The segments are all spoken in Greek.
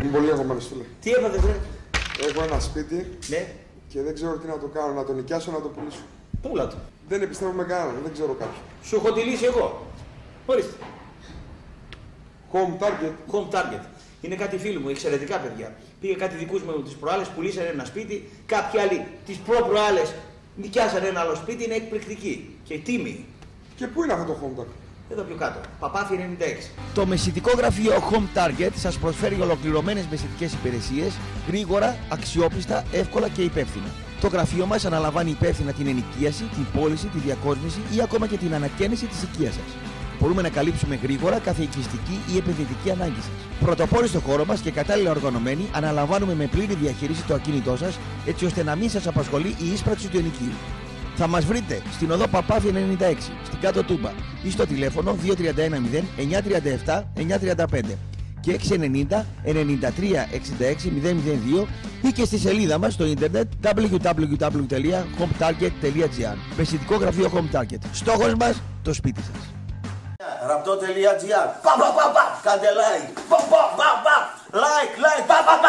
Είναι πολύ αγωμένος, φίλε. Τι έπατε, βρε? Έχω ένα σπίτι. Ναι. Και δεν ξέρω τι να το κάνω, να το νοικιάσω, να το πουλήσω. Πούλα το. Δεν εμπιστεύομαι κανέναν, δεν ξέρω κάποιον. Σου έχω τη λύση εγώ. Ορίστε. Home Target. Home Target. Είναι κάτι φίλοι μου, εξαιρετικά παιδιά. Πήγε κάτι δικούς μου τις προάλλες, πουλήσανε ένα σπίτι. Κάποιοι άλλοι τις προ-προάλλες νοικιάσανε ένα άλλο σπίτι, είναι εκπληκτική. Και τίμη. Και πού είναι αυτό το Home Target? Εδώ πιο κάτω. Παπάθη 96. Το μεσητικό γραφείο Home Target σας προσφέρει ολοκληρωμένες μεσητικές υπηρεσίες, γρήγορα, αξιόπιστα, εύκολα και υπεύθυνα. Το γραφείο μας αναλαμβάνει υπεύθυνα την ενοικίαση, την πώληση, τη διακόσμηση ή ακόμα και την ανακαίνιση της οικίας σας. Μπορούμε να καλύψουμε γρήγορα κάθε οικιστική ή επενδυτική ανάγκη σας. Πρωτοπόροι στο χώρο μας και κατάλληλα οργανωμένοι, αναλαμβάνουμε με πλήρη διαχείριση το ακίνητό σας, έτσι ώστε να μην σας απασχολεί η ίσπραξη του ενοικίου. Θα μας βρείτε στην οδό Παπάθη 96, στην Κάτω Τούμπα ή στο τηλέφωνο 2310 937 935 και 690 93 66 002 ή και στη σελίδα μας στο ίντερνετ www.hometarget.gr. Μεσητικό γραφείο Home Target. Στόχος μας, το σπίτι σας. Ραπτό.gr. Κάντε like. Like.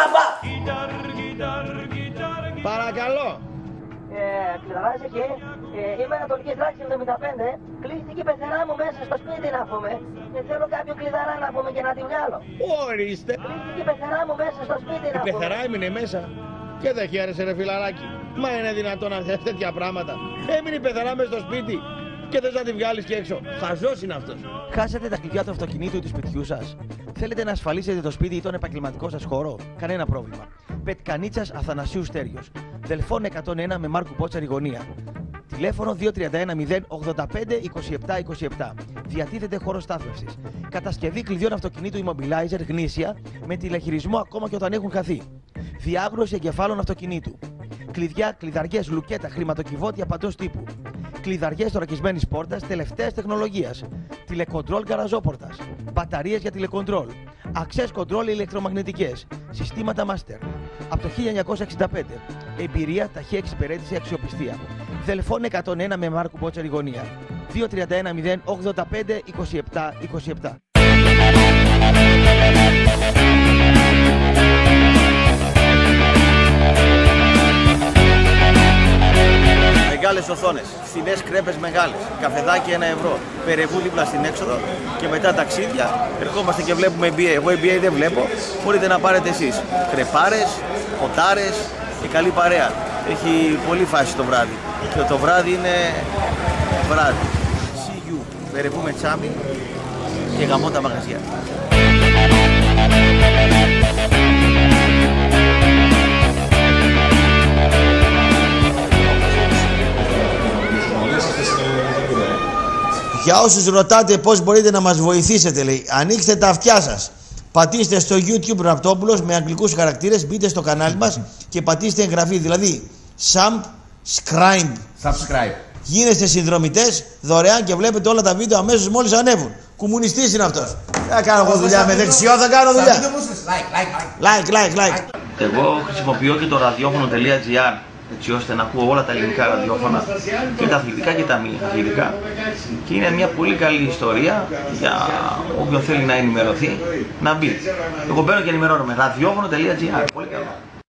Παρακαλώ. Κλειδαράζει εκεί. Είμαι Ανατολική Δράκη 75. Κλείστηκε η πεθερά μου μέσα στο σπίτι να πούμε. Και θέλω κάποιο κλειδαρά να πούμε και να τη βγάλω. Ορίστε. Κλείστηκε η πεθερά μου μέσα στο σπίτι να πούμε. Η πεθερά έμεινε μέσα. Και δεν χαίρεσαι ρε φιλαράκι. Μα είναι δυνατόν να θες τέτοια πράγματα? Έμεινε η πεθερά μέσα στο σπίτι και θες να τη βγάλεις και έξω. Χαζός είναι αυτός. Χάσατε τα κλειδιά του αυτοκινήτου ή του σπιτιού σας? Θέλετε να ασφαλίσετε το σπίτι ή τον επαγγελματικό σας χώρο? Κανένα πρόβλημα. Πετκανίτσας Αθανασίου Στέριος. Δελφών 101 με Μάρκου Πότσαρη γωνία. Τηλέφωνο 2310 085 27 27. Διατίθεται χώρο στάθμευσης. Κατασκευή κλειδιών αυτοκινήτου immobilizer γνήσια με τηλεχειρισμό ακόμα και όταν έχουν χαθεί. Διάγνωση εγκεφάλων αυτοκινήτου. Κλειδιά, κλειδαριές, λουκέτα, χρηματοκιβώτια παντός τύπου. Κλειδαριές θωρακισμένης πόρτας τελευταίας τεχνολογίας. Τηλεκοντρόλ γκαραζόπορτας. Μπαταρίες για τηλεκοντρόλ. Access control ηλεκτρομαγνητικές. Συστήματα master. Από το 1965. Εμπειρία, ταχεία εξυπηρέτηση, αξιοπιστία. Δελφών 101 με Μάρκου Πότσαρη γωνία. 2310 085 27 27. Μεγάλες οθόνες, φθηνές κρέπες μεγάλες, καφεδάκι 1 ευρώ, Περεβού δίπλα στην έξοδο και μετά ταξίδια. Ερχόμαστε και βλέπουμε NBA. Εγώ NBA δεν βλέπω, μπορείτε να πάρετε εσείς. Κρεπάρες, ποτάρες και καλή παρέα. Έχει πολύ φάση το βράδυ και το βράδυ είναι βράδυ. See you, Περεβού με τσάμι και γαμώ τα μαγαζιά. Για όσους ρωτάτε πώς μπορείτε να μας βοηθήσετε, λέει, ανοίξτε τα αυτιά σας. Πατήστε στο YouTube Ραπτόπουλος με αγγλικούς χαρακτήρες, μπείτε στο κανάλι μας και πατήστε εγγραφή. Δηλαδή, subscribe. Γίνεστε συνδρομητές δωρεάν και βλέπετε όλα τα βίντεο αμέσως μόλις ανέβουν. Κομμουνιστής είναι αυτός. Θα κάνω εγώ δουλειά με δεξιό, θα κάνω δουλειά. Like. Εγώ χρησιμοποιώ και το ραδιόφωνο.gr έτσι ώστε να ακούω όλα τα ελληνικά ραδιόφωνα και τα αθλητικά και τα μη αθλητικά και είναι μια πολύ καλή ιστορία για όποιον θέλει να ενημερωθεί να μπει. Εγώ μπαίνω και ενημερώνομαι. ραδιόφωνο.gr. Πολύ καλό.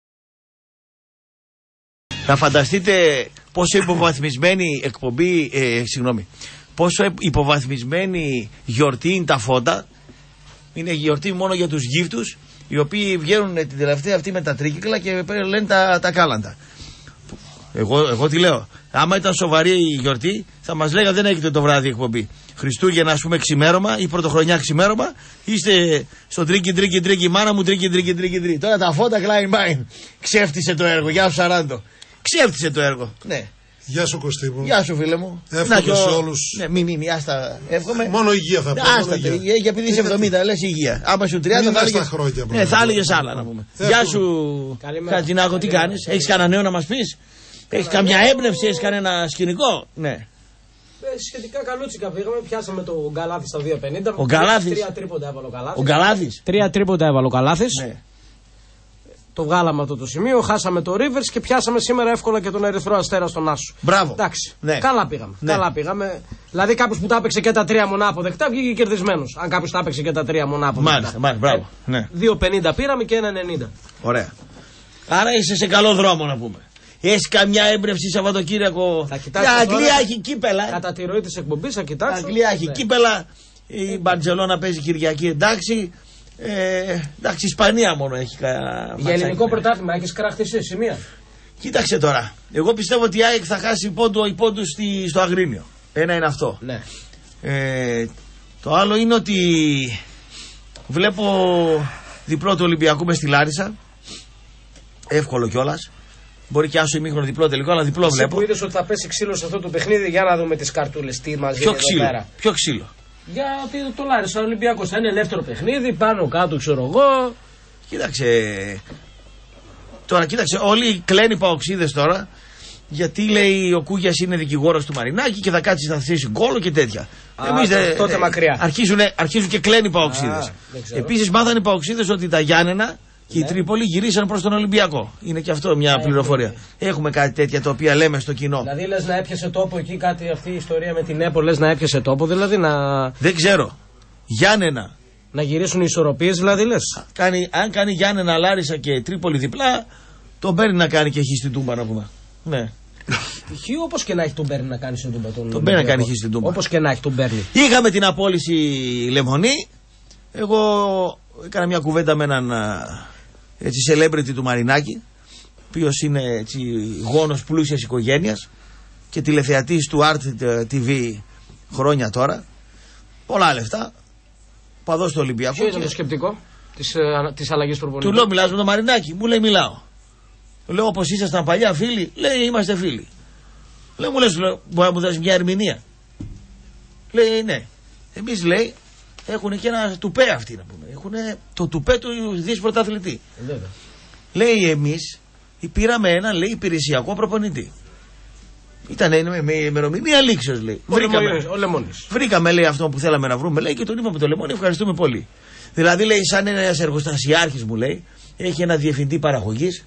Θα φανταστείτε πόσο υποβαθμισμένη εκπομπή, πόσο υποβαθμισμένη γιορτή είναι τα φώτα. Είναι γιορτή μόνο για τους γύφτους, οι οποίοι βγαίνουν την τελευταία αυτή με τα τρίκυκλα και λένε τα κάλαντα. Εγώ τι λέω, άμα ήταν σοβαρή η γιορτή θα μας λέγανε δεν έχετε το βράδυ εκπομπή. Χριστούγεννα ας πούμε ξημέρωμα ή πρωτοχρονιά ξημέρωμα, είστε στο τρίκι μάνα μου τρίκι. Τώρα τα φώτα Klein Mine. Ξέφτισε το έργο, γεια σου Σαράντο. Ξέφτισε το έργο, ναι. Γεια σου Κωστή μου. Γεια σου φίλε μου. Εύχομαι σε όλους. Ναι, μην, άστα, εύχομαι. Μόνο υγεία θα πω. Άστα, για επειδή είσαι 70 λες υγεία. Άμα σου 30 θα έλεγες άλλα να πούμε. Γεια σου Χατζηνάκο, τι κάνεις, έχεις κανένα νέο να μας πεις? Έχεις καμιά έμπνευση, έχεις κανένα σκηνικό? Ναι. Σχετικά καλούτσικα πήγαμε, πιάσαμε το Γκαλάθη στα 2.50. Ο Γκαλάθης. 3 τρίποντα έβαλε ο Γκαλάθης. Ο Γκαλάθης. 3 τρίποντα έβαλε ο Γκαλάθης. Ναι. Το βγάλαμε αυτό το σημείο, χάσαμε το Rivers και πιάσαμε σήμερα εύκολα και τον Ερυθρό Αστέρα στον Άσο. Μπράβο. Εντάξει. Ναι. Καλά πήγαμε. Ναι. Καλά πήγαμε. Δηλαδή κάποιο που τα έπαιξε και τα 3 μονά αποδεκτά βγήκε κερδισμένο. Αν κάποιο τα έπαιξε και τα 3 μονά αποδεκτά. Μάλιστα, μπράβο. Ναι. 2,50 πήραμε και 1,90. Ωραία. Άρα είσαι σε καλό δρόμο να πούμε. Έχει καμιά έμπνευση Σαββατοκύριακο? Θα Η κοιτάξω Αγγλία τώρα, έχει κύπελα. Κατά τη ροή τη εκπομπή θα Η κοιτάξω. Αγγλία έχει Ναι. κύπελα. Η Μπαρτσελώνα παίζει Κυριακή, εντάξει. Εντάξει, η Ισπανία μόνο έχει Για ελληνικό πρωτάθλημα έχει κράχτησε σημεία. Κοίταξε τώρα. Εγώ πιστεύω ότι η ΑΕΚ θα χάσει πόντου στο Αγρίνιο. Ένα είναι αυτό. Ναι. Το άλλο είναι ότι βλέπω διπλό του Ολυμπιακού μες στη Λάρισα. Εύκολο κιόλας. Μπορεί και άσο ημίχρονο διπλό τελικό, αλλά διπλό Εσύ βλέπω. που είδες ότι θα πέσει ξύλο σε αυτό το παιχνίδι, για να δούμε τις καρτούλες τι μαζί Ποιο εδώ ξύλο. πέρα. Ποιο ξύλο. Γιατί το Λάρισα ο Ολυμπιακός θα είναι ελεύθερο παιχνίδι, πάνω κάτω ξέρω εγώ. Κοίταξε. Τώρα κοίταξε, όλοι κλαίνουν οι παοξίδες τώρα. Γιατί λέει ο Κούγιας είναι δικηγόρος του Μαρινάκη και θα κάτσει να θέσει γκόλο και τέτοια. Τότε μακριά. Αρχίζουν και κλαίνουν οι παοξίδες. Επίσης μάθανε οι παοξίδες ότι τα Γιάννενα και η Τρίπολη γυρίσαν προς τον Ολυμπιακό. Είναι και αυτό μια πληροφορία. Έχουμε κάτι τέτοια τα οποία λέμε στο κοινό. Δηλαδή λες να έπιασε τόπο εκεί κάτι αυτή η ιστορία με την ΕΠΟ, λες να έπιασε τόπο, δηλαδή να. Δεν ξέρω. Γιάννενα. Να γυρίσουν οι ισορροπίες, δηλαδή λες. Αν κάνει Γιάννενα, Λάρισα και Τρίπολη διπλά, τον παίρνει να κάνει και χ στην Τούμπα να πούμε. Ναι. Χ όπως και να έχει τον παίρνει να κάνει στην Τούμπα. Τον παίρνει να κάνει χ στην Τούμπα. Όπως και να έχει τον παίρνει. Είχαμε την απόλυση Λεμονή. Εγώ έκανα μια κουβέντα με έναν έτσι celebrity του Μαρινάκη, ο οποίος είναι έτσι γόνος πλούσιας οικογένειας και τηλεθεατής του Art TV χρόνια τώρα. Πολλά λεφτά. Παδός του Ολυμπιακού. Ποιο ήταν το σκεπτικό της αλλαγής προπονητή? Του λέω μιλάς με τον Μαρινάκη? Μου λέει μιλάω. Λέω όπως ήσασταν παλιά φίλοι? Λέει είμαστε φίλοι. Λέω μου λες μπορεί να μου δώσει μια ερμηνεία? Λέει ναι. Εμείς λέει έχουν και ένα τουπέ αυτοί να πούμε. Έχουν το τουπέ του διεθνούς πρωταθλητή. Λέει εμείς πήραμε ένα λέει υπηρεσιακό προπονητή. Ήταν με ημερομηνία λήξεως λέει. Ο Λεμόνης. Βρήκαμε λέει αυτό που θέλαμε να βρούμε λέει και τον είπαμε το Λεμόνι ευχαριστούμε πολύ. Δηλαδή λέει σαν ένας εργοστασιάρχης μου λέει έχει ένα διευθυντή παραγωγής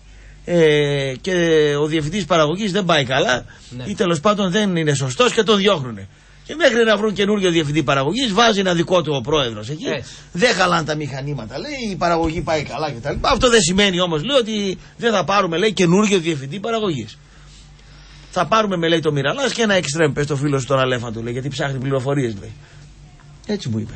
και ο διευθυντής παραγωγής δεν πάει καλά ή τέλος πάντων δεν είναι σωστός και τον διώχνουνε. Και μέχρι να βρουν καινούριο διευθυντή παραγωγής, βάζει ένα δικό του ο πρόεδρος εκεί. Δεν χαλάνε τα μηχανήματα, λέει, η παραγωγή πάει καλά κτλ. Αυτό δεν σημαίνει όμως, λέει, ότι δεν θα πάρουμε, λέει, καινούριο διευθυντή παραγωγής. Θα πάρουμε, με λέει, το Μιραλάς και ένα εξτρέμ. Πες το φίλο σου τον Αλέφαντο, λέει, γιατί ψάχνει πληροφορίες, λέει. Έτσι μου είπε.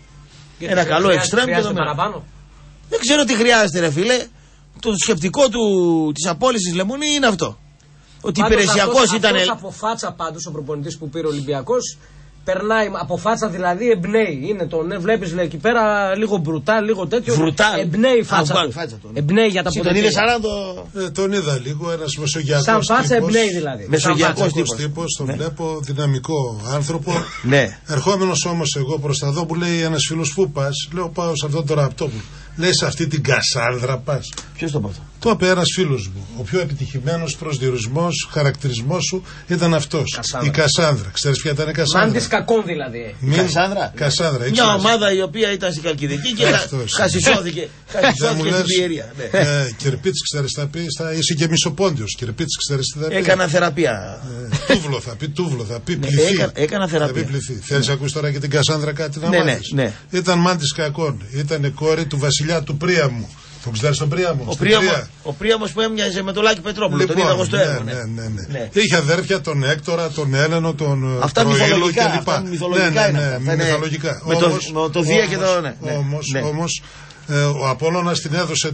Ένα καλό εξτρέμ και το Μιραλάς. Δεν ξέρω τι χρειάζεται, ρε φίλε. Το σκεπτικό της απόλυσης Λεμονή είναι αυτό. Ότι υπηρεσιακός ήταν. Από φάτσα πάντως ο προπονητής που πήρε ο Ολυμπιακός περνάει από φάτσα, δηλαδή εμπνέει. Είναι τον βλέπεις λέει εκεί πέρα λίγο μπρουτάλ, λίγο τέτοιο. Βρουτάλ. Εμπνέει η φάτσα του. Εμπνέει για τα αποτελέσματα. Τον είδες Σαράντο? Τον είδα λίγο, ένας μεσογειακός σαν τύπος. φάτσα εμπνέει δηλαδή. Μεσογειακός τύπος, τον βλέπω δυναμικό άνθρωπο. Ναι. Ερχόμενος όμως εγώ προς τα εδώ που λέει ένας φίλος πού πας, λέω πάω σε αυτόν τον Ραπτόπουλο. Λέει σε αυτή την Κασάνδρα πας. Ποιος το είπε? Το είπε ένας φίλος μου. Ο πιο επιτυχημένος προσδιορισμός, χαρακτηρισμός σου ήταν αυτός. Η Κασάνδρα. Ξέρεις ποια ήταν η Κασάνδρα? Μάντης κακών δηλαδή. Κασάνδρα. Κασάνδρα. Μια ομάδα η οποία ήταν στην Καλκιδική και χασισώθηκε στην Πιερία. Κερπίτς, ξέρεις θα πει. Είσαι και μισοπόντιος. Κερπίτς, ξέρεις τι θα πει. Έκανα θεραπεία. Τούβλο θα πει. Πληθή. Έκανα θεραπεία. Θέλεις να ακούσεις τώρα και την Κασάνδρα κάτι να μάθεις? Ναι. Ήταν μάντης κακών. Ήταν κόρη του βασιλιά του Πρίαμου. Το ξέρεις τον Πρίαμο? Ο Πρίαμος που έμοιαζε με το Λάκη Πετρόπουλο. Τον είδα εγώ στο έργο. Ναι. Είχε αδέρφια τον Έκτορα, τον Έλενο, τον Τροήλο κλπ. Αυτά μυθολογικά είναι. Μυθολογικά. Με το Δία και το. Όμως ο Απόλλωνας την έδωσε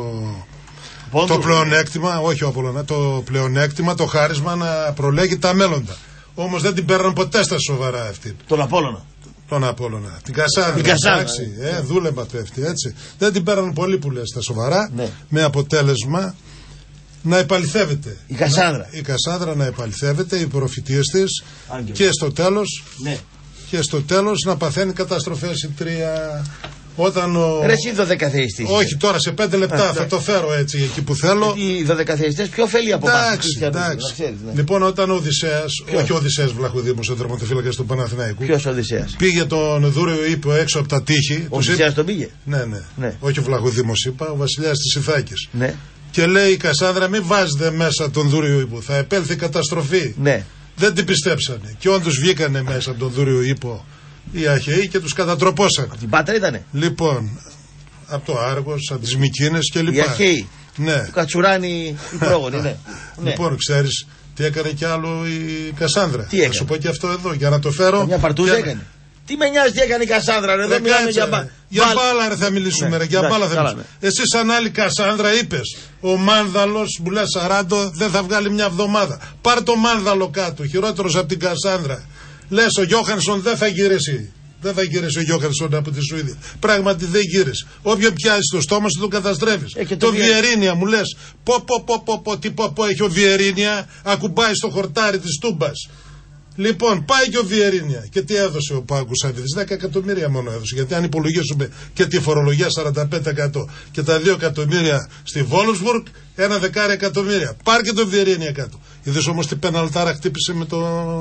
το πλεονέκτημα, όχι ο Απόλλωνα, το πλεονέκτημα, το χάρισμα να προλέγει τα μέλλοντα. Όμως δεν την παίρναν ποτέ στα σοβαρά αυτή. Τον Απόλλωνα. Τον Απόλλωνα. Την Κασάνδρα. Εντάξει, δούλεμα πέφτει έτσι. Δεν την πέραν πολύ που λες στα σοβαρά. Ναι. Με αποτέλεσμα να επαληθεύεται. Η Κασάνδρα. Η Κασάνδρα να επαληθεύεται, οι προφητείες της και στο τέλος. Ναι. Και στο τέλος να παθαίνει καταστροφές η τρία. Όταν ο... Ρε εσύ 12 θεϊστής. Όχι, τώρα σε 5 λεπτά θα το φέρω έτσι εκεί που θέλω. Οι 12 θεϊστές πιο ωφέλει από εμάς. Εντάξει. Λοιπόν, όταν ο Οδυσσέας, όχι ο Οδυσσέας Βλαχοδήμος, ο τερματοφύλακας του Παναθηναϊκού. Ποιος ο Οδυσσέας? Πήγε τον Δούριο Ύπο έξω από τα τείχη. Ο Οδυσσέας τον πήγε. Ναι. Όχι ο Βλαχοδήμος είπα, ο βασιλιάς της Ιθάκης. Ναι. Και λέει η Κασάνδρα, μην βάζετε μέσα τον Δούριο Ύπο, θα επέλθει καταστροφή. Ναι. Δεν την πιστέψανε. Και όντως βγήκανε μέσα από τον Δούριο Ύπο οι Αχαιοί και τους κατατροπώσανε. Την Πάτρα ήτανε. Λοιπόν, από το Άργος, από τις Μικίνες και λοιπά. Οι Αχαιοί. Ναι. Του Κατσουράνη οι πρόγονοι, ναι. Λοιπόν, ξέρεις τι έκανε κι άλλο η Κασάνδρα? Τι έκανε? Θα σου πω και αυτό εδώ για να το φέρω. Μια παρτούζα έκανε. Τι με νοιάζει τι έκανε η Κασάνδρα, ρε, εδώ μιλάμε για μπάλα. Για μπάλα ρε θα μιλήσουμε, ρε, για μπάλα θα μιλήσουμε. Εσύ σαν άλλη Κασάνδρα είπες, ο Μάνδαλος που λέει Σαράντο δεν θα βγάλει μια εβδομάδα. Πάρ το Μάνδαλο κάτω, χειρότερος από την Κασάνδρα. Λες ο Γιώχανσον δεν θα γυρίσει. Δεν θα γυρίσει ο Γιώχανσον από τη Σουηδία. Πράγματι δεν γύρισε. Όποιον πιάσει το στόμα σου τον καταστρέφεις. Το Βιερίνια μου λες. Τι πω έχει ο Βιερίνια, ακουμπάει στο χορτάρι της Τούμπας. Λοιπόν, πάει και ο Βιερίνια. Και τι έδωσε ο Πάγκος Σαββίδης? 10 εκατομμύρια μόνο έδωσε. Γιατί αν υπολογίσουμε και τη φορολογία 45% και τα 2 εκατομμύρια στη Βόλσμπουργκ, 1 εκατομμύρια. Πάρ και το Βιερίνια κάτω. Είδες όμως τι πεναλτάρα χτύπησε με το.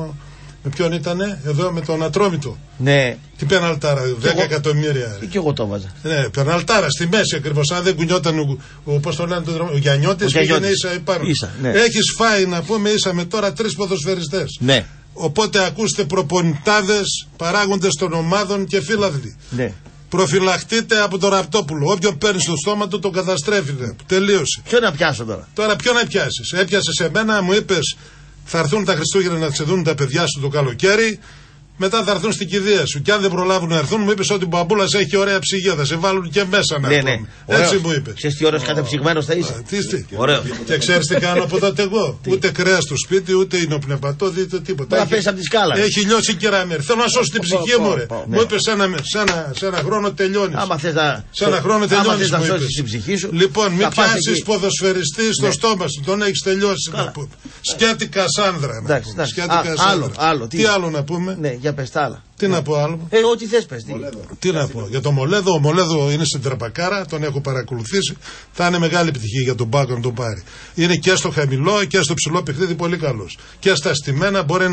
Με ποιον ήτανε, εδώ με τον Ατρόμητο. Ναι. Τι πεναλτάρα, 10 εκατομμύρια. Και εγώ το βάζα. Ναι, πεναλτάρα στη μέση ακριβώς. Αν δεν κουνιόταν πώς το λένε, ο Γιαννιώτης πήγαινε ίσα επάνω. Ναι. Έχεις φάει να πούμε ίσα με τώρα 3 ποδοσφαιριστές. Ναι. Οπότε ακούστε προπονητάδες, παράγοντες των ομάδων και φίλαθλοι. Ναι. Προφυλαχτείτε από τον Ραπτόπουλο. Όποιον παίρνει στο στόμα του τον καταστρέφετε. Τελείωσε. Ποιο να πιάσω τώρα? Τώρα ποιο να πιάσεις? Έπιασες εμένα, μου είπες θα έρθουν τα Χριστούγεννα να ξεδούν τα παιδιά σου το καλοκαίρι. Μετά θα έρθουν στην κηδεία σου. Και αν δεν προλάβουν να έρθουν, μου είπες ότι ο μπαμπούλας έχει ωραία ψυγεία. Θα σε βάλουν και μέσα να ναι, πούμε. Ναι. Έτσι μου είπες. Ξέρεις τι ώρες κατεψυγμένος θα είσαι? Ωραίο. Και ξέρεις τι κάνω από τότε εγώ? Ούτε κρέας στο σπίτι, ούτε υνοπνευματό, ούτε τίποτα. Να πέσει από τη σκάλα. Έχει λιώσει η κεραμέρ. Θέλω να σώσω την ψυχή μου, ρε. Μου είπες σε ένα χρόνο τελειώνεις. Άμα θες να. Σε ένα χρόνο τελειώνεις. Να σώσεις την ψυχή σου. Λοιπόν, μην πιάσεις ποδοσφαιριστή στο στόμα σου. Τον έχεις τελειώσει. Σκέτη Κασάνδρα. Άλλο. Τι άλλο να πούμε? Ναι, για πες τα άλλα. Τι να πω άλλο? Ό,τι θες πες. Τι να πω? Για το Μολέδο. Ο Μολέδο είναι στην Τραπακάρα, τον έχω παρακολουθήσει. Θα είναι μεγάλη επιτυχία για τον Πάκο να τον πάρει. Είναι και στο χαμηλό και στο ψηλό παιχνίδι πολύ καλός. Και στα στημένα μπορεί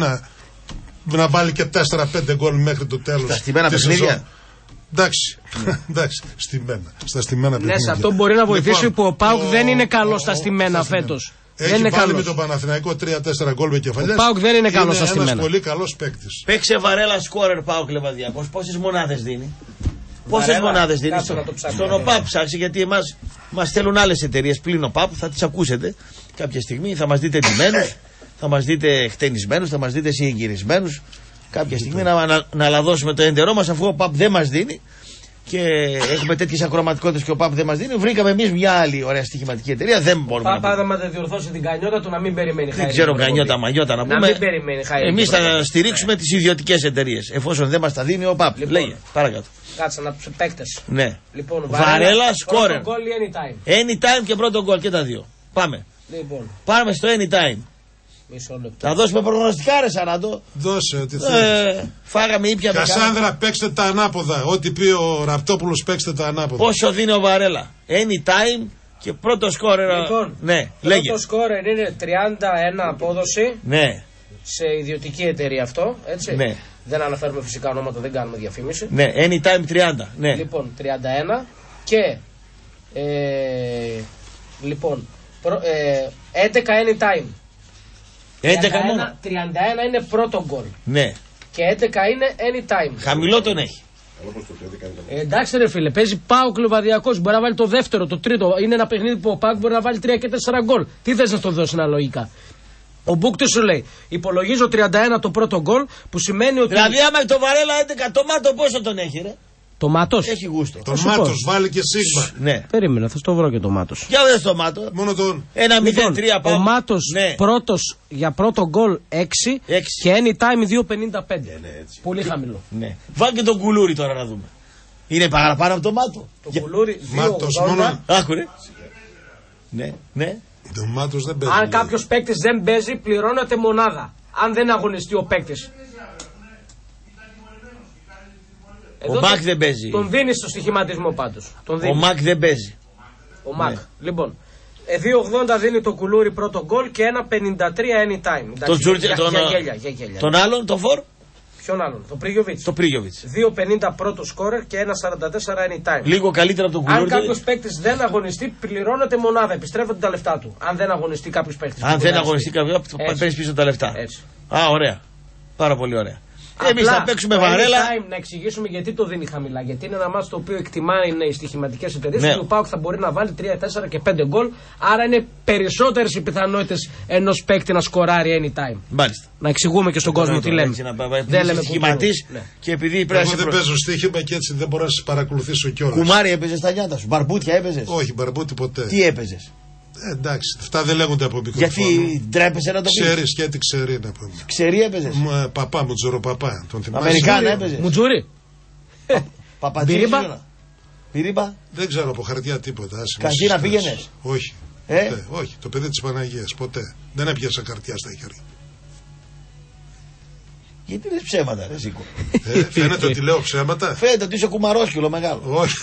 να βάλει και 4-5 γκολ μέχρι το τέλος. Στα στημένα παιχνίδια. Εντάξει, στημένα. Στα στημένα παιχνίδια. Ναι, σε αυτό μπορεί να βοηθήσει που ο Πάουκ δεν είναι καλό στα στημένα φέτος. Έχει βάλει με τον Παναθηναϊκό 3-4 γκολ με κεφαλιές. Ο Πάουκ δεν είναι καλός στα στημένα. Είναι ένας πολύ καλός παίκτης. Παίξε Βαρέλα σκόρερ Πάουκ Λεβαδιακός. Πόσες μονάδες δίνει? Πόσες μονάδες δίνει? Στον ΟΠΑΠ ψάξει, γιατί μας θέλουν άλλες εταιρείες πλην ΟΠΑΠ. Θα τις ακούσετε κάποια στιγμή. Θα μας δείτε ντυμένους, θα μας δείτε χτενισμένους, θα μας δείτε συγγυρισμένους. Κάποια στιγμή να λαδώσουμε το εντερό μας, αφού ο ΟΠΑΠ δεν μας δίνει. Και έχουμε τέτοιες ακροματικότητες και ο ΠΑΠ δεν μας δίνει. Βρήκαμε εμείς μια άλλη ωραία στοιχηματική εταιρεία. Δεν μπορούμε να πούμε. Άμα δεν διορθώσει την κανιώτα του, να μην περιμένει χάρη. Δεν ξέρω κανιώτα, μαγιώτα να πούμε. Να μην περιμένει χάρη. Εμείς θα στηρίξουμε τις ιδιωτικές εταιρείες. Εφόσον δεν μας τα δίνει ο ΠΑΠ. Λοιπόν, λέγε, παρακάτω. Κάτσε να τους παίκτες. Ναι. Λοιπόν, Βαρέλα, σκόρερ. Πρώτο γκολ ή anytime? Anytime και πρώτο γκολ και τα δύο. Πάμε. Λοιπόν. Πάμε στο anytime. Μισό λεπτό. Θα δώσουμε προγνωστικά, ρε Σαράντο. Δώσε ό,τι θέλεις. Φάγαμε ήπια με Κασάνδρα, παίξτε τα ανάποδα. Ό,τι πει ο Ραπτόπουλος, παίξτε τα ανάποδα. Πόσο δίνει ο Βαρέλα? Anytime και πρώτο σκόρερ. Λοιπόν, ναι, λέγε. Πρώτο σκόρερ είναι 31 απόδοση. Ναι. Σε ιδιωτική εταιρεία αυτό, έτσι. Ναι. Δεν αναφέρουμε φυσικά ονόματα, δεν κάνουμε διαφήμιση. Ναι, anytime 30. Ναι. Λοιπόν, 31 και. Λοιπόν, 11 anytime. 11 μόνο. 31 είναι πρώτο γκολ. Ναι. Και 11 είναι anytime. Χαμηλό τον έχει. Εντάξει ρε φίλε, παίζει Πάουκ Λεβαδιακός. Μπορεί να βάλει το δεύτερο, το τρίτο. Είναι ένα παιχνίδι που ο Πάουκ μπορεί να βάλει 3 και 4 γκολ. Τι θες να το δώσει αναλογικά? Ο Μπούκτης σου λέει: υπολογίζω 31 το πρώτο γκολ, που σημαίνει ότι. Δηλαδή, άμα το Βαρέλα 11, το Μάτο πόσο τον έχει, ρε? Το Μάτος. Έχει γούστο. Το Μάτος βάλει και σίγμα. Ναι. Περίμενα, θα στο βρω και το Μάτος. Για δες το Μάτο. Μόνο τον. 1-0-3 πάω. Ο Μάτος πρώτος για πρώτο γκολ 6 και anytime 2,55. Πολύ χαμηλό. Ναι. Βάλει και τον Κουλούρι τώρα να δούμε. Είναι παραπάνω από το Μάτο. Το Κουλούρι 2,80. Μάτος μόνο. Άκουρε. Ναι, ναι. Το Μάτος δεν παίζει. Αν κάποιος παίκτης δεν παίζει, πληρώνεται μονάδα. Αν δεν αγωνιστεί ο παίκτης. Ο Μακ δεν παίζει. Τον δίνει στο στοιχηματισμό πάντως. Ο Μακ δεν παίζει. Ο Μακ. Λοιπόν, 2,80 δίνει το κουλούρι πρώτο γκολ και 1,53 anytime. Τον Τζούρτζε, τον άλλον, τον Φορ. Ποιον άλλον, το Πρίγιοβιτς. 2,50 πρώτο σκόρερ και 1,44 anytime. Λίγο καλύτερα από τον κουλούρι. Αν κάποιος παίκτης δεν αγωνιστεί, πληρώνεται μονάδα, επιστρέφονται τα λεφτά του. Αν δεν αγωνιστεί κάποιος παίκτης. Αν δεν αγωνιστεί κάποιος, παίρνει πίσω τα λεφτά. Έτσι. Α, ωραία. Πάρα πολύ ωραία. Εμείς θα παίξουμε βαρέλα. Να εξηγήσουμε γιατί το δίνει χαμηλά. Γιατί είναι ένα μάτς το οποίο εκτιμάει οι στοιχηματικές εταιρείες. Ναι. Ο ΠΑΟΚ θα μπορεί να βάλει 3, 4 και 5 γκολ. Άρα είναι περισσότερες οι πιθανότητες ενός παίκτη να σκοράρει anytime. Μάλιστα. Να εξηγούμε και στον κόσμο τι λέμε. Δεν λέμε στοιχηματής και επειδή πρέπει. Εγώ δεν παίζω στοίχημα και έτσι δεν μπορώ να σας παρακολουθήσω κιόλας. Κουμάρι έπαιζες στα νιάτα σου. Μπαρμπούτια έπαιζες. Όχι, μπαρμπούτι ποτέ. Τι έπαιζες. Εντάξει, αυτά δεν λέγονται από μικρό. Γιατί ντρέπεσαι να το πεις. Ξέρεις και τι ξέρει να πούμε. Ξερή έπαιζες. Παπά μου, Τζοροπαπά. Τον θυμάσαι. Αμερικάνα έπαιζες. Μουτζούρι. Πυρίμπα. Δεν ξέρω από χαρτιά τίποτα. Καζίνα πήγαινες. Όχι. Όχι, το παιδί της Παναγίας. Ποτέ. Δεν έπιασα χαρτιά στα χέρια. Γιατί λες ψέματα, ρε Σίκο. Φαίνεται ότι λέω ψέματα. Φαίνεται ότι είσαι κουμαρόσκυλο μεγάλο. Όχι.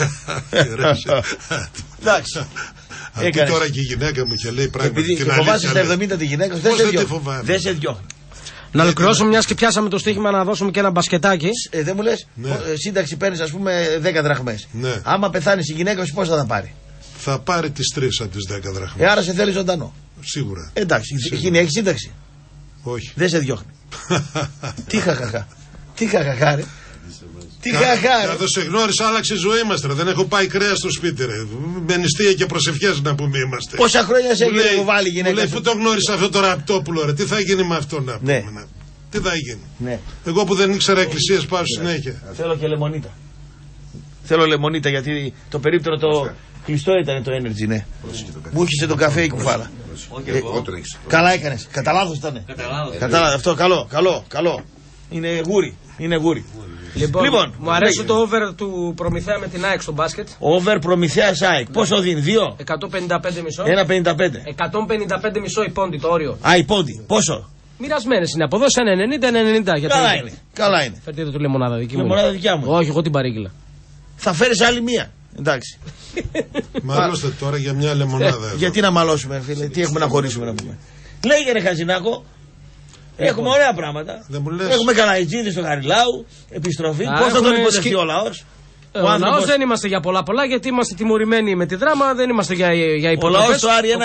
Εντάξει. Αυτή τώρα και η γυναίκα μου και λέει πράγματα. Επειδή φοβάσαι στα 70 τη γυναίκα σου, δεν σε διώχνει. Να ολοκληρώσουμε, μιας και πιάσαμε το στοίχημα, να δώσουμε και ένα μπασκετάκι. Δεν μου λες, σύνταξη παίρνεις ας πούμε 10 δραχμές. Ναι. Άμα πεθάνεις η γυναίκα σου, πώς θα τα πάρει. Θα πάρει τις 3 από τις 10 δραχμές. Άρα σε θέλει ζωντανό. Σίγουρα. Εντάξει, εκείνη έχει σύνταξη. Όχι. Δεν σε διώχνει. Τι χαχαχά. Τι χαχαχά, ρε. Τι χαχά. Καθώς σε γνώρισα, άλλαξε η ζωή μας. Δεν έχω πάει κρέα στο σπίτι, ρε. Με νηστεία και προσευχές να πούμε είμαστε. Πόσα χρόνια σε έγινε που βάλει η γυναίκα. Μου λέει, πού το γνώρισα αυτό το ραπτόπουλο, ρε. Τι θα γίνει με αυτό να πούμε. Ναι. Τι θα γίνει. Ναι. Εγώ που δεν ήξερα εκκλησίες πάω συνέχεια. Θέλω και λεμονίτα. Θέλω λεμονίτα γιατί το περίπτερο το κλειστό ήταν το energy, ναι. Μου είχε τον καφέ η κουφάλα. Καλά έκανες. Κατά λάθος ήταν. Αυτό καλό. Είναι γούρι. Λοιπόν, μου αρέσει το over του Προμηθέα με την ΑΕΚ στο μπάσκετ. Over Προμηθέας ΑΕΚ. Πόσο δίνει, 2? 155,5. 1,55. 155,5 η πόντι το όριο. Α, η πόντι. Πόσο? Μοιρασμένες είναι αποδόσεις, 90-90. Καλά είναι. Φέρτε το λεμονάδα δική μου. Λεμονάδα δικιά μου. Όχι, εγώ την παρήγγειλα. Θα φέρεις άλλη μία. Εντάξει. Μαλώστε τώρα για μια λεμονάδα. Γιατί να μαλώσουμε, φίλε, τι έχουμε να χωρίσουμε να πούμε. Λέγε ρε Χατζηνάκο. Έχουμε ωραία πράγματα. Έχουμε Καλαϊτζίδη στο Χαριλάου, επιστροφή. Πώς θα τον υποδεχτεί ο λαός. Ο λαός δεν είμαστε για πολλά γιατί είμαστε τιμωρημένοι με τη δράμα, δεν είμαστε για υποδοχές. Ο λαός του Άρη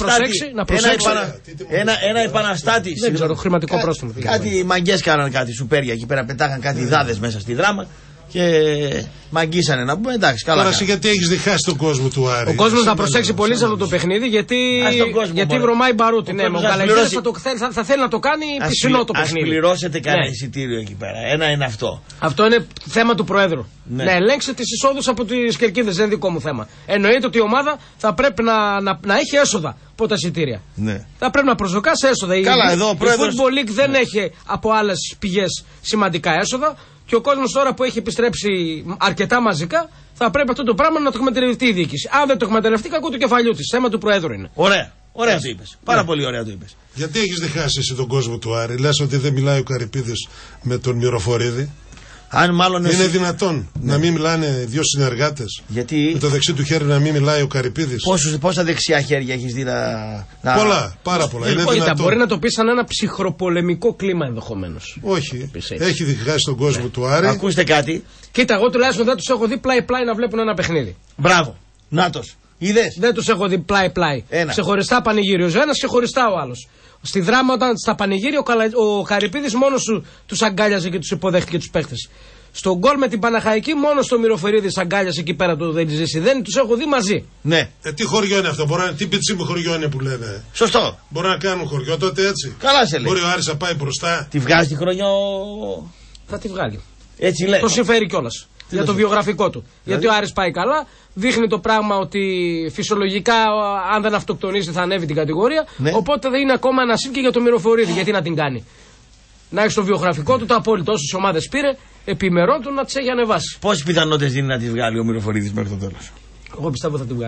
ένα επαναστάτη. Δεν ξέρω, χρηματικό πρόστιμο. Κάτι μαγκές κάναν κάτι σουπέρια εκεί πέρα, πετάγαν κάτι δάδες μέσα στη δράμα. Και μαγγίσανε να πούμε, εντάξει, καλά. Τώρα γιατί έχεις διχάσει τον κόσμο του Άρη. Ο κόσμος θα προσέξει πολύ σε αυτό το παιχνίδι γιατί βρωμάει μπαρούτι. Ναι, ο Καλαϊτζίδης θα θέλει να το κάνει πισινό το παιχνίδι. Ας πληρώσετε κανένα εισιτήριο εκεί πέρα. Ένα είναι αυτό. Αυτό είναι θέμα του Προέδρου. Ναι. Να ελέγξει τις εισόδους από τις κερκίδες, δεν είναι δικό μου θέμα. Εννοείται ότι η ομάδα θα πρέπει να έχει έσοδα από τα εισιτήρια. Ναι. Θα πρέπει να προσδοκά σε έσοδα. Καλά, η Football League δεν έχει από άλλες πηγές σημαντικά έσοδα. Και ο κόσμος τώρα που έχει επιστρέψει αρκετά μαζικά, θα πρέπει αυτό το πράγμα να το εκμεταλλευτεί η διοίκηση. Αν δεν το εκμεταλλευτεί, κακό του κεφαλιού της. Θέμα του Προέδρου είναι. Ωραία το είπες. Πάρα πολύ ωραία το είπες. Γιατί έχεις διχάσει εσύ τον κόσμο του Άρη. Λες ότι δεν μιλάει ο Καρυπίδης με τον Μυροφορίδη. Αν μάλλον είναι δυνατόν να μην μιλάνε δύο συνεργάτες. Γιατί... με το δεξί του χέρι να μην μιλάει ο Καρυπίδης. Πόσα δεξιά χέρια έχεις δει να... Πολλά, πάρα πολλά. Είναι δυνατόν. Μπορεί να το πει σαν ένα ψυχροπολεμικό κλίμα ενδεχομένως. Όχι. Έχει διχάσει τον κόσμο του Άρη. Ακούστε κάτι. Κοίτα, εγώ τουλάχιστον δεν τους έχω δει πλάι-πλάι να βλέπουν ένα παιχνίδι. Μπράβο. Νάτος. Είδες. Δεν τους έχω δει πλάι-πλάι. Ξεχωριστά πανηγύρι ο ένας, ξεχωριστά ο άλλος. Στη δράμα, όταν στα πανηγύρια ο Καρυπίδης μόνος τους αγκάλιαζε και τους υποδέχτηκε τους παίχτες. Στον γκολ με την Παναχαϊκή, μόνο στο Μυροφορίδη αγκάλιασε εκεί πέρα του δεν ζήσει. Δεν τους έχω δει μαζί. Ναι. Τι χωριό είναι αυτό, τι πιτσίμι χωριό είναι που λένε. Σωστό. Μπορεί να κάνουν χωριό τότε έτσι. Καλά σε λέει. Μπορεί ο Άρης να πάει μπροστά. Τη βγάζει τη χρονιά. Θα τη βγάλει. Έτσι λέει. Το συμφέρει κιόλας. Για το βιογραφικό του. Γιατί ο Άρης πάει καλά, δείχνει το πράγμα ότι φυσιολογικά αν δεν αυτοκτονήσει θα ανέβει την κατηγορία. Ναι. Οπότε δεν είναι ακόμα ένα συν και για το Μυροφορίδη. Γιατί να την κάνει. Να έχει το βιογραφικό του, το απόλυτο. Όσες ομάδες πήρε, επιμερών του να τις έχει ανεβάσει. Πόσες πιθανότητες δίνει να τη βγάλει ο Μυροφορίδης μέχρι το τέλος? Εγώ πιστεύω θα την βγάλει.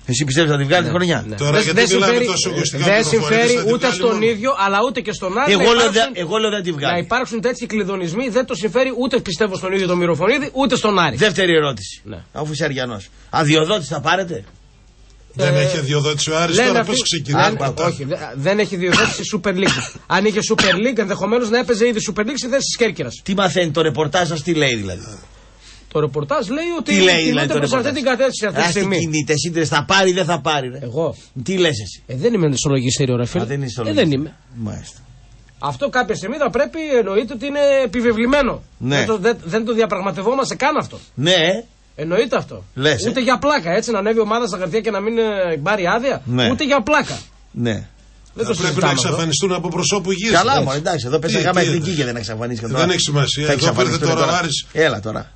Εσύ πιστεύεις να τη βγάλει τη χρονιά? Τώρα γιατί μιλάμε τόσο ακουστικά. Δεν συμφέρει ούτε στον ίδιο αλλά ούτε και στον άλλο. Εγώ λέω δεν τη βγάλει. Να υπάρξουν τέτοιοι κλειδονισμοί δεν το συμφέρει ούτε πιστεύω στον ίδιο τον Μυροφωνίδη ούτε στον Άρη. Δεύτερη ερώτηση. Αφού είσαι Αριανός. Αδειοδότηση θα πάρετε? Δεν έχει αδειοδότηση ο Άρης τώρα, πώς ξεκινάει? Όχι, δεν έχει αδειοδότηση Super League. Αν είχε Super League, ενδεχομένως να έπαιζε ήδη Super League στη θέση της Κέρκυρας. Τι μαθαίνει το ρεπορτάζ σας, τι λέει δηλαδή? Το ρεπορτάζ λέει ότι κινείται προς αυτή την κατεύθυνση αυτή τη στιγμή. Τι κινείται, εσύ θα πάρει ή δεν θα πάρει? Ρε. Εγώ. Τι λες εσύ? Δεν είμαι στο λογιστήριο, ρε φίλε. Δεν είμαι. Μάλιστα. Αυτό κάποια στιγμή θα πρέπει, εννοείται ότι είναι επιβεβλημένο. Ναι. Δεν το διαπραγματευόμαστε καν αυτό. Ναι. Εννοείται αυτό. Λες, ούτε για πλάκα, έτσι να ανέβει ομάδα στα χαρτιά και να μην πάρει άδεια. Ναι. Ούτε για πλάκα. Ναι. Θα πρέπει να εξαφανιστούν από προσώπου γης. Καλά, μόνο εντάξει, εδώ πες γάμα εθνική και δεν εξαφανίστηκαν. Δεν έχει σημασία. Εδώ φέρετε τώρα ο Άρης. Έλα τώρα.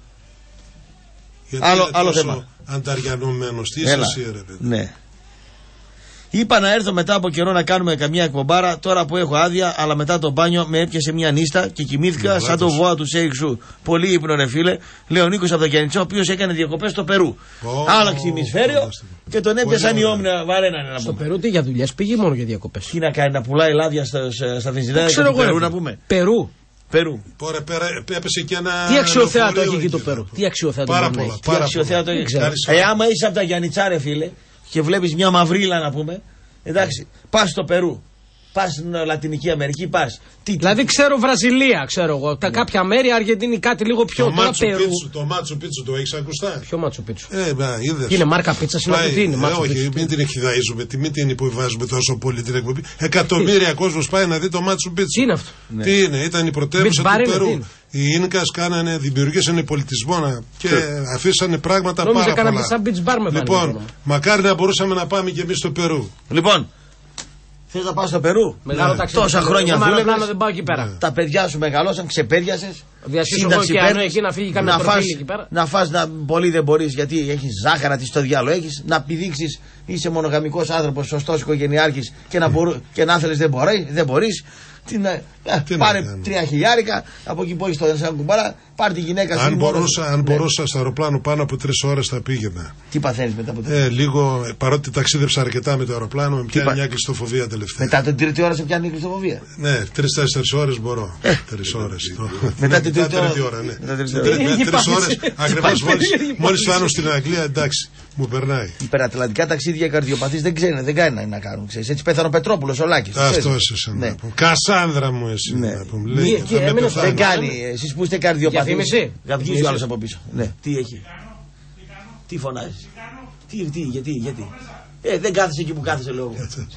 Γιατί άλλο θέμα. Ανταριανωμένος, τι είσαι εσύ, ρε παιδί? Ναι. Είπα να έρθω μετά από καιρό να κάνουμε καμιά εκπομπάρα. Τώρα που έχω άδεια, αλλά μετά το μπάνιο με έπιασε μια νύστα και κοιμήθηκα σαν το βόα του Σέιξ Σου. Πολύ ύπνο, ρε φίλε. Λέει ο Νίκος από το Γιαννιτσό, ο οποίος έκανε διακοπές στο Περού. Άλλαξε ημισφαίριο και τον έπιασαν οι όμνα βαρένα. Στο Περού τι για δουλειές πήγε, μόνο για διακοπές. Τι να κάνει, να πουλάει λάδια στα βενζινάδια του Περού, να πούμε. Περού. Πора, έπεσε και ένα. Τι αξιοθέατο έχει εκεί το Περού? Τι αξιοθέατο πάρα πολλά. Τι αξιοθέατο έχει? Άμα είσαι από τα Γιαννιτσά, ρε φίλε, και βλέπεις μια μαυρίλα να πούμε, εντάξει, πας στο Περού, πας στην Λατινική Αμερική, πας. Δηλαδή ξέρω Βραζιλία, ξέρω εγώ. Τα κάποια μέρη, Αργεντινή κάτι λίγο πιο. Το Μάτσου Πίτσου το έχεις ακουστά? Ποιο Μάτσου Πίτσου? Είδες. Είναι μάρκα πίτσα, τι είναι? Όχι, μην την εκχυδαίζουμε, μην την υποβιβάζουμε τόσο πολύ την εκπομπή. Εκατομμύρια κόσμος πάει να δει το Μάτσου Πίτσου. Τι είναι αυτό? Τι είναι, ήταν η πρωτεύουσα του Περού. Οι Ίνκας δημιουργήσανε πολιτισμό και αφήσανε πράγματα πάρα πολλά. Λοιπόν, μακάρι να μπορούσαμε να πάμε κι εμείς στο Περού. Λοιπόν, θες να πάω στο Περού? Μεγάλο ταξίδι. Τόσα χρόνια δούλευες. Δεν πάω εκεί πέρα. Τα παιδιά σου μεγαλώσαν, ξεπέδιασες. Σύνταξη παίρνεις. Εκεί να φύγει καμία προφίλ εκεί πέρα. Να φας πολύ δεν μπορείς γιατί έχεις ζάχαρα, τι στο διάλογο έχεις. Να πηδήξεις, είσαι μονογαμικός άνθρωπος, σωστός οικογενειάρχης και να θέλεις δεν μπορείς. Πάρε 3 χιλιάρικα από εκεί που έχεις το σαν κουμπάρα, πάρε τη γυναίκα σου. Αν μπορούσα στο αεροπλάνο πάνω από 3 ώρες θα πήγαινα. Τι παθαίνεις μετά από 3 λίγο, παρότι ταξίδεψα αρκετά με το αεροπλάνο, με πιάνει μια κλειστοφοβία τελευταία. Μετά την τρίτη ώρα σε πιάνει η κλειστοφοβία? Ναι, 3-4 ώρες μπορώ. 3 ώρες. Μετά την τρίτη ώρα, ναι. 3 ώρες ακριβώς μόλις φτάνω στην Αγγλία, εντάξει. Μου περνάει. Υπερατλαντικά ταξίδια καρδιοπαθείς δεν κάνει να κάνουν. Ξέρεις. Έτσι πέθανε ο Πετρόπουλος, ο Λάκης. Αυτό είσαι. Ναι. Κασάνδρα μου εσύ. Ναι. Δεν κάνει. Εσείς που είστε καρδιοπαθείς. Γαυγίζει ο άλλος από πίσω. Ναι. Τι έχει? Τι φωνάζεις? Γιατί? Δεν κάθεσαι εκεί που κάθεσαι λόγω.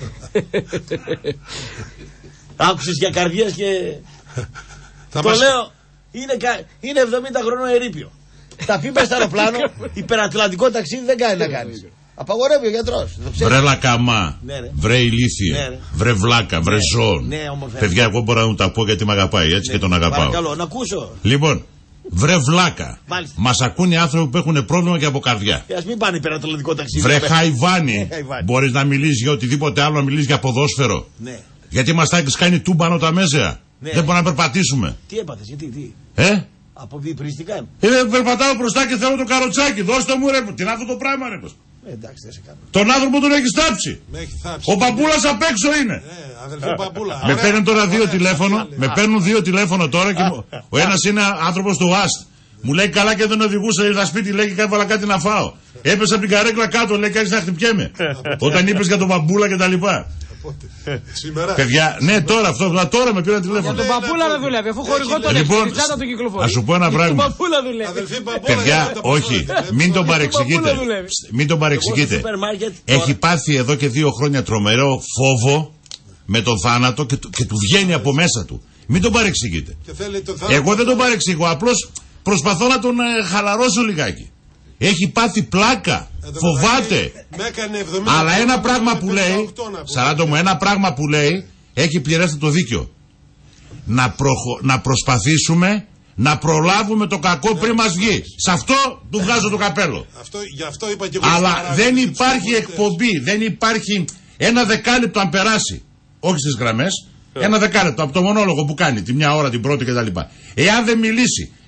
Άκουσες για καρδιές και. Το λέω. Είναι 70 χρονών ερείπιο. Τα πει μες στο αεροπλάνο, υπερατλαντικό ταξίδι δεν κάνει να κάνεις. Απαγορεύει ο γιατρός. Βρε λακαμά, βρε ηλίθιε, βρε βλάκα, βρε ζώων. Παιδιά, εγώ μπορώ να μου τα πω γιατί με αγαπάει, έτσι και τον αγαπάω. Παρακαλώ, να ακούσω. Λοιπόν, βρε βλάκα, μας ακούνε άνθρωποι που έχουν πρόβλημα και από καρδιά. Ας μην πάνε υπερατλαντικό ταξίδι. Βρε χαϊβάνι, μπορείς να μιλήσεις για οτιδήποτε άλλο, να μιλήσεις για ποδόσφαιρο. Γιατί μας τα έχεις κάνει τούμπανο τα μέζεα. Δεν μπορούμε να περπατήσουμε. Τι έπαθες, γιατί? Αποβιπριστικά. Περπατάω μπροστά και θέλω το καροτσάκι. Δώστε μου ρε. Τι είναι αυτό το πράγμα ρε. Εντάξει, δεν σε κάνω. Τον άνθρωπο τον έχει τάψει. Ο παππούλας απ' έξω είναι. Αδελφέ παππούλα. Με παίρνουν τώρα 2 τηλέφωνο. Με παίρνουν 2 τηλέφωνο τώρα και ο ένας είναι άνθρωπος του ΑΣΤ. Μου λέει καλά και δεν οδηγούσα. Ήρθα σπίτι, λέει και έβαλα κάτι να φάω. Έπεσα από την καρέκλα κάτω, λέει κάτι να χτυπιέμαι. Όταν είπες για τον παππούλα και τα λοιπά. Σήμερα. Παιδιά, ναι, τώρα με πήραν τηλέφωνο. Για τον παππούλα δεν δουλεύει, αφού χορηγό τον λοιπόν, τον κυκλοφορεί. ας σου πω ένα πράγμα. Παιδιά, όχι, μην τον παρεξηγείτε. Μην τον παρεξηγείτε. Έχει πάθει εδώ και 2 χρόνια τρομερό φόβο με τον θάνατο και του βγαίνει από μέσα του. Μην τον παρεξηγείτε. Εγώ δεν τον παρεξηγώ, απλώς προσπαθώ να τον χαλαρώσω λιγάκι. Έχει πάθει πλάκα. Φοβάται. Αλλά ένα πράγμα που λέει, Σαράντο μου, ένα πράγμα που λέει, έχει πληρέσει το δίκιο. Να προσπαθήσουμε να προλάβουμε το κακό πριν μας βγει. Σε αυτό του βγάζω το καπέλο. Αλλά δεν υπάρχει εκπομπή, δεν υπάρχει ένα δεκάλεπτο αν περάσει. Όχι στις γραμμές, ένα δεκάλεπτο από το μονόλογο που κάνει, τη 1 ώρα, την πρώτη κτλ. Εάν δεν μιλήσει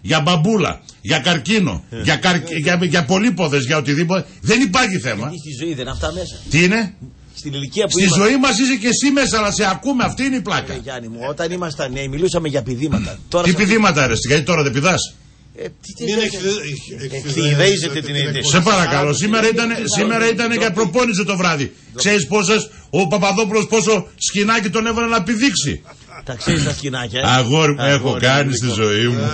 για μπαμπούλα, για καρκίνο, για πολύποδες, για οτιδήποτε. Δεν υπάρχει θέμα. Γιατί στη ζωή δεν είναι αυτά μέσα. Τι είναι? Στην ηλικία που στη ζωή μας είσαι και εσύ μέσα, αλλά σε ακούμε, αυτή είναι η πλάκα. Γιάννη μου, όταν ήμασταν νέοι μιλούσαμε για πηδήματα. Τι πηδήματα αρέσει, γιατί τώρα δεν πηδάς? Εκθυγδέιζεται την ιδέα. Σε παρακαλώ, σήμερα ήταν για προπόνηση το βράδυ. Ξέρεις ο Παπαδόπουλος πόσο σκηνάκι τον έβαλε να πηδήξει? Τα ξέρεις τα σκηνάκια. Αγόρι μου, έχω κάνει στη ζωή μου.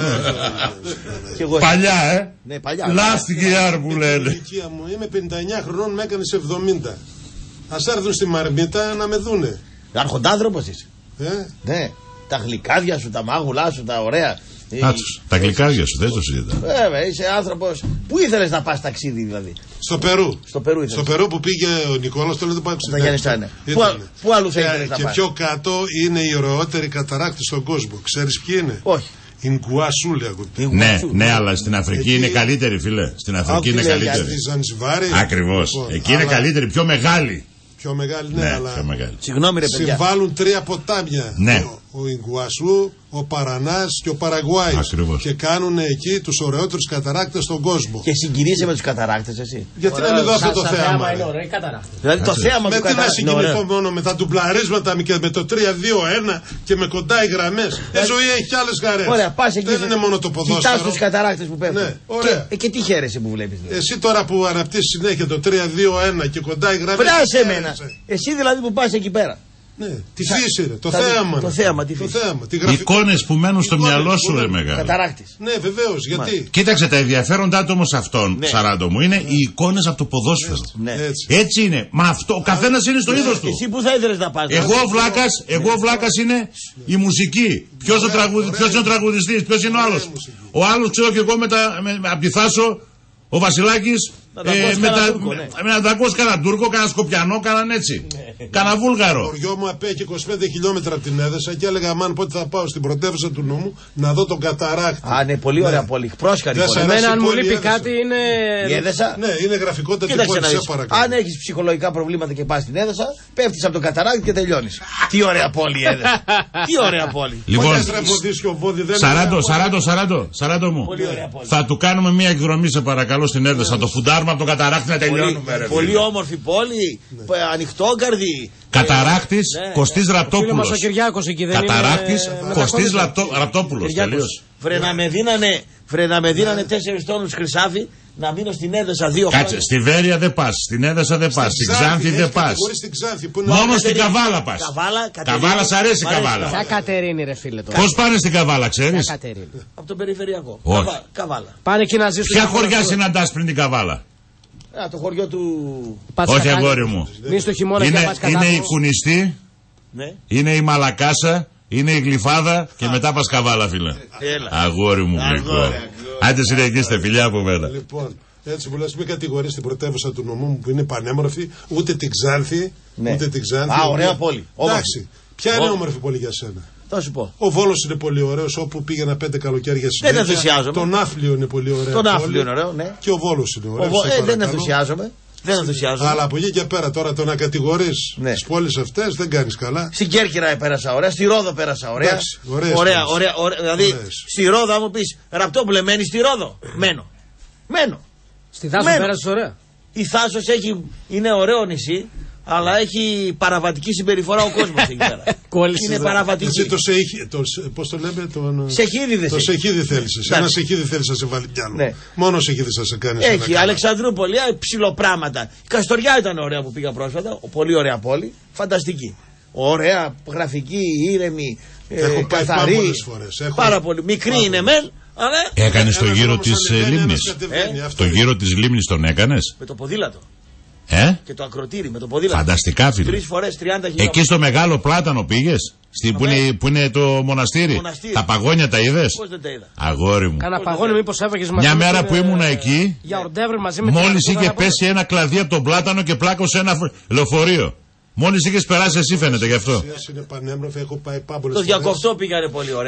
Παλιά, ναι, παλιά. Λάστηκε η άρ που λένε. Η ηλικία μου, είμαι 59 χρονών, με έκανες 70. Ας έρθουν στη Μαρμίτα να με δούνε. Αρχοντάνθρωπος είσαι. Ναι, τα γλυκάδια σου, τα μάγουλά σου, τα ωραία. Τα γλυκάδια σου, δεν το συζητάω. Βέβαια, είσαι άνθρωπος. Πού ήθελες να πας ταξίδι, δηλαδή? Στο Περού. Στο Περού που πήγε ο Νικόλας, το λέει το πάει ξydά. Πού αλλού θα ήθελες να πας? Και πιο κάτω είναι η ωραιότερη καταράκτη στον κόσμο. Ξέρεις ποιοι είναι? Όχι. Η Γκουασού λέγονται. Ναι, αλλά στην Αφρική είναι καλύτερη, φίλε. Στην Αφρική είναι καλύτερη. Ακριβώς. Εκεί είναι καλύτερη, πιο μεγάλη. Πιο μεγάλη, ναι, αλλά. Συγγνώμη, ρε παιδιά. Συμβάλλουν 3 ποτάμια. Ναι. Ο Ιγκουασού, ο Παρανάς και ο Παραγουάης. Ακριβώς. Και κάνουν εκεί τους ωραιότερους καταράκτες στον κόσμο. Και συγκινείσαι με τους καταράκτες, εσύ? Γιατί να μην δω αυτό το θέαμα? Δηλαδή το θέαμα του καταράκτη. Με τι να συγκινηθώ μόνο με τα ντουμπλαρίσματα και με το 3-2-1 και με κοντά οι γραμμές. Η ζωή έχει άλλες χαρές. Ωραία, πας εκεί. Δεν είναι μόνο το ποδόσφαιρο. Κοιτάς τους καταράκτες που πέφτουν. Ναι, ωραία. Και τι χαίρεσαι που βλέπεις? Εσύ τώρα που αναπτύσσεις συνέχεια το 3-2-1 και κοντά οι γραμμές. Πράσε εμένα. Εσύ δηλαδή που πας εκεί πέρα. Ναι, τη φύση, το θέαμα. Το θέαμα, τη φύση. Εικόνες που μένουν στο μυαλό σου, ρε μεγάλο. Καταράκτης. Ναι, βεβαίως, γιατί. Κοίταξε, τα ενδιαφέροντά του όμως αυτών, Σαράντο μου, είναι οι εικόνες από το ποδόσφαιρο. Ναι. Έτσι είναι. Μα αυτό, ο καθένας είναι στο είδος του. Εσύ που θα ήθελες να πας? Εγώ ο βλάκας είναι η μουσική. Ποιος είναι ο τραγουδιστής, ποιος είναι ο άλλος? Ο άλλος ξέρω και εγώ από τη Θάσο, ο Βασιλάκης. Να τα ακούσει κανένα Τούρκο, κανένα Σκοπιανό, κανέναν έτσι. Κανένα Βούλγαρο. Το χωριό μου απέχει 25 χιλιόμετρα από την Έδεσα και έλεγα αμάν πότε θα πάω στην πρωτεύουσα του νου μου να δω τον καταράκτη. Α, ναι, πολύ ωραία πόλη. Πρόσχαρη πόλη. Εμένα, αν μου λείπει κάτι, είναι. Η Έδεσα. Ναι, είναι γραφικότητα πόλη, σε παρακαλώ. Αν έχεις ψυχολογικά προβλήματα και πας στην Έδεσα, πέφτεις από τον καταράκτη και τελειώνεις. Τι ωραία πόλη η Έδεσα. Τι ωραία πόλη. Λοιπόν, Σαράντο μου, θα του κάνουμε μια εκδρομή, σε παρακαλώ, στην Έδεσα. Το φουντάρουμε από τον καταράκτη να τελειώνουμε. Πολύ όμορφη πόλη, ανοιχτόκαρδη. Καταράκτης Κωστής Ραπτόπουλος. Καταράκτης Κωστής Ραπτόπουλος. Βρε να με δίνανε 4 τόνους χρυσάφι να μείνω στην Έδεσα 2 χρόνια. Κάτσε, στη Βέρεια δεν πας, στην Έδεσα δεν πας, στην Ξάνθη δεν πας. Μόνο στην Καβάλα πας. Καβάλα, σ' αρέσει η Καβάλα. Ποια Κατερίνη, ρε φίλε τώρα? Πώς πάνε στην Καβάλα, ξέρεις? Από τον περιφερειακό. Καβάλα. Πάνε εκεί να ζήσουν. Ποια χωριά συναντάς πριν την Καβάλα? Το χωριό του. Όχι, αγόρι μου. Είναι η Κουνιστή, είναι η Μαλακάσα, είναι η Γλυφάδα και μετά πας Καβάλα, φίλε. Αγόρι μου γλυκό. Άντε συνεχίστε, φιλιά από μένα. Λοιπόν, έτσι που λες, μην κατηγορείς την πρωτεύουσα του νομού μου που είναι πανέμορφη, ούτε την Ξάνθη. Ούτε την Ξάνθη. Α, ωραία πόλη. Εντάξει. Ποια είναι όμορφη πόλη για σένα? Θα σου πω. Ο Βόλος είναι πολύ ωραίος, όπου πήγαινα 5 καλοκαίρια συνέχεια. Δεν ενθουσιάζομαι. Το Ναύπλιο είναι πολύ ωραίο. Το Ναύπλιο είναι ωραίο, ναι. Και ο Βόλος είναι ωραίος. Δεν ενθουσιάζομαι. Αλλά από εκεί και πέρα τώρα το να κατηγορείς τις πόλεις αυτές δεν κάνεις καλά. Στην Κέρκυρα πέρασα ωραία, στη Ρόδο πέρασα ωραία. Ωραία. Δηλαδή στη Ρόδο, αν μου πεις Ραπτόπουλε, μένεις στη Ρόδο? Μένω. Στη Θάσο πέρασες ωραία. Η Θάσος είναι ωραίο νησί, αλλά έχει παραβατική συμπεριφορά ο κόσμος εκεί πέρα. Είναι παραβατική. Εσύ πώς το λέμε, σεχίδι το σεχίδι θέλεις. Ένα σεχίδι θέλεις να σε βάλει πιάνο. Μόνο σεχίδι θα σε κάνει. Έχει Αλεξανδρούπολη, ψιλοπράματα. Η Καστοριά ήταν ωραία που πήγα πρόσφατα. Πολύ ωραία πόλη. Φανταστική. Ωραία, γραφική, ήρεμη, καθαρή. Πάρα πολύ. Μικρή είναι μεν. Έκανες το γύρο της λίμνης? Το γύρο της λίμνης τον έκανες? Με το ποδήλατο. Και το ακροτήρι με το ποδήλατο. Φανταστικά, φίλε. 3 φορές 30 χιλιόμετρα. Εκεί στο Μεγάλο Πλάτανο πήγες? Που είναι το μοναστήρι. Τα παγόνια τα είδες? Πώς δεν τα είδα? Αγόρι μου. Κάνα παγόνι, μήπως έφαγες μαζί? Μια μέρα που ήμουνα εκεί, μόλις είχε πέσει ένα κλαδί από τον Πλάτανο και πλάκωσε ένα λεωφορείο. Μόλις είχες περάσει εσύ, φαίνεται γι' αυτό. Είναι πανέμορφη, έχω πάει πάμπολες. Το Διακοφτό πήγανε πολύ ωραία.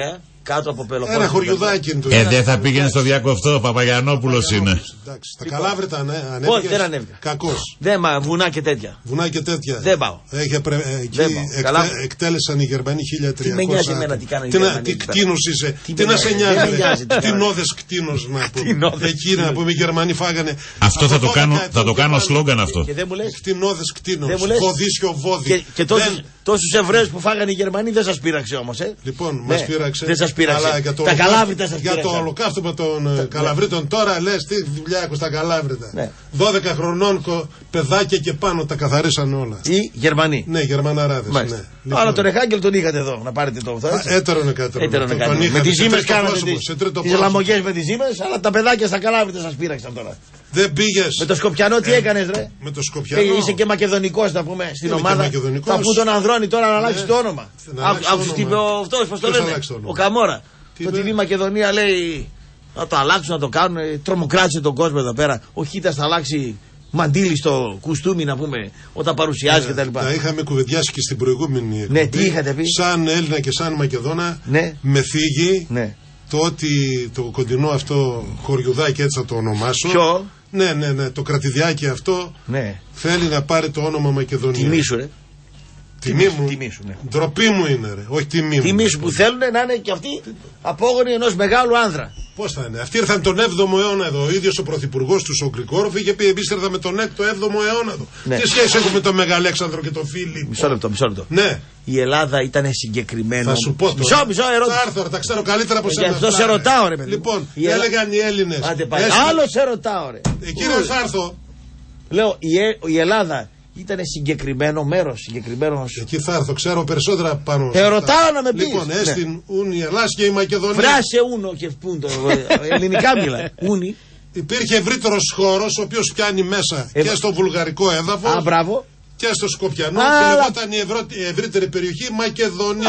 Κάτω από Πελοπόννησο. Ένα χωριουδάκι είναι το. Δεν θα πήγαινε στο διακοφτό, ο Παπαγιανόπουλος είναι. Εντάξει, τα Καλάβρητα ανέβηκε. Όχι, δεν ανέβηκα. Κακός. Δεν, μα βουνά και τέτοια. Βουνά και τέτοια. Δεν πάω. Εκεί εκτέλεσαν οι Γερμανοί 1300. Τι με νοιάζει εμένα τι κάνανε οι Γερμανοί. Τι κτίνος είσαι. Τι να σε νοιάζει. Κτηνώδες κτίνος να πούμε. Εκεί να πούμε οι Γερμανοί φάγανε. Αυτό θα το κάνω σλόγγαν αυτό. Και δεν μου λες. Κτηνώδες κτίνος. Βοδίσιο βόδι. Και τόσους Εβραίους που φάγανε οι Γερμανοί δεν σας πείραξε όμως. Λοιπόν, μας πείραξε. Δεν σας πείραξε. Τα Καλάβρητα σας πείραξε. Για το ολοκαύτωμα των Καλαβρίτων τώρα λες τι δουλειά έχω στα Καλάβρητα. 12 χρονών παιδάκια και πάνω τα καθαρίσαν όλα. Οι Γερμανοί. Ναι, Γερμαναράδες. Ναι. Αλλά τον Εχάγγελ τον είχατε εδώ να πάρετε το αυτό. Έτερον εκάτερον. Με τις ζήμες κάνατε τις λαμογές με τις ζήμες, αλλά τα παιδάκια στα Καλάβρητα σας πήραξαν τώρα. Δεν πήγες. Με το Σκοπιανό τι έκανες ρε. Με το Σκοπιανό. Είσαι και Μακεδονικός να πούμε στην ομάδα. Θα πούν τον Ανδρώνη τώρα να αλλάξει το όνομα. Άκουσες τι είπε αυτός, πώς το λένε. Ο Καμόρα. Το TV Μακεδονία λέει να το αλλάξουν, να το κάνουν. Τρομοκράτησε τον κόσμο εδώ πέρα. Ο Χίτας θα αλλάξει μαντίλι στο κουστούμι να πούμε όταν παρουσιάζει κτλ. Τα είχαμε κουβεντιάσει και στην προηγούμενη εκπομπή. Ναι, τι είχατε πει. Σαν Έλληνα και σαν Μακεδόνα με θίγει το ότι το κοντινό αυτό χωριουδάκι, έτσι θα το ονομάσω. Ποιο? Ναι, το κρατηδιάκι αυτό θέλει να πάρει το όνομα Μακεδονία. Τιμή σου ρε. Τιμή μου. Ντροπή μου είναι ρε. Όχι τιμή μου. Τιμή σου που θέλουν να είναι και αυτοί απόγονοι ενός μεγάλου άνδρα. Πώς θα είναι. Αυτοί ήρθαν τον 7ο αιώνα εδώ. Ο ίδιος ο πρωθυπουργός του ο Γκρικόροφ είχε πει: εμείς ήρθαμε τον 6ο-7ο αιώνα εδώ. Τι σχέση έχουμε με τον Μεγαλέξανδρο και τον Φίλιππο. Μισό λεπτό. Ναι. Η Ελλάδα ήταν συγκεκριμένο. Θα σου πω τώρα. Μισό ερώτηση. Θα έρθω, τα ξέρω καλύτερα από σένα. Γι' αυτό σε ρωτάω ρε παιδί. Λοιπόν, έλεγαν οι Έλληνες. Άλλο σε ρωτάω ρε. Κύριε θα έρθω. Λέω η Ελλάδα ήταν συγκεκριμένο μέρος, συγκεκριμένος. Εκεί θα έρθω, ξέρω περισσότερα πάνω. Ρωτάω να με πεις. Λοιπόν, έστειν η Ελλάδα και η Μακεδονία. Φράσε ούνο και πούν το. Ελληνικά μιλά. Ούνι. Υπήρχε ευρύτερος χώρος, ο οποίος πιάνει μέσα και στο βουλγαρικό έδαφος. Α, μπράβο. Και στο Σκοπιανό και λεγόταν η ευρύτερη περιοχή Μακεδονία.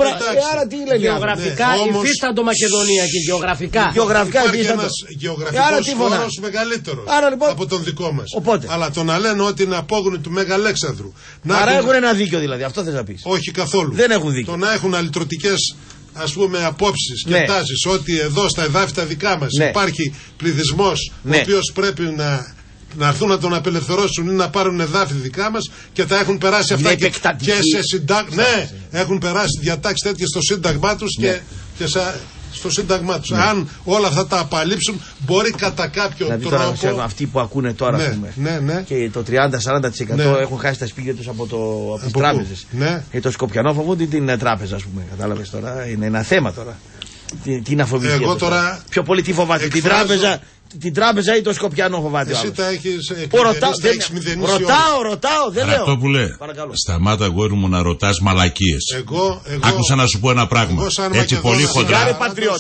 Άρα τι λένε. Γεωγραφικά υφίσταντο Μακεδονία και γεωγραφικά. Υπάρχει ένας γεωγραφικός χώρος μεγαλύτερος από τον δικό μας. Αλλά το να λένε ότι είναι απόγονοι του Μεγαλέξανδρου. Άρα έχουν ένα δίκιο δηλαδή, αυτό θες να πεις. Όχι καθόλου. Δεν έχουν δίκιο. Το να έχουν αλυτρωτικές ας πούμε απόψεις και τάσεις ότι εδώ στα εδάφη τα δικά μας υπάρχει πληθυσμός ο οποίος πρέπει να έρθουν να τον απελευθερώσουν ή να πάρουν εδάφη δικά μας και τα έχουν περάσει αυτά και σε συντάγμα. Ναι, έχουν περάσει διατάξεις τέτοιες στο σύνταγμά τους και στο σύνταγμά τους. Αν όλα αυτά τα απαλείψουν, μπορεί κατά κάποιο τρόπο. Τώρα, αυτοί που ακούνε τώρα και το 30-40% έχουν χάσει τα σπίτια τους από τις τράπεζες. Το Σκοπιανό φοβούνται την τράπεζα, ας πούμε. Κατάλαβες τώρα. Είναι ένα θέμα τώρα. Τι να φοβηθεί. Εγώ τώρα. Πιο πολύ τι φοβάται, την τράπεζα ή το Σκοπιανό φοβάται. Εσύ τα έχεις μηδενίσει. Ρωτάω, δεν λέω. Αυτό που λέει. Σταμάτα αγόρι μου να ρωτάς μαλακίες. Άκουσα να σου πω ένα πράγμα. Έτσι πολύ χοντρά.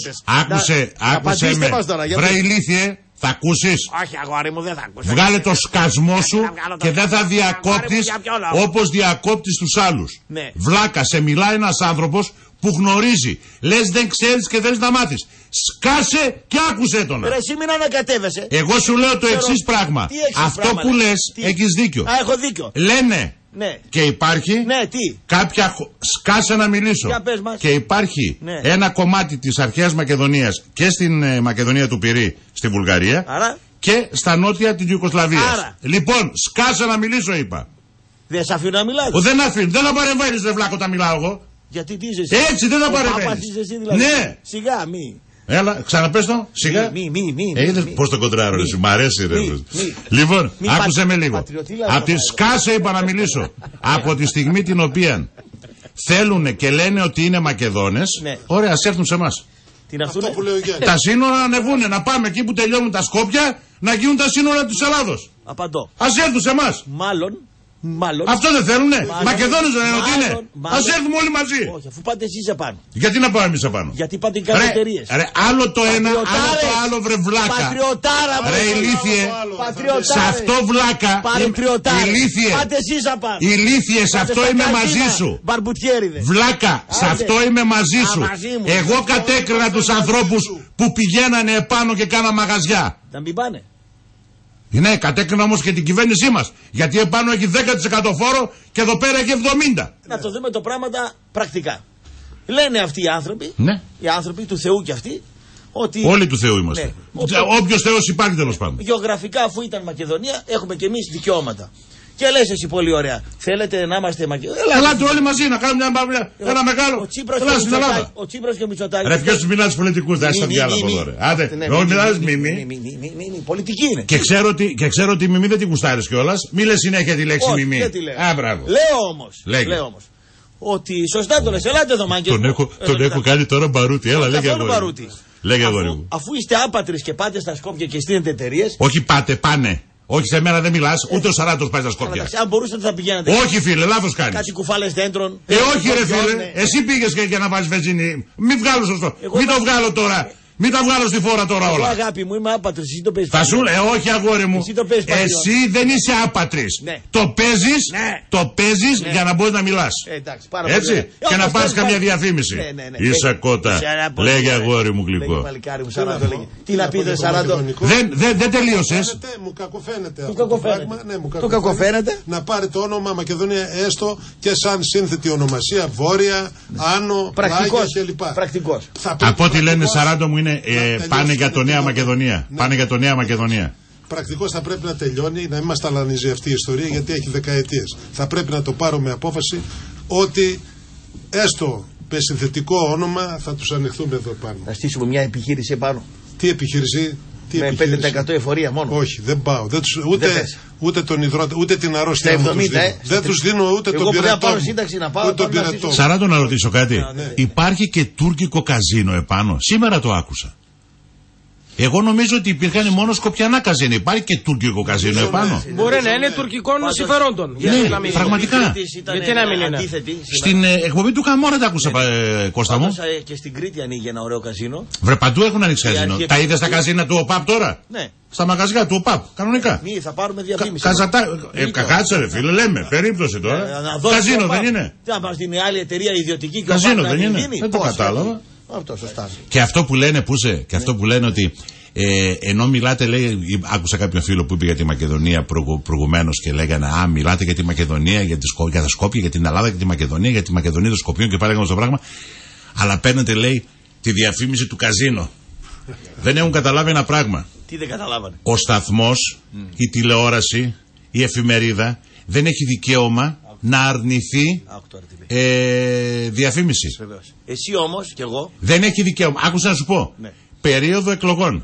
Άκουσε με. Βρε ηλίθιε, θα ακούσεις. Όχι αγόρι μου, δεν θα ακούσεις. Βγάλε το σκασμό σου και δεν θα διακόπτεις όπως διακόπτεις τους άλλους. Βλάκα, σε μιλάει ένας άνθρωπος που γνωρίζει. Λες δεν ξέρεις και θες να μάθεις. Σκάσε και άκουσέ τον. Ρε εσύ μην ανακατεύεσαι. Εγώ σου λέω το εξής πράγμα. Αυτό που λες έχεις δίκιο. Έχω δίκιο. Λένε και υπάρχει κάποια. Σκάσε να μιλήσω. Και υπάρχει ένα κομμάτι της αρχαίας Μακεδονίας και στην Μακεδονία του Πυρή στη Βουλγαρία και στα νότια της Ιουγκοσλαβίας. Λοιπόν, σκάσε να μιλήσω είπα. Δεν σε αφήνω να μιλάς. Δεν αφήνω. Δεν θα παρεμβαίνεις ρε βλάκο τα μιλάω εγώ. Γιατί τι είσαι εσύ. Έτσι δεν θα παρεμβαίνεις. Δηλαδή. Ναι. Σιγά μη. Έλα, ξαναπες το, σιγά. Είδες πώς το κοντράρω, ρε, μ' αρέσει, ρε. Λοιπόν, άκουσε με λίγο. Από τη σκάσε είπα να μιλήσω. Από τη στιγμή την οποία θέλουν και λένε ότι είναι Μακεδόνες, ωραία, ας έρθουν σε εμάς. Τα σύνορα να ανεβούνε, να πάμε εκεί που τελειώνουν τα Σκόπια, να γίνουν τα σύνορα της Ελλάδος. Απαντώ. Ας έρθουν σε εμάς. Μάλλον. Αυτό δεν θέλουνε. Μακεδόνες δεν είναι ότι είναι. Ας έρθουμε όλοι μαζί. Όχι, αφού πάτε εσείς επάνω. Γιατί να πάμε εμείς επάνω. Γιατί πάτε οι εταιρείες. Άλλο το ένα, άλλο το άλλο βρε βλάκα. Πατριωτάρα ρε ηλίθιε. Σε αυτό βλάκα. Ηλίθιε. Πάτε εσείς επάνω. Ηλίθιε, σε αυτό είμαι μαζί σου. Μπαρμπουτιέριδες. Βλάκα, σε αυτό είμαι μαζί σου. Εγώ κατέκρινα τους ανθρώπους που πηγαίνανε επάνω και κάνα μαγαζιά. Να μην πάνε. Ναι, κατέκρινα όμως και την κυβέρνησή μας. Γιατί επάνω έχει 10% φόρο και εδώ πέρα έχει 70%. Να το δούμε το πράγματα πρακτικά. Λένε αυτοί οι άνθρωποι, ναι. οι άνθρωποι του Θεού και αυτοί, ότι. Όλοι του Θεού είμαστε. Ναι. Όποιος Θεός υπάρχει τέλος πάντων. Γεωγραφικά, αφού ήταν Μακεδονία, έχουμε κι εμείς δικαιώματα. Και λες εσύ πολύ ωραία. Θέλετε να είμαστε Μακεδονία. Ελάτε όλοι μαζί να κάνουμε ένα μεγάλο. Ο Τσίπρας και ο Μητσοτάκης. Ρε, ποιος τους μιλά τους πολιτικούς, δεν στα άλλα από εδώ. Άντε, όχι μιλάς μιμή. Πολιτική είναι. Και ξέρω ότι η μιμή δεν την κουστάρεις κιόλας. Μη λες συνέχεια τη λέξη μιμή. Λέω όμως. Ότι σωστά το λες. Ελάτε εδώ, μάγκες. Τον έχω κάνει τώρα μπαρούτι. Έλα, λέγε αγόρι. Λέγε αγόρι μου. Αφού είστε άπατρες και πάτε στα Σκόπια και στείνετε εταιρείες. Όχι πάτε, πάνε. Όχι σε μένα δεν μιλάς, ούτε ο Σαράτος πάει στα Σκόπια. Αν μπορούσατε θα πηγαίνατε. Όχι φίλε, λάθος κάνεις. Κάτι κουφάλες δέντρων. Όχι ρε φίλε, εσύ πήγες για να βάλεις βενζίνη. Μην βγάλω σωστό. Μην το βγάλω τώρα. Μην τα βγάλω στη φόρα τώρα όλα. Αγάπη μου, είμαι άπατρης, εσύ το παίζεις. Θα σου όχι αγόρι μου. Εσύ δεν είσαι άπατρης. Ναι. Το παίζεις για να μπορείς να μιλάς. Έτσι. Και να πάρεις καμιά διαφήμιση. Είσαι κότα. Λέγε αγόρι μου γλυκό. Τι να πείτε Σαράντο. Δεν τελείωσες. Μου κακοφαίνεται αυτό το πράγμα. Το κακοφαίνεται. Να πάρει το όνομα Μακεδονία έστω και σαν σύνθετη ονομασία Βόρεια, Άνω, Πλάγια κλπ. Πρακτικός. Από ό,τι λένε Σαράντο μου είναι πάνε για το Νέα Μακεδονία. Πάνε για το Νέα Μακεδονία. Πρακτικώς θα πρέπει να τελειώνει, να μην μας ταλανίζει αυτή η ιστορία γιατί έχει δεκαετίες. Θα πρέπει να το πάρουμε απόφαση ότι έστω με συνθετικό όνομα θα τους ανοιχθούμε εδώ πάνω. Να στήσουμε μια επιχείρηση επάνω. Τι επιχείρηση? Με 5% εφορία μόνο. Όχι, δεν πάω. Ούτε τον υδρότα, ούτε την αρρώστια μου τους δίνω. Δεν τους δίνω ούτε τον πυρετό μου. Σαράντο να ρωτήσω κάτι. Υπάρχει και τουρκικό καζίνο επάνω. Σήμερα το άκουσα. Εγώ νομίζω ότι υπήρχαν μόνο σκοπιανά καζίνο. Υπάρχει και τουρκικό καζίνο επάνω. Μπορεί να είναι τουρκικών συμφερόντων. Ναι, πραγματικά. Γιατί να μην είναι. Στην εκπομπή του Καμόρα τα άκουσα, Κώστα μου. Και στην Κρήτη ανοίγει ένα ωραίο καζίνο. Βρε, παντού έχουν ανοίξει καζίνο. Τα είδες στα καζίνα του ΟΠΑΠ τώρα? Ναι. Στα μαγαζιά του ΟΠΑΠ, κανονικά. Μη, θα πάρουμε διαφήμιση. Κάτσε ρε φίλε, λέμε. Περίπτωση τώρα. Καζίνο δεν είναι? Τι να μας δίνει άλλη εταιρεία ιδιωτική και καζίνο δεν είναι? Δεν το κατάλαβα. Αυτό σωστά. Και αυτό που λένε, και αυτό που λένε ότι ενώ μιλάτε, λέει, άκουσα κάποιον φίλο που είπε για τη Μακεδονία προηγουμένως και λέγανε μιλάτε για τη Μακεδονία, για τα Σκόπια, για την Ελλάδα, για τη Μακεδονία, για τη Μακεδονία των Σκοπίων και πάλι έκανα το πράγμα. Αλλά παίρνετε, λέει, τη διαφήμιση του καζίνο. Δεν έχουν καταλάβει ένα πράγμα. Τι δεν καταλάβανε? Ο σταθμός, η τηλεόραση, η εφημερίδα δεν έχει δικαίωμα να αρνηθεί διαφήμιση. Εσύ όμως και εγώ. Δεν έχει δικαίωμα. Άκουσα να σου πω. Ναι. Περίοδο εκλογών.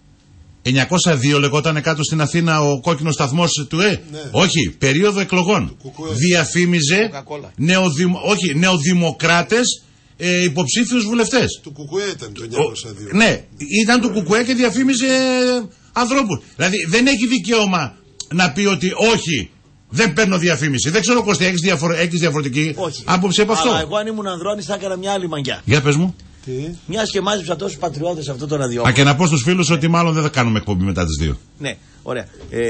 902 λεγόταν κάτω στην Αθήνα ο κόκκινος σταθμός του Ναι. Όχι, περίοδο εκλογών. Διαφήμιζε νεοδημοκράτες υποψήφιους βουλευτές. Του Κουκουέ ήταν το 902. Ναι, ήταν του Κουκουέ και διαφήμιζε ανθρώπους. Δηλαδή δεν έχει δικαίωμα να πει ότι όχι, δεν παίρνω διαφήμιση. Δεν ξέρω, Κώστα, έχεις διαφορετική άποψη από αυτό? Αλλά εγώ αν ήμουν Ανδρώνης θα έκανα μια άλλη μαγιά. Για πες μου. Μιας και μάζεψα τόσους πατριώτες σε αυτό το ραδιόφωνο. Και να πω στους φίλους ότι μάλλον δεν θα κάνουμε εκπομπή μετά τις 2. Ναι, ωραία.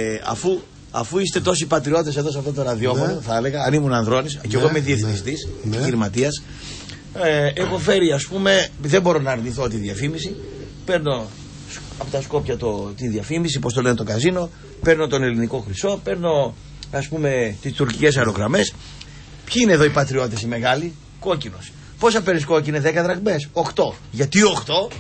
Αφού είστε τόσοι πατριώτες εδώ σε αυτό το ραδιόφωνο, θα έλεγα, αν ήμουν Ανδρώνης, και εγώ είμαι διεθνιστής, επιχειρηματίας, έχω φέρει, ας πούμε, δεν μπορώ να αρνηθώ τη διαφήμιση. Παίρνω από τα Σκόπια τη διαφήμιση, πώς το λένε, το καζίνο, παίρνω τον ελληνικό χρυσό, παίρνω, ας πούμε, τις τουρκικές αερογραμμές. Ποιοι είναι εδώ οι πατριώτες οι μεγάλοι? Κόκκινος. Πόσα παίρνεις κόκκινε? 10 δραχμές. 8. Γιατί 8?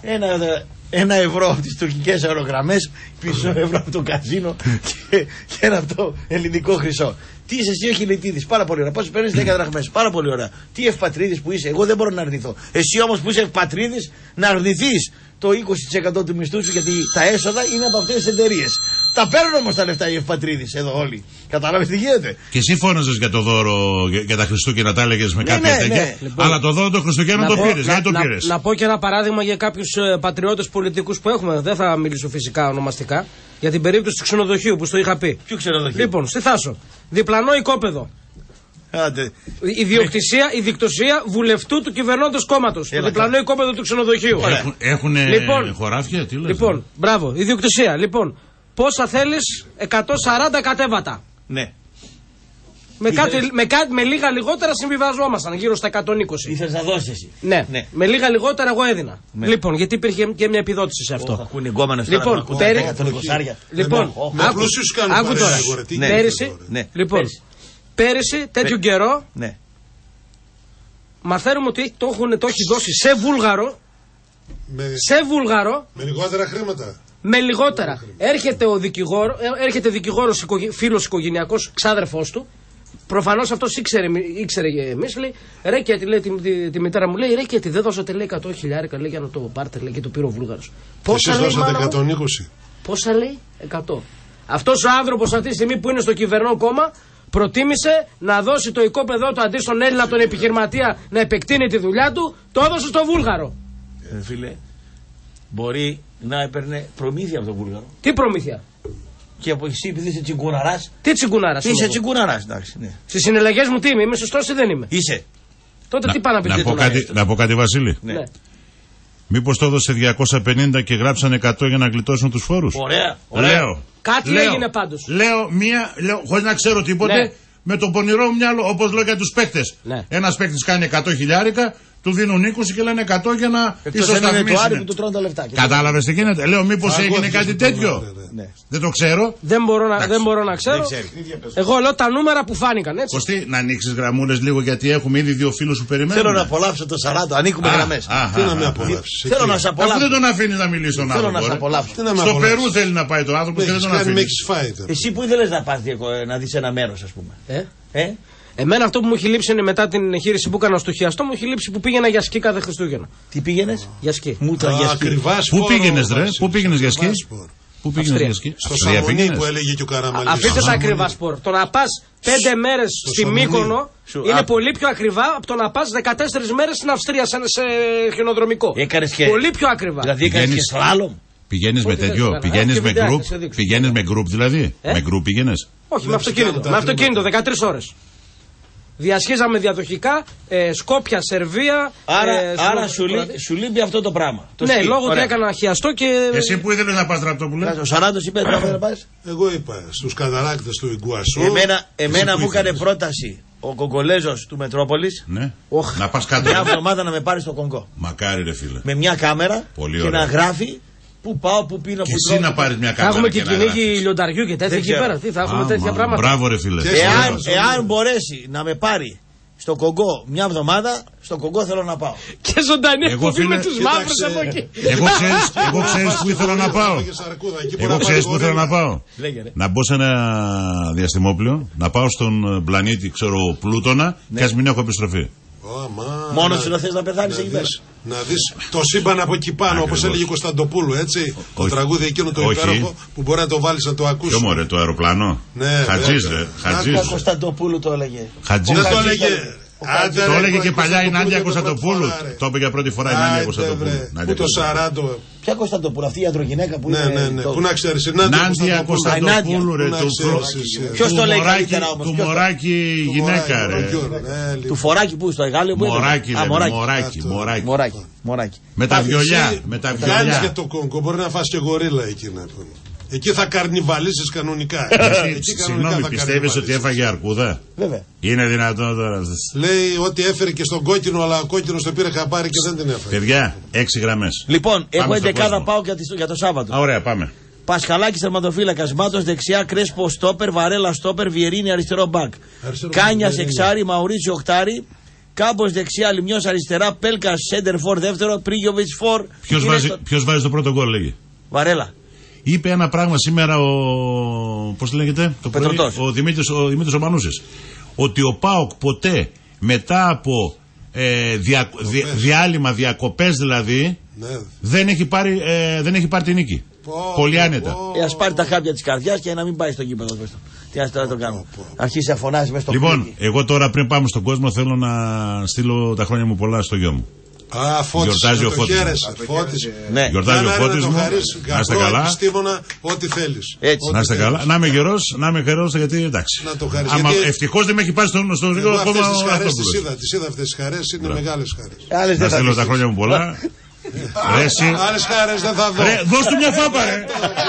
1 ευρώ από τις τουρκικές αερογραμμές, πίσω ευρώ από το καζίνο και ένα από το ελληνικό χρυσό. Τι είσαι εσύ ο Χιλιτίδης? Πάρα πολύ ωραία. Πόσο παίρνεις? 10 δραχμές. Πάρα πολύ ωραία. Τι ευπατρίδης που είσαι. Εγώ δεν μπορώ να αρνηθώ. Εσύ όμως που είσαι ευπατρίδης, να αρνηθείς το 20% του μισθού σου, γιατί τα έσοδα είναι από αυτές τις εταιρείες. Τα παίρνουν όμως τα λεφτά οι ευπατρίδες εδώ όλοι. Κατάλαβες τι γίνεται? Και εσύ φώναζες για το δώρο για τα Χριστούγεννα, τα έλεγες με κάποια τέτοια. Λοιπόν, αλλά το δώρο των Χριστουγέννων το πήρες. Γιατί το πήρες? Να πω και ένα παράδειγμα για κάποιους πατριώτες πολιτικούς που έχουμε. Δεν θα μιλήσω φυσικά ονομαστικά. Για την περίπτωση του ξενοδοχείου που στο είχα πει. Ποιο ξενοδοχείο? Λοιπόν, στη Θάσο. Διπλανό οικόπεδο. Άντε. Η δικτοσία βουλευτού του κυβερνώντος κόμματος. Το διπλανό οικόπεδο του ξενοδοχείου. Έχουν χωράφια, τι λες? Λοιπόν, μπράβο, ιδιοκτησία. Λοιπόν, πόσα θέλεις? 140 κατέβατα. Ναι. Με λίγα λιγότερα συμβιβαζόμασταν, γύρω στα 120. Ήθελες να δώσεις εσύ? Ναι. Με λίγα λιγότερα εγώ έδινα. Ναι. Λοιπόν, γιατί υπήρχε και μια επιδότηση σε αυτό. Θα ακούνε γκόμενες λοιπόν, άκου τώρα. Πέρυσι, τέτοιο καιρό, μαθαίνουμε ότι το έχει δώσει σε Βούλγαρο. Σε Βούλγαρο. Με λιγότερα χρήματα. Με λιγότερα. Έρχεται δικηγόρος, φίλος οικογενειακός, ξάδερφός του. Προφανώς αυτός ήξερε εμείς, λέει, ρε και λέει, τη μητέρα μου, λέει, ρε και δεν δώσατε, λέει, 100.000, λέει, για να το πάρτε, λέει, και το πήρε ο Βούλγαρος. Πόσα εσείς δώσατε, 120. Πόσα, λέει, 100. Αυτός ο άνθρωπος αυτή τη στιγμή που είναι στο κυβερνό κόμμα προτίμησε να δώσει το οικόπεδό του αντί στον Έλληνα τον επιχειρηματία να επεκτείνει τη δουλειά του, το έδωσε στο Βούλγαρο. Φίλε, μπορεί να έπαιρνε προμήθεια από τον Βούλγαρο. Τι προμήθεια? Και από εσύ, επειδή είσαι τσιγκουναράς. Τι τσιγκουναράς? Είσαι τσιγκουναράς, εντάξει. Ναι. Στις συναλλαγές μου τι είμαι σωστός ή δεν είμαι? Είσαι. Τότε τι πάνε να πείτε? Να πω κάτι, Βασίλη. Ναι. Μήπως το έδωσε 250 και γράψαν 100 για να γλιτώσουν τους φόρους? Ωραία. Λέω. Κάτι έγινε πάντως. Λέω χωρίς να ξέρω τίποτε, ναι. Με το πονηρό μου μυαλό, όπως λέω για τους παίκτες. Ναι. Ένας παίκτης κάνει 100.000, του δίνουν 20 και λένε 100 για να ισοσταθμίσουν. Του τρώνε τα λεφτά. Κατάλαβες τι γίνεται? Λέω μήπως έγινε κάτι τέτοιο. Ναι. Δεν το ξέρω. Δεν μπορώ να ξέρω. Εγώ λέω τα νούμερα που φάνηκαν, έτσι. Κωστή, να ανοίξεις γραμμούλες λίγο, γιατί έχουμε ήδη δύο φίλους που περιμένουν. Θέλω να απολαύσω το 40, ανοίγουμε γραμμές. Τι να με απολαύσεις? Θέλω να σε απολαύσω. Αφού δεν τον αφήνεις να μιλήσει τον άνθρωπο. Θέλω να σε απολαύσω. Στο Περού θέλει να πάει το άνθρωπο και δεν τον αφήνει. Εσύ που ήθελες να πας να δεις ένα μέρος, ας πούμε. Εμένα αυτό που μου έχει λείψει είναι μετά την εγχείρηση που έκανα στο χιαστό, μου έχει λείψει που πήγαινα για σκι κάθε Χριστούγεννα. Τι πήγαινες? Για σκι. Πού πήγαινες, ρε? Πού πήγαινες για σκι? Πού πήγαινες για σκι? Στο Σαμονί που έλεγε και ο Καραμαλής. Αφήστε τα ακριβά σπορ. Το να πας 5 μέρες στη Μύκονο είναι πολύ πιο ακριβά από το να πας 14 μέρες στην Αυστρία σε χιονοδρομικό. Πολύ πιο ακριβά. Δηλαδή έκανες και σλάλομ. Πηγαίνεις με τέτοιο, πηγαίνεις με γκρουπ δηλαδή? Με γκρουπ πηγαίνεις? Όχι, με αυτοκίνητο, 13 ώρες. Διασχίζαμε διαδοχικά, Σκόπια, Σερβία. Άρα σου λείπει αυτό το πράγμα. Ναι, λόγω ότι έκανα χιαστό και. Εσύ που ήθελες να πας, Ραπτόπουλε? Ο Σαράντος είπε να πας. Εγώ είπα στους καταράκτες του Ιγκουασού. Εμένα μου έκανε πρόταση ο Κογκολέζος του Μετρόπολης. Ναι. Να πας κάτω. Μια εβδομάδα να με πάρει στο Κονγκό. Μακάρι, ρε φίλε. Με μια κάμερα πολύ και ωραία. Να γράφει. Πού πάω, πού πίνω, και εσύ να πάρεις μια κάμερα. Θα έχουμε και κυνήγι λιονταριού και τέτοια εκεί πέρα. Τι θα έχουμε τέτοια πράγματα. Μπράβο, ρε φίλε. Εάν μπορέσει να με πάρει στο Κονγκό μια εβδομάδα, στο Κονγκό θέλω να πάω. Και ζωντανή εκπομπή με τους μαύρους από εκεί. Εγώ ξέρεις που ήθελα να πάω. Εγώ ξέρεις που ήθελα να πάω. Να μπω σε ένα διαστημόπλιο, να πάω στον πλανήτη, ξέρω, Πλούτονα, και ας μην έχω επιστροφή. Μόνος σου να θες να πεθάνεις εκεί πέρα. Να δεις το σύμπαν από εκεί πάνω, όπως έλεγε Κωνσταντοπούλου, έτσι. Το τραγούδι εκείνο το υπέροχο που μπορεί να το βάλεις να το ακούσεις. Ποιο μωρέ, το αεροπλάνο? Χατζής, ρε. Χατζής. Κωνσταντοπούλου το έλεγε. Χατζής. Δεν το έλεγε. Το έλεγε και παλιά η Νάντια Κωνσταντοπούλου. Το είπε για πρώτη φορά η Νάντια Κωνσταντοπούλου. Πού το Σαράντο. Ποια Κωνσταντοπούλου, αυτή η ιατρογυναίκα που είναι. Ναι. Πού να ξέρεις, η Νάντια Κωνσταντοπούλου, ρε. Ποιος το λέει καλύτερα όμως? Του Μωράκι γυναίκα, ρε. Του Φοράκι που στο Εγάλιο που είναι. Μωράκι. Με τα βιολιά. Κάνεις και το Κόγκο, μπορεί να φας και γορίλα εκεί να πούμε. Εκεί θα καρνιβαλίσεις κανονικά. Συγγνώμη, πιστεύεις ότι έφαγε αρκούδα? Βέβαια. Είναι δυνατόν τώρα? Λέει ότι έφερε και στον κόκκινο, αλλά ο κόκκινος το πήρε χαμπάρι και δεν την έφερε. Παιδιά, 6 γραμμές. Λοιπόν, έχω 11 πάω για το Σάββατο. Ωραία, πάμε. Πασχαλάκης τερματοφύλακας, Μάτος δεξιά, Κρέσπο στόπερ, Βαρέλα στόπερ, Βιερίνη αριστερό μπακ. Κάνιας εξάρι, Μαουρίτσιο οκτάρι. Κάμπος δεξιά, Λιμιός αριστερά, Πέλκας σέντερφορ δεύτερο, Πρίγιοβιτς φορ. Ποιος βάζει το πρώτο γκολ, λέγει? Βαρέλα. Είπε ένα πράγμα σήμερα πώς λέγεται? Ο Δημήτρης ο Μανούσης. Ότι ο ΠΑΟΚ ποτέ μετά από διάλειμμα, διακοπές δηλαδή, δεν έχει πάρει την νίκη. Πολύ άνετα. Ας πάρει τα χάπια της καρδιάς και να μην πάει στο γήπεδο. Τι ας τώρα το κάνω. Αρχίσει να φωνάζει μέσα στο Λοιπόν, πλήκη. εγώ τώρα πριν πάμε στον κόσμο θέλω να στείλω τα χρόνια μου πολλά στο γιο μου. Γιορτάζει ο Φώτης. Γιορτάζει ο Φώτης μου. Να είστε καλά. Ό,τι θέλεις. Να είστε καλά. Να είμαι γερός, γιατί εντάξει. Ευτυχώς δεν με έχει πάει στον ζυγό ακόμα. Τις είδα αυτές τις χαρές, είναι μεγάλες χαρές. Να στείλω τα χρόνια μου πολλά. Άλλες χάρες δεν θα δω. Δώσ' του μια φάπα, ρε.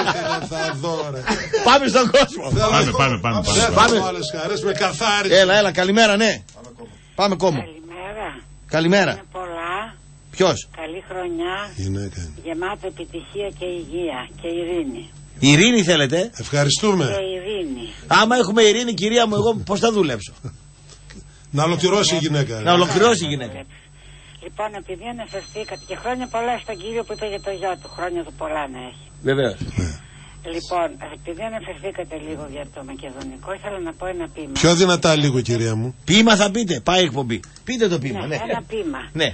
Πάμε στον κόσμο. Πάμε. Πάμε άλλες χάρες με καθάριση. Έλα, καλημέρα, ναι. Πάμε κόμμα. Καλημέρα. Είναι πολλά. Ποιος? Καλή χρονιά. Γεμάτο επιτυχία και υγεία και ειρήνη. Ειρήνη θέλετε? Ευχαριστούμε. Και ειρήνη. Άμα έχουμε ειρήνη, κυρία μου, εγώ πώς θα δουλέψω? Να ολοκληρώσει η γυναίκα. Να ολοκληρώσει η γυναίκα. Λοιπόν, επειδή αναφερθήκατε και χρόνια πολλά στον κύριο που είπε για το γιο του, χρόνια του πολλά να έχει. Βεβαίως. Λοιπόν, επειδή αναφερθήκατε λίγο για το μακεδονικό, ήθελα να πω ένα ποίημα. Πιο δυνατά λίγο, κυρία μου. Ποίημα θα πείτε, πάει εκπομπή. Πείτε το ποίημα, ναι. Ένα ποίημα. Ναι.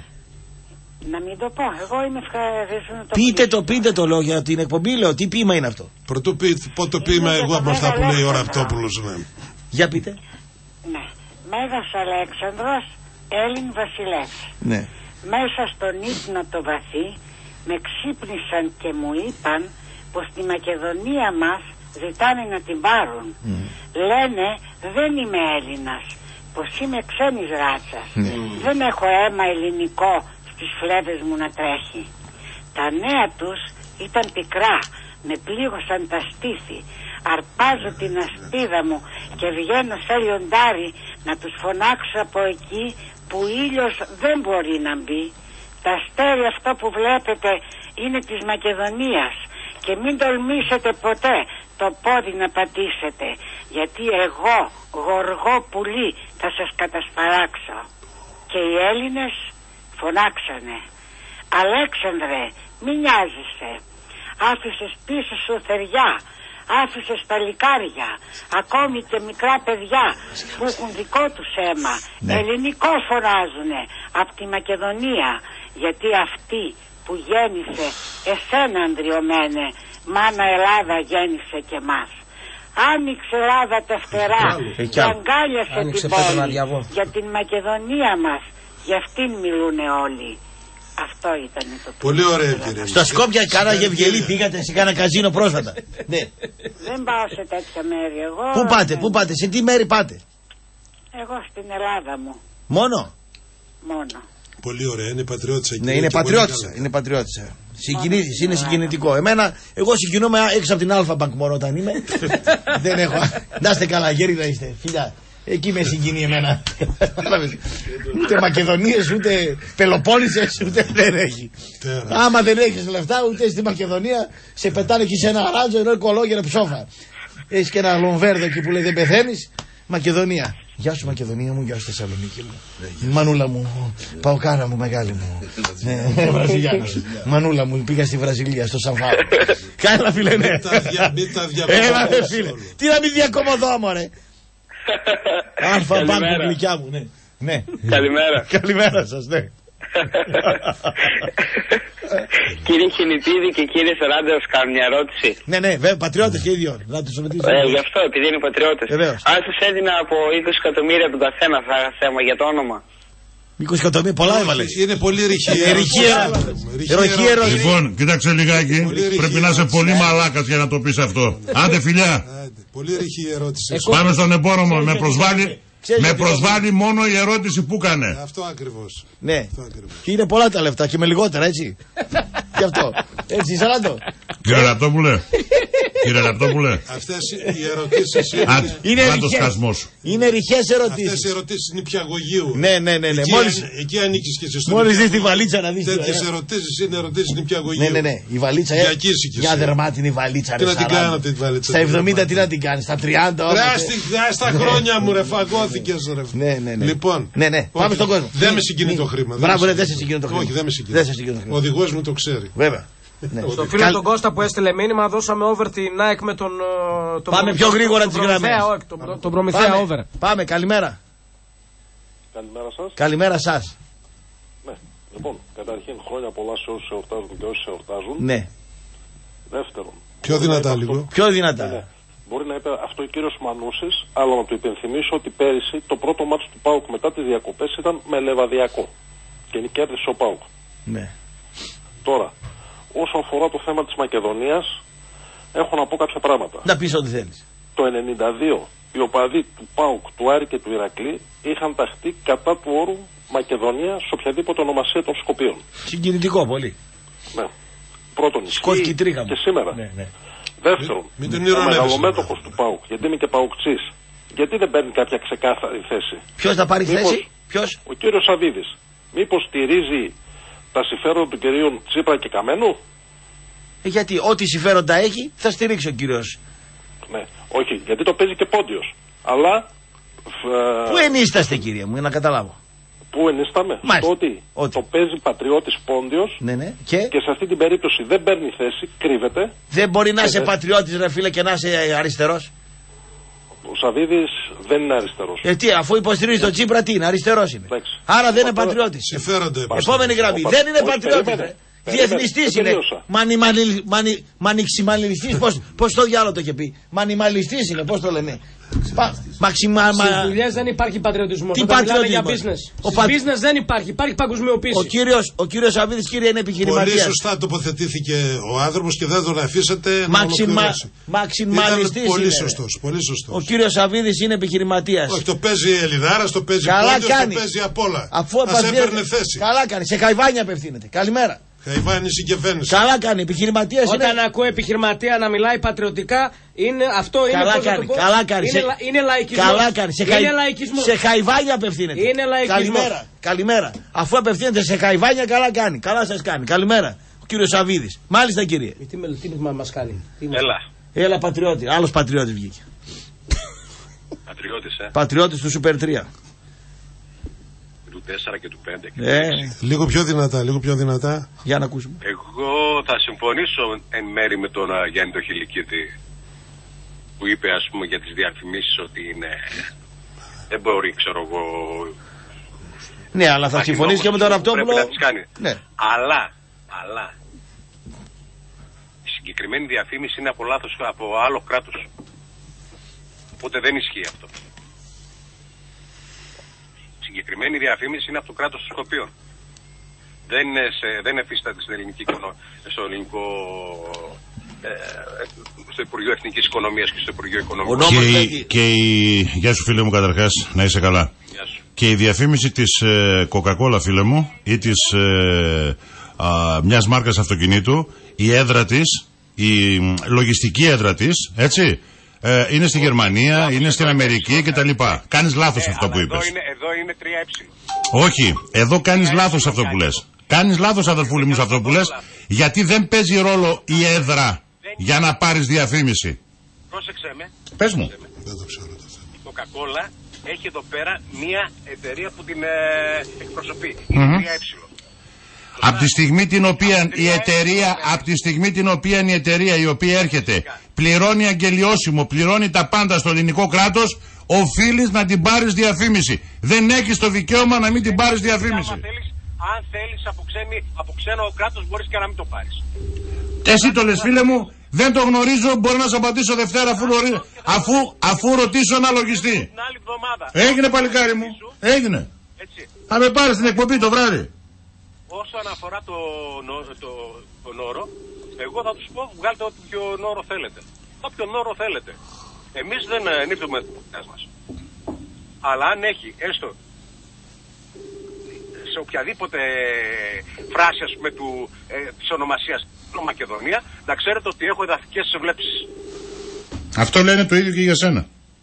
Να μην το πω, εγώ είμαι ευχαριστώ να το Πείτε το λόγο για την εκπομπή, λέω, τι ποίημα είναι αυτό. Πρωτού πω το ποίημα εγώ από αυτά που λέει ο Ραπτόπουλος. Ναι. Για πείτε. Ναι. Μέγας Αλέξανδρος, Έλλην βασιλεύς. Ναι. Μέσα στον ύπνο το βαθύ με ξύπνησαν και μου είπαν πως τη Μακεδονία μας ζητάνε να την πάρουν. Λένε δεν είμαι Έλληνας, πως είμαι ξένης ράτσας. Δεν έχω αίμα ελληνικό στις φλέβες μου να τρέχει. Τα νέα τους ήταν πικρά, με πλήγωσαν τα στήθη. Αρπάζω την ασπίδα μου και βγαίνω σαν λιοντάρι να τους φωνάξω από εκεί που ήλιος δεν μπορεί να μπει. Τα αστέρι αυτό που βλέπετε είναι της Μακεδονίας και μην τολμήσετε ποτέ το πόδι να πατήσετε, γιατί εγώ γοργό πουλί θα σας κατασπαράξω. Και οι Έλληνες φωνάξανε, Αλέξανδρε μη νοιάζεσαι, άφησες πίσω σου θεριά, άφησες τα λικάρια, ακόμη και μικρά παιδιά που έχουν δικό τους αίμα, ελληνικό φωνάζουνε από τη Μακεδονία, γιατί αυτή που γέννησε εσένα ανδριωμένε, μάνα Ελλάδα γέννησε και μας. Άνοιξε Ελλάδα τα φτερά και αγκάλιασε την πόλη για την Μακεδονία μας, για αυτήν μιλούνε όλοι. Αυτό ήταν το που. Πολύ ωραία κύριε. Στα Σκόπια κάναγε ευγελή, πήγατε σε κάνα καζίνο πρόσφατα. Ναι. Δεν πάω σε τέτοια μέρη εγώ. Πού πάτε, σε τι μέρη πάτε? Εγώ στην Ελλάδα μου. Μόνο? Μόνο. Πολύ ωραία, είναι πατριώτησα. Ναι, είναι πατριώτησα. Είναι συγκινητικό. Εγώ συγκινούμαι έξω από την Αλφα-Μπανκ μόνο όταν είμαι. Δεν έχω. Να είστε καλά, γέροι να είστε. Φιλιά. Εκεί με συγκινεί εμένα. Ούτε Μακεδονίες, ούτε Πελοπόννησες, ούτε δεν έχει. Άμα δεν έχεις λεφτά, ούτε στη Μακεδονία σε πετάνε και σε ένα ράτζο ενώ κολόγερο ψόφα. Έχεις και ένα λομβέρδο εκεί που λέει δεν πεθαίνεις. Μακεδονία. Γεια σου Μακεδονία μου, γεια σου Θεσσαλονίκη μου. Μανούλα μου, παοκάρα μου, μεγάλη μου. Βραζιλιάνος. Μανούλα μου, πήγα στη Βραζιλία, στο Σαμφάο. Κάνα φίλε, ναι. Μην τα διακομωδώ. Τι να μην διακομωδώ, μωρέ. Αλφα-Μπανκ γλυκιά μου, ναι. Καλημέρα. Καλημέρα σας, ναι. Κύριε Χινιτίδη και κύριε Σεράντεος, κάνω μια ερώτηση. Ναι, βέβαια, πατριώτες και οι δυο. Να τους ρωτήσω. Γι' αυτό, επειδή είναι πατριώτες. Αν σας έδινα από 20 εκατομμύρια τον καθένα, θα είχα θέμα για το όνομα. 20 εκατομμύρια, πολλά έβαλες. Είναι πολύ ρηχή ερώτηση. Λοιπόν, κοίταξε λιγάκι. Πρέπει να είσαι πολύ μαλάκας για να το πεις αυτό. Άντε φιλιά. Πολύ ρηχή ερώτηση. Πάμε στον επόμενο. Με προσβάλλει μόνο η ερώτηση που έκανε. Αυτό ακριβώς. Ναι. Και είναι πολλά τα λεφτά και με λιγότερα, έτσι. Γι' αυτό. Έτσι, Σαράντο. Κύριε Ραπτόπουλε. Αυτές οι ερωτήσεις είναι ρηχές ερωτήσεις. Αυτές οι ερωτήσεις είναι νηπιαγωγείου. Ναι. Εκεί ανήκεις και εσύ. Μόλις δεις τη βαλίτσα να δεις. Τέτοιες ερωτήσεις είναι ερωτήσεις νηπιαγωγείου. Ναι. Η βαλίτσα. Μια δερμάτινη βαλίτσα. Τι να την κάνατε τη βαλίτσα? Στα 70 τι να την κάνεις, στα 30 όμως. Στα χρόνια μου ρε φαγώθηκες ρε. Ναι. Λοιπόν. Πάμε στον κόσμο. Δεν με συγκινεί το χρήμα. Μπράβο, δεν σε συγκινεί το χρήμα. Όχι, δεν με συγκινεί. Ο οδηγός μου το ξέρει. Βέβαια. Στο φίλο τον Κώστα που έστειλε μήνυμα, δώσαμε over την ΑΕΚ με τον. Πάμε πιο γρήγορα τις γραμμές. Τον Προμηθέα over. Πάμε, καλημέρα. Καλημέρα σας. Καλημέρα σας. Ναι, λοιπόν, καταρχήν χρόνια πολλά σε όσους εορτάζουν και όσοι εορτάζουν. Ναι. Δεύτερον. Πιο δυνατά λίγο. Πιο δυνατά. Ναι. Μπορεί να είπε αυτό ο κύριος Μανούσης, αλλά να του υπενθυμίσω ότι πέρυσι το πρώτο μάτι του ΠΑΟΚ μετά τις διακοπές ήταν με Λεβαδιακό. Και κέρδισε ο ΠΑΟΚ. Ναι. Τώρα, όσον αφορά το θέμα της Μακεδονίας, έχω να πω κάποια πράγματα. Να πεις ό,τι θέλεις. Το 92 οι οπαδοί του ΠΑΟΚ, του Άρη και του Ηρακλή είχαν ταχθεί κατά του όρου Μακεδονία σε οποιαδήποτε ονομασία των Σκοπίων. Συγκινητικό πολύ. Ναι. Πρώτον, ισχύει και σήμερα. Ναι. Δεύτερον, ο μεγαλομέτωχος του ΠΑΟΚ, γιατί είμαι και ΠΑΟΚτσής, γιατί δεν παίρνει κάποια ξεκάθαρη θέση? Ποιος θα πάρει θέση? Ποιος? Ο κύριος Σαββίδης. Μήπως στηρίζει τα συμφέροντα του κυρίων Τσίπρα και Καμένου? Γιατί ό,τι συμφέροντα έχει θα στηρίξει ο κύριος. Ναι, όχι, γιατί το παίζει και Πόντιος. Αλλά Πού ενίσταστε, κύριε μου, για να καταλάβω. Πού ενίσταμε? Στο ότι το παίζει Πατριώτης Πόντιος, ναι. Και σε αυτή την περίπτωση δεν παίρνει θέση, κρύβεται. Δεν μπορεί να είσαι πατριώτης, ρε φίλε, και να είσαι αριστερός. Ο Σαββίδης δεν είναι αριστερός. Τι, αφού υποστηρίζει τον Τσίπρα, τι είναι, αριστερός είναι. Άρα δεν είναι πατριώτης. Επόμενη γραμμή. Δεν είναι πατριώτης. Διεθνιστής είναι. Μανιξιμαλιστής. Πώς το διάλογο το είχε πει. Μανιμαλιστής είναι, πώς το λένε. Στις δουλειές δεν υπάρχει πατριωτισμός. Τι πατριωτισμός? Στις business δεν υπάρχει. Υπάρχει παγκοσμιοποίηση. Ο κύριος Σαββίδης, κύριε, είναι επιχειρηματίας. Πολύ σωστά τοποθετήθηκε ο άνθρωπος και δεν τον αφήσατε να ολοκληρώσει. Μαξιμαλιστής είναι. Πολύ σωστός. Ο κύριος Σαββίδης είναι επιχειρηματίας. Όχι, το παίζει Ελληνάρας, το παίζει Πόντιος, το παίζει απ' όλα. Ας έπαιρνε θέση. Καλά κάνει. Σε Χαϊβάνια απευθύνεται. Καλημέρα. Χαϊβάνιση και Βέννηση. Καλά κάνει, επιχειρηματίας είναι. Όταν ακούω επιχειρηματία να μιλάει πατριωτικά, αυτό είναι. Καλά κάνει. Είναι λαϊκισμός. Καλά κάνει. Είναι λαϊκισμός. Σε Χαϊβάνια απευθύνεται. Είναι λαϊκισμός. Καλημέρα. Αφού απευθύνεται σε Χαϊβάνια, καλά κάνει. Καλά σας κάνει. Καλημέρα. Ο κύριος Σαββίδης. Μάλιστα, κύριε. Τι μας κάνει. Έλα, πατριώτη. Άλλος πατριώτης βγήκε. Πατριώτης, Πατριώτης του Super 3. Του 4 και του 5. Λίγο πιο δυνατά. Για να ακούσουμε. Εγώ θα συμφωνήσω εν μέρη με τον Γιάννη τον Χιλικίδη που είπε, ας πούμε, για τις διαφημίσεις ότι είναι... Δεν μπορεί, ξέρω εγώ... Ναι, αλλά θα συμφωνήσει και με τον Ραπτόπουλο. Πρέπει να τις κάνει. Ναι. Αλλά η συγκεκριμένη διαφήμιση είναι από λάθος, από άλλο κράτος. Οπότε δεν ισχύει αυτό. Η συγκεκριμένη διαφήμιση είναι από το κράτος των Σκοπίων. Δεν εφίσταται στο Υπουργείο Εθνικής Οικονομίας και στο Υπουργείο Οικονομίας. Γεια σου, φίλε μου, καταρχάς, να είσαι καλά. Και η διαφήμιση της Coca-Cola, φίλε μου, ή της μιας μάρκας αυτοκινήτου, η έδρα της, η λογιστική έδρα της, έτσι, είναι στη Γερμανία, είναι στην Αμερική κτλ. Κάνεις λάθος αυτό που είπες. Εδώ είναι 3 Όχι, εδώ κάνεις λάθος αυτό που λες. Κάνεις λάθος, αδερφούλη μου, σε αυτό που λες, γιατί δεν παίζει ρόλο η έδρα για να πάρεις διαφήμιση. Πρόσεξε με. Πες μου. Η Coca-Cola έχει εδώ πέρα μια εταιρεία που την εκπροσωπεί. Είναι 3 Από τη στιγμή την οποία η εταιρεία η οποία έρχεται πληρώνει αγγελιώσιμο, πληρώνει τα πάντα στο ελληνικό κράτος, οφείλεις να την πάρεις διαφήμιση. Δεν έχεις το δικαίωμα να μην την πάρεις διαφήμιση. Αν θέλεις από ξένο κράτος μπορείς και να μην το πάρεις. Εσύ το λες, φίλε μου, δεν το γνωρίζω, μπορώ να σου απαντήσω Δευτέρα αφού ρωτήσω ένα λογιστή. Έγινε, παλικάρι μου, έγινε. Θα με πάρεις στην εκπομπή το βράδυ. Όσον αφορά τον όρο, εγώ θα τους πω βγάλτε όποιο όρο θέλετε. Όποιον όρο θέλετε. Εμείς δεν νύπτουμε τις μας. Αλλά αν έχει έστω σε οποιαδήποτε φράση, ας πούμε, της ονομασίας Μακεδονία, να ξέρετε ότι έχω εδαφικές βλέψεις. Αυτό λένε το ίδιο και για σένα.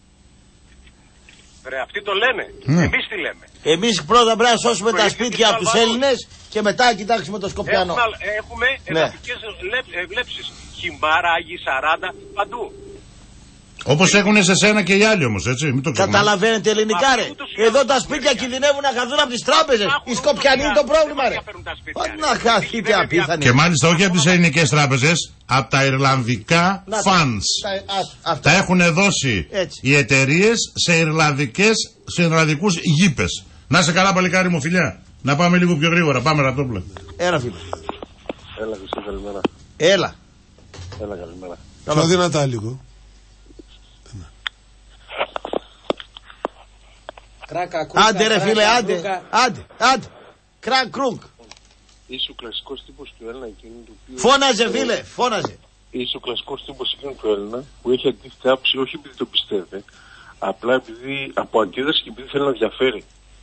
Ρε, αυτοί το λένε. Εμείς τι λέμε. Εμείς πρώτα πρέπει να σώσουμε τα σπίτια από τους Έλληνες και μετά κοιτάξουμε το Σκοπιανό. Έχουμε εδαφικές βλέψεις. Χιμπάρα, Άγιοι 40, παντού. Όπως έχουν σε σένα και οι άλλοι όμως, έτσι. Μην το ξεχνάμε. Καταλαβαίνετε ελληνικά, ρε. Εδώ τα σπίτια κινδυνεύουν να χαθούν από τις τράπεζες. Οι Σκοπιανοί είναι το πρόβλημα, ρε. Να χαθείτε απίθανοι. Και μάλιστα όχι από τις ελληνικές τράπεζες, από τα Ιρλανδικά funds. Τα έχουν δώσει οι εταιρείες σε Ιρλανδικούς γήπες. Να σε καλά, παλικάρι μου, φιλιά. Να πάμε λίγο πιο γρήγορα. Πάμε, Ραπτόπουλε. Έλα, φίλε. Έλα, Χρυσή, καλημέρα. Έλα, καλημέρα. Πιο δυνατά λίγο. Άντε, ρε φίλε, άντε. Κρακ κρούκ. Είσαι ο κλασικός τύπος του Έλληνα εκείνου του οποίου... Φώναζε, φίλε, φώναζε. Είσαι ο κλασικός τύπος εκείνου του Έλληνα που έχει αντίθετη άποψη, όχι επειδή το πιστεύει, απλά επειδή από αντίδραση και επειδή θέλει να διαφέρει.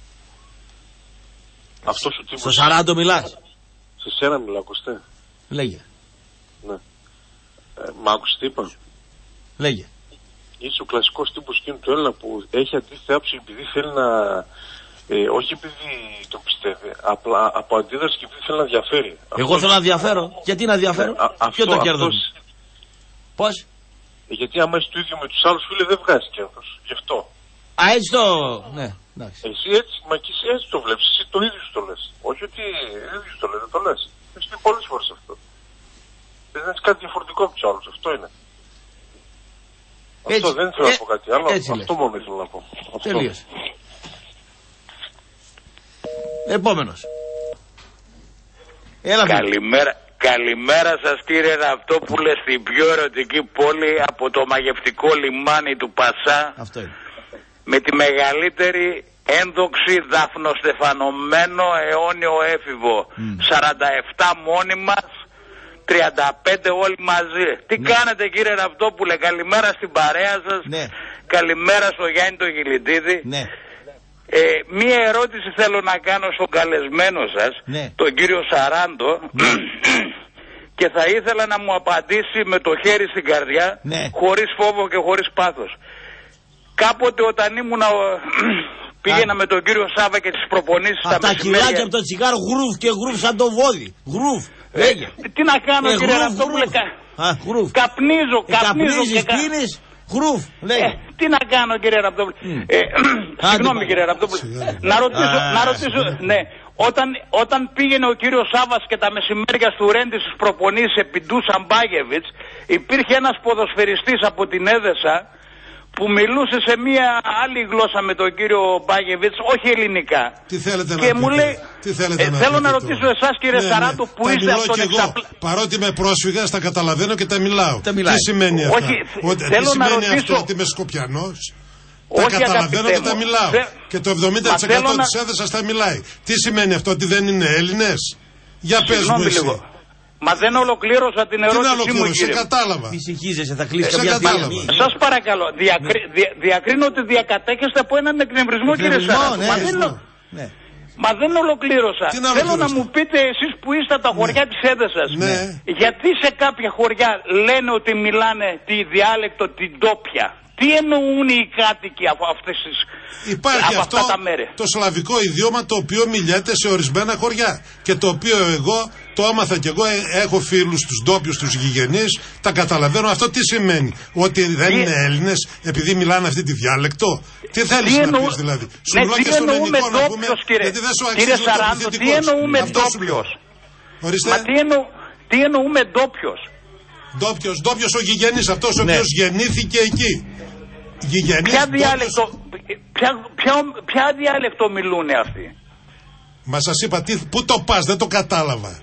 Αυτός ο τύπος... Στο Σαράντο μιλάς. Σε σένα μιλάω, Κωστέ. Λέγε. Ναι. Μ' άκουσες τι είπα. Λέγε. Είσαι ο κλασικός τύπος εκείνου του Έλληνα που έχει αντίθετη άποψη επειδή θέλει να... όχι επειδή το πιστεύει, απλά από αντίδραση και επειδή θέλει να διαφέρει. Εγώ θέλω να διαφέρω. Γιατί να διαφέρω? Ποιο το κέρδος? Πώς? Γιατί άμα είσαι το ίδιο με τους άλλους, φίλε, δεν βγάζει κέρδος. Γι' αυτό. Α, έτσι το. Ναι, εντάξει. Εσύ έτσι, μα και εσύ έτσι το βλέπεις, εσύ το ίδιο το λες. Όχι ότι ίδιο το λες, δεν το λες. Έχεις πει πολλές φορές αυτό. Δεν είναι κάτι διαφορετικό από τους άλλους, αυτό είναι. Έτσι, αυτό δεν θέλω να πω κάτι άλλο, αυτό μόνο ήθελα να πω. Τελείωσε. Επόμενος. Έλα, καλημέρα σας κύριε Ραπτόπουλε, στην πιο ερωτική πόλη από το μαγευτικό λιμάνι του Πασά. Αυτό είναι. Με τη μεγαλύτερη ένδοξη δαφνοστεφανωμένο αιώνιο έφηβο. 47 μόνοι μας, 35 όλοι μαζί. Τι κάνετε κύριε Ραπτόπουλε, καλημέρα στην παρέα σας. Καλημέρα στο Γιάννη το Γιλιτίδη. Μία ερώτηση θέλω να κάνω στον καλεσμένο σας, τον κύριο Σαράντο, και θα ήθελα να μου απαντήσει με το χέρι στην καρδιά, χωρίς φόβο και χωρίς πάθος. Κάποτε όταν ήμουν πήγαινα με τον κύριο Σάβα και τις προπονήσεις στα μεσημέρια. Τα κιλάκια από το τσιγάρο γρουφ και γρουφ σαν το βόδι. Γρουφ. Τι να κάνω κύριε Ραπτόπουλε, καπνίζω και πίνεις. Γρουφ, τι να κάνω κύριε Ραπτόπουλε. Συγγνώμη κύριε Ραπτόπουλε. Να ρωτήσω, ναι. Όταν πήγαινε ο κύριος Σάβας και τα μεσημέρια του Ρέντι στους προπονήσεις επί Ντούσαν Μπάγεβιτς, υπήρχε ένας ποδοσφαιριστής από την Έδεσα που μιλούσε σε μία άλλη γλώσσα με τον κύριο Μπάγεβιτς, όχι ελληνικά. Τι θέλετε και να μου λέει, θέλω να ρωτήσω εσάς κύριε Σαράντο που είστε από τον εξαπλά... Παρότι είμαι πρόσφυγας τα καταλαβαίνω και τα μιλάω. Τι σημαίνει αυτό? Θέλω τι να σημαίνει ρωτήσω... αυτό ότι είμαι Σκοπιανός? Τα καταλαβαίνω και τα μιλάω. Και το 70% της Έδεσας τα μιλάει. Τι σημαίνει αυτό, ότι δεν είναι Έλληνες? Για πες μου εσύ. Μα δεν ολοκλήρωσα την ερώτησή μου, κύριε. Κατάλαβα. Μη συγχύζεσαι, θα κλείσει κάποια στιγμή. Σας παρακαλώ, διακρίνω ότι διακατέχεστε από έναν εκνευρισμό, κύριε Σαράντο. Μα δεν ολοκλήρωσα. Θέλω να μου πείτε εσείς που είστε από τα χωριά της Έδεσας, γιατί σε κάποια χωριά λένε ότι μιλάνε τη διάλεκτο την ντόπια? Τι εννοούν οι κάτοικοι από αυτές τις... Υπάρχει από αυτό αυτά τα μέρη. Το σλαβικό ιδιώμα το οποίο μιλιέται σε ορισμένα χωριά και το οποίο εγώ το άμαθα και εγώ, έχω φίλους τους ντόπιους, τους γηγενείς, τα καταλαβαίνω. Αυτό τι σημαίνει? Ότι δεν είναι Έλληνες επειδή μιλάνε αυτή τη διάλεκτο? Τι θέλεις να πεις δηλαδή? Σου μιλώ και στον ελληνικό να πούμε, γιατί δεν σου αξίζει το επιθετικός. Τι εννοούμε ντόπιος? Ορίστε. Τι εννοούμε ντόπιος? Ντόπιος ο γηγενής, αυτός ο οποίος γεννήθηκε εκεί. Ποια διάλεκτο μιλούν αυτοί? Μα σας είπα, πού το πας, δεν το κατάλαβα.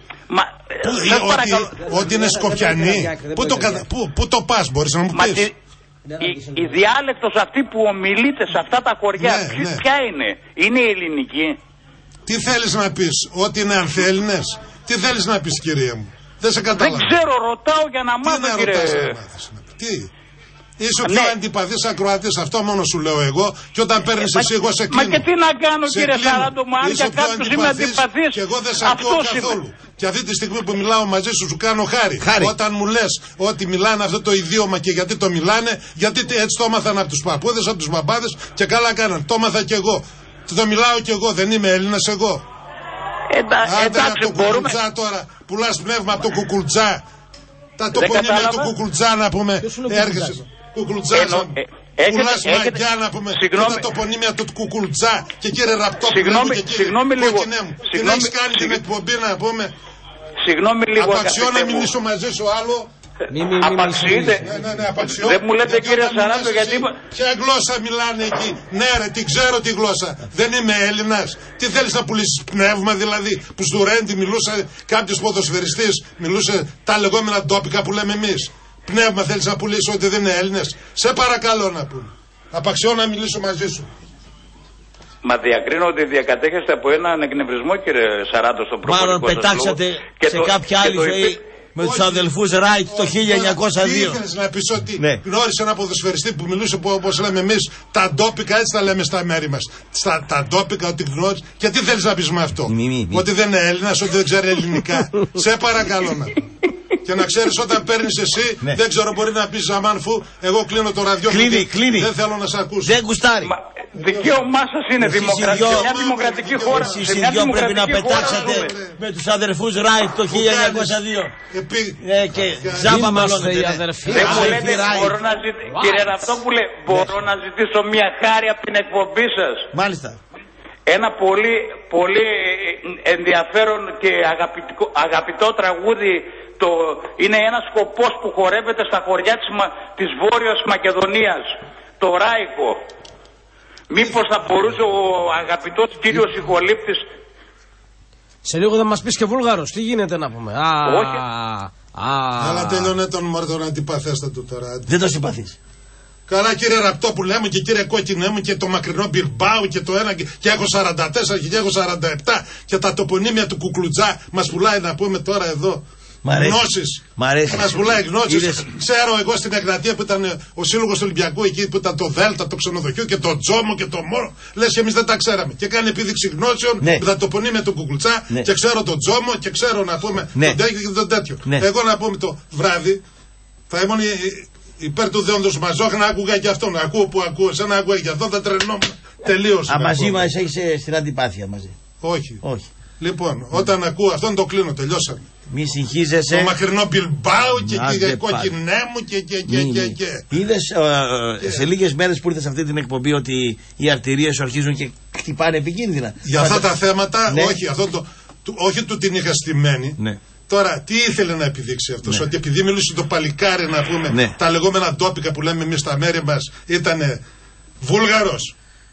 Ότι είναι Σκοπιανοί. Πού το πας, μπορείς να μου πεις? Η διάλεκτος αυτή που ομιλείται σε αυτά τα χωριά, ποια είναι? Είναι η ελληνική? Τι θέλεις να πεις, ότι είναι ανθέλληνες? Τι θέλεις να πεις, κυρία μου? Δεν σε κατάλαβα. Δεν ξέρω, ρωτάω για να μάθω, κύριε. Τι? Είσαι ο πιο αντιπαθής ακροατής, αυτό μόνο σου λέω εγώ. Και όταν παίρνεις εσύ, εγώ σε κλείνω. Μα και τι να κάνω, κύριε Σαράντο, μου αν για κάποιους είμαι αντιπαθής. Και εγώ δεν σε ακούω καθόλου. Και αυτή τη στιγμή που μιλάω μαζί σου, σου κάνω χάρη. Όταν μου λες ότι μιλάνε αυτό το ιδίωμα και γιατί το μιλάνε, γιατί έτσι το έμαθαν από τους παππούδες, από τους μπαμπάδες και καλά κάναν. Το έμαθα κι εγώ. Το μιλάω κι εγώ, δεν είμαι Έλληνας εγώ? Εντάξει, μπορούμε. Τώρα πουλάς πνεύμα από το κουκουλτζά. Τα τοπονίμια του κουκουλτζά να πούμε. Έρχεσαι. Κουκουλτζά. Πουλάς μαγιά να πούμε. Τα τοπονίμια του κουκουλτζά. Και κύριε Ραπτόπουλο και κύριε Κόκκινέ μου. Την έχεις κάνει την εκπομπή να πούμε. Συγγνώμη λίγο. Απαξιώ να μιλήσω μαζί σου άλλο. Απαξιείτε. Δεν μου λέτε κύριε Σαράντο γιατί... Ποια γλώσσα μιλάνε εκεί? Ναι ρε, την ξέρω τη γλώσσα. Δεν είμαι Έλληνας. Τι θέλεις να πουλήσεις πνεύμα δηλαδή? Που στο Ρέντι μιλούσε κάποιος ποδοσφαιριστής, μιλούσε τα λεγόμενα ντόπικα που λέμε εμείς. Πνεύμα θέλεις να πουλήσεις ότι δεν είναι Έλληνες? Σε παρακαλώ να πούμε. Απαξιώ να μιλήσω μαζί σου. Μα διακρίνω ότι διακατέχεστε από έναν εκνευρισμό, κύριε Σαράντο, στο προπονικό. Μάλλον πετάξατε σε κάποια άλλη ζωή με τους αδελφούς Ράιτ το 1902. Τι ήθελες να πεις? Ότι γνώρισε ένα ποδοσφαιριστή που μιλούσε όπως λέμε εμείς τα ντόπικα, έτσι τα λέμε στα μέρη μας. Τα ντόπικα, ότι γνώρισε. Και τι θέλεις να πεις με αυτό? Ότι δεν είναι Έλληνας, ότι δεν ξέρει ελληνικά? Σε παρακαλώ να. Και να ξέρεις όταν παίρνεις εσύ, δεν ξέρω, μπορεί να πεις Ζαμάνφου, εγώ κλείνω το ραδιόφωνο. Κλείνει. Δεν θέλω να σε ακούσω. Δεν γουστάρει. Δικαίωμά σας είναι δημοκρατία. Μια δημοκρατική χώρα. Εσείς οι δυο πρέπει να πετάξετε με τους αδερφούς Ράιτ το 1902. Και ζάπα μαλώνετε. Δεν μου λέτε, κύριε Ραπτόπουλε, μπορώ να ζητήσω μια χάρη από την εκπομπή σας. Μάλιστα. Ένα πολύ ενδιαφέρον και αγαπητό τραγούδι. Είναι ένας σκοπός που χορεύεται στα χωριά της Βόρειας Μακεδονίας, το Ράικο. Μήπως θα μπορούσε ο αγαπητός κύριος Ιχολήπτης. Σε λίγο θα μας πεις και Βούλγαρος, τι γίνεται να πούμε. Όχι. Αλλά τελειώνε τον Μόρτον αντιπαθέστατο τώρα. Δεν το συμπαθείς. Καλά κύριε Ραπτόπουλε μου και κύριε Κόκκινε μου και το μακρινό Μπιλμπάου και το ένα και έχω 44 και έχω 47 και τα τοπονύμια του Κουκλουτζά μας πουλάει να πούμε τώρα εδώ. Γνώσεις. Μας πουλάει γνώσεις. Ξέρω εγώ στην Εγνατία που ήταν ο σύλλογος του Ολυμπιακού εκεί που ήταν το Δέλτα, το ξενοδοχείο και το Τζόμο και το Μόρο. Λες και εμείς δεν τα ξέραμε. Και κάνει επίδειξη γνώσεων με τα τοπονύμια του Κουκλουτσά και ξέρω τον Τζόμο και ξέρω να πούμε τον τέτοιο και τον τέτοιο. Εγώ να πούμε το βράδυ θα ήμουν υπέρ του Δεόντος Μαζόχ να άκουγα και αυτόν. Ακούω που ακούω. Σαν να ακούω και αυτόν θα τρενόμουν. Τελείωσε. Μαζί μας έχεις στην αντιπάθεια μαζί. Όχι. Λοιπόν, όταν ακούω αυτόν το κλείνω. Τελειώσαμε. Μη συγχύζεσαι. Το μακρινό Μπιλμπάου και κύριε Κόκκινέ μου και. Είδες σε λίγες μέρες που ήρθες σε αυτή την εκπομπή ότι οι αρτηρίες σου αρχίζουν και χτυπάνε επικίνδυνα. Για αυτά τα θέματα, όχι του την είχα στημένη. Τώρα, τι ήθελε να επιδείξει αυτός, ότι επειδή μιλούσε το παλικάρι να πούμε, τα λεγόμενα ντόπικα που λέμε εμείς στα μέρη μας, ήταν Βούλγαρος.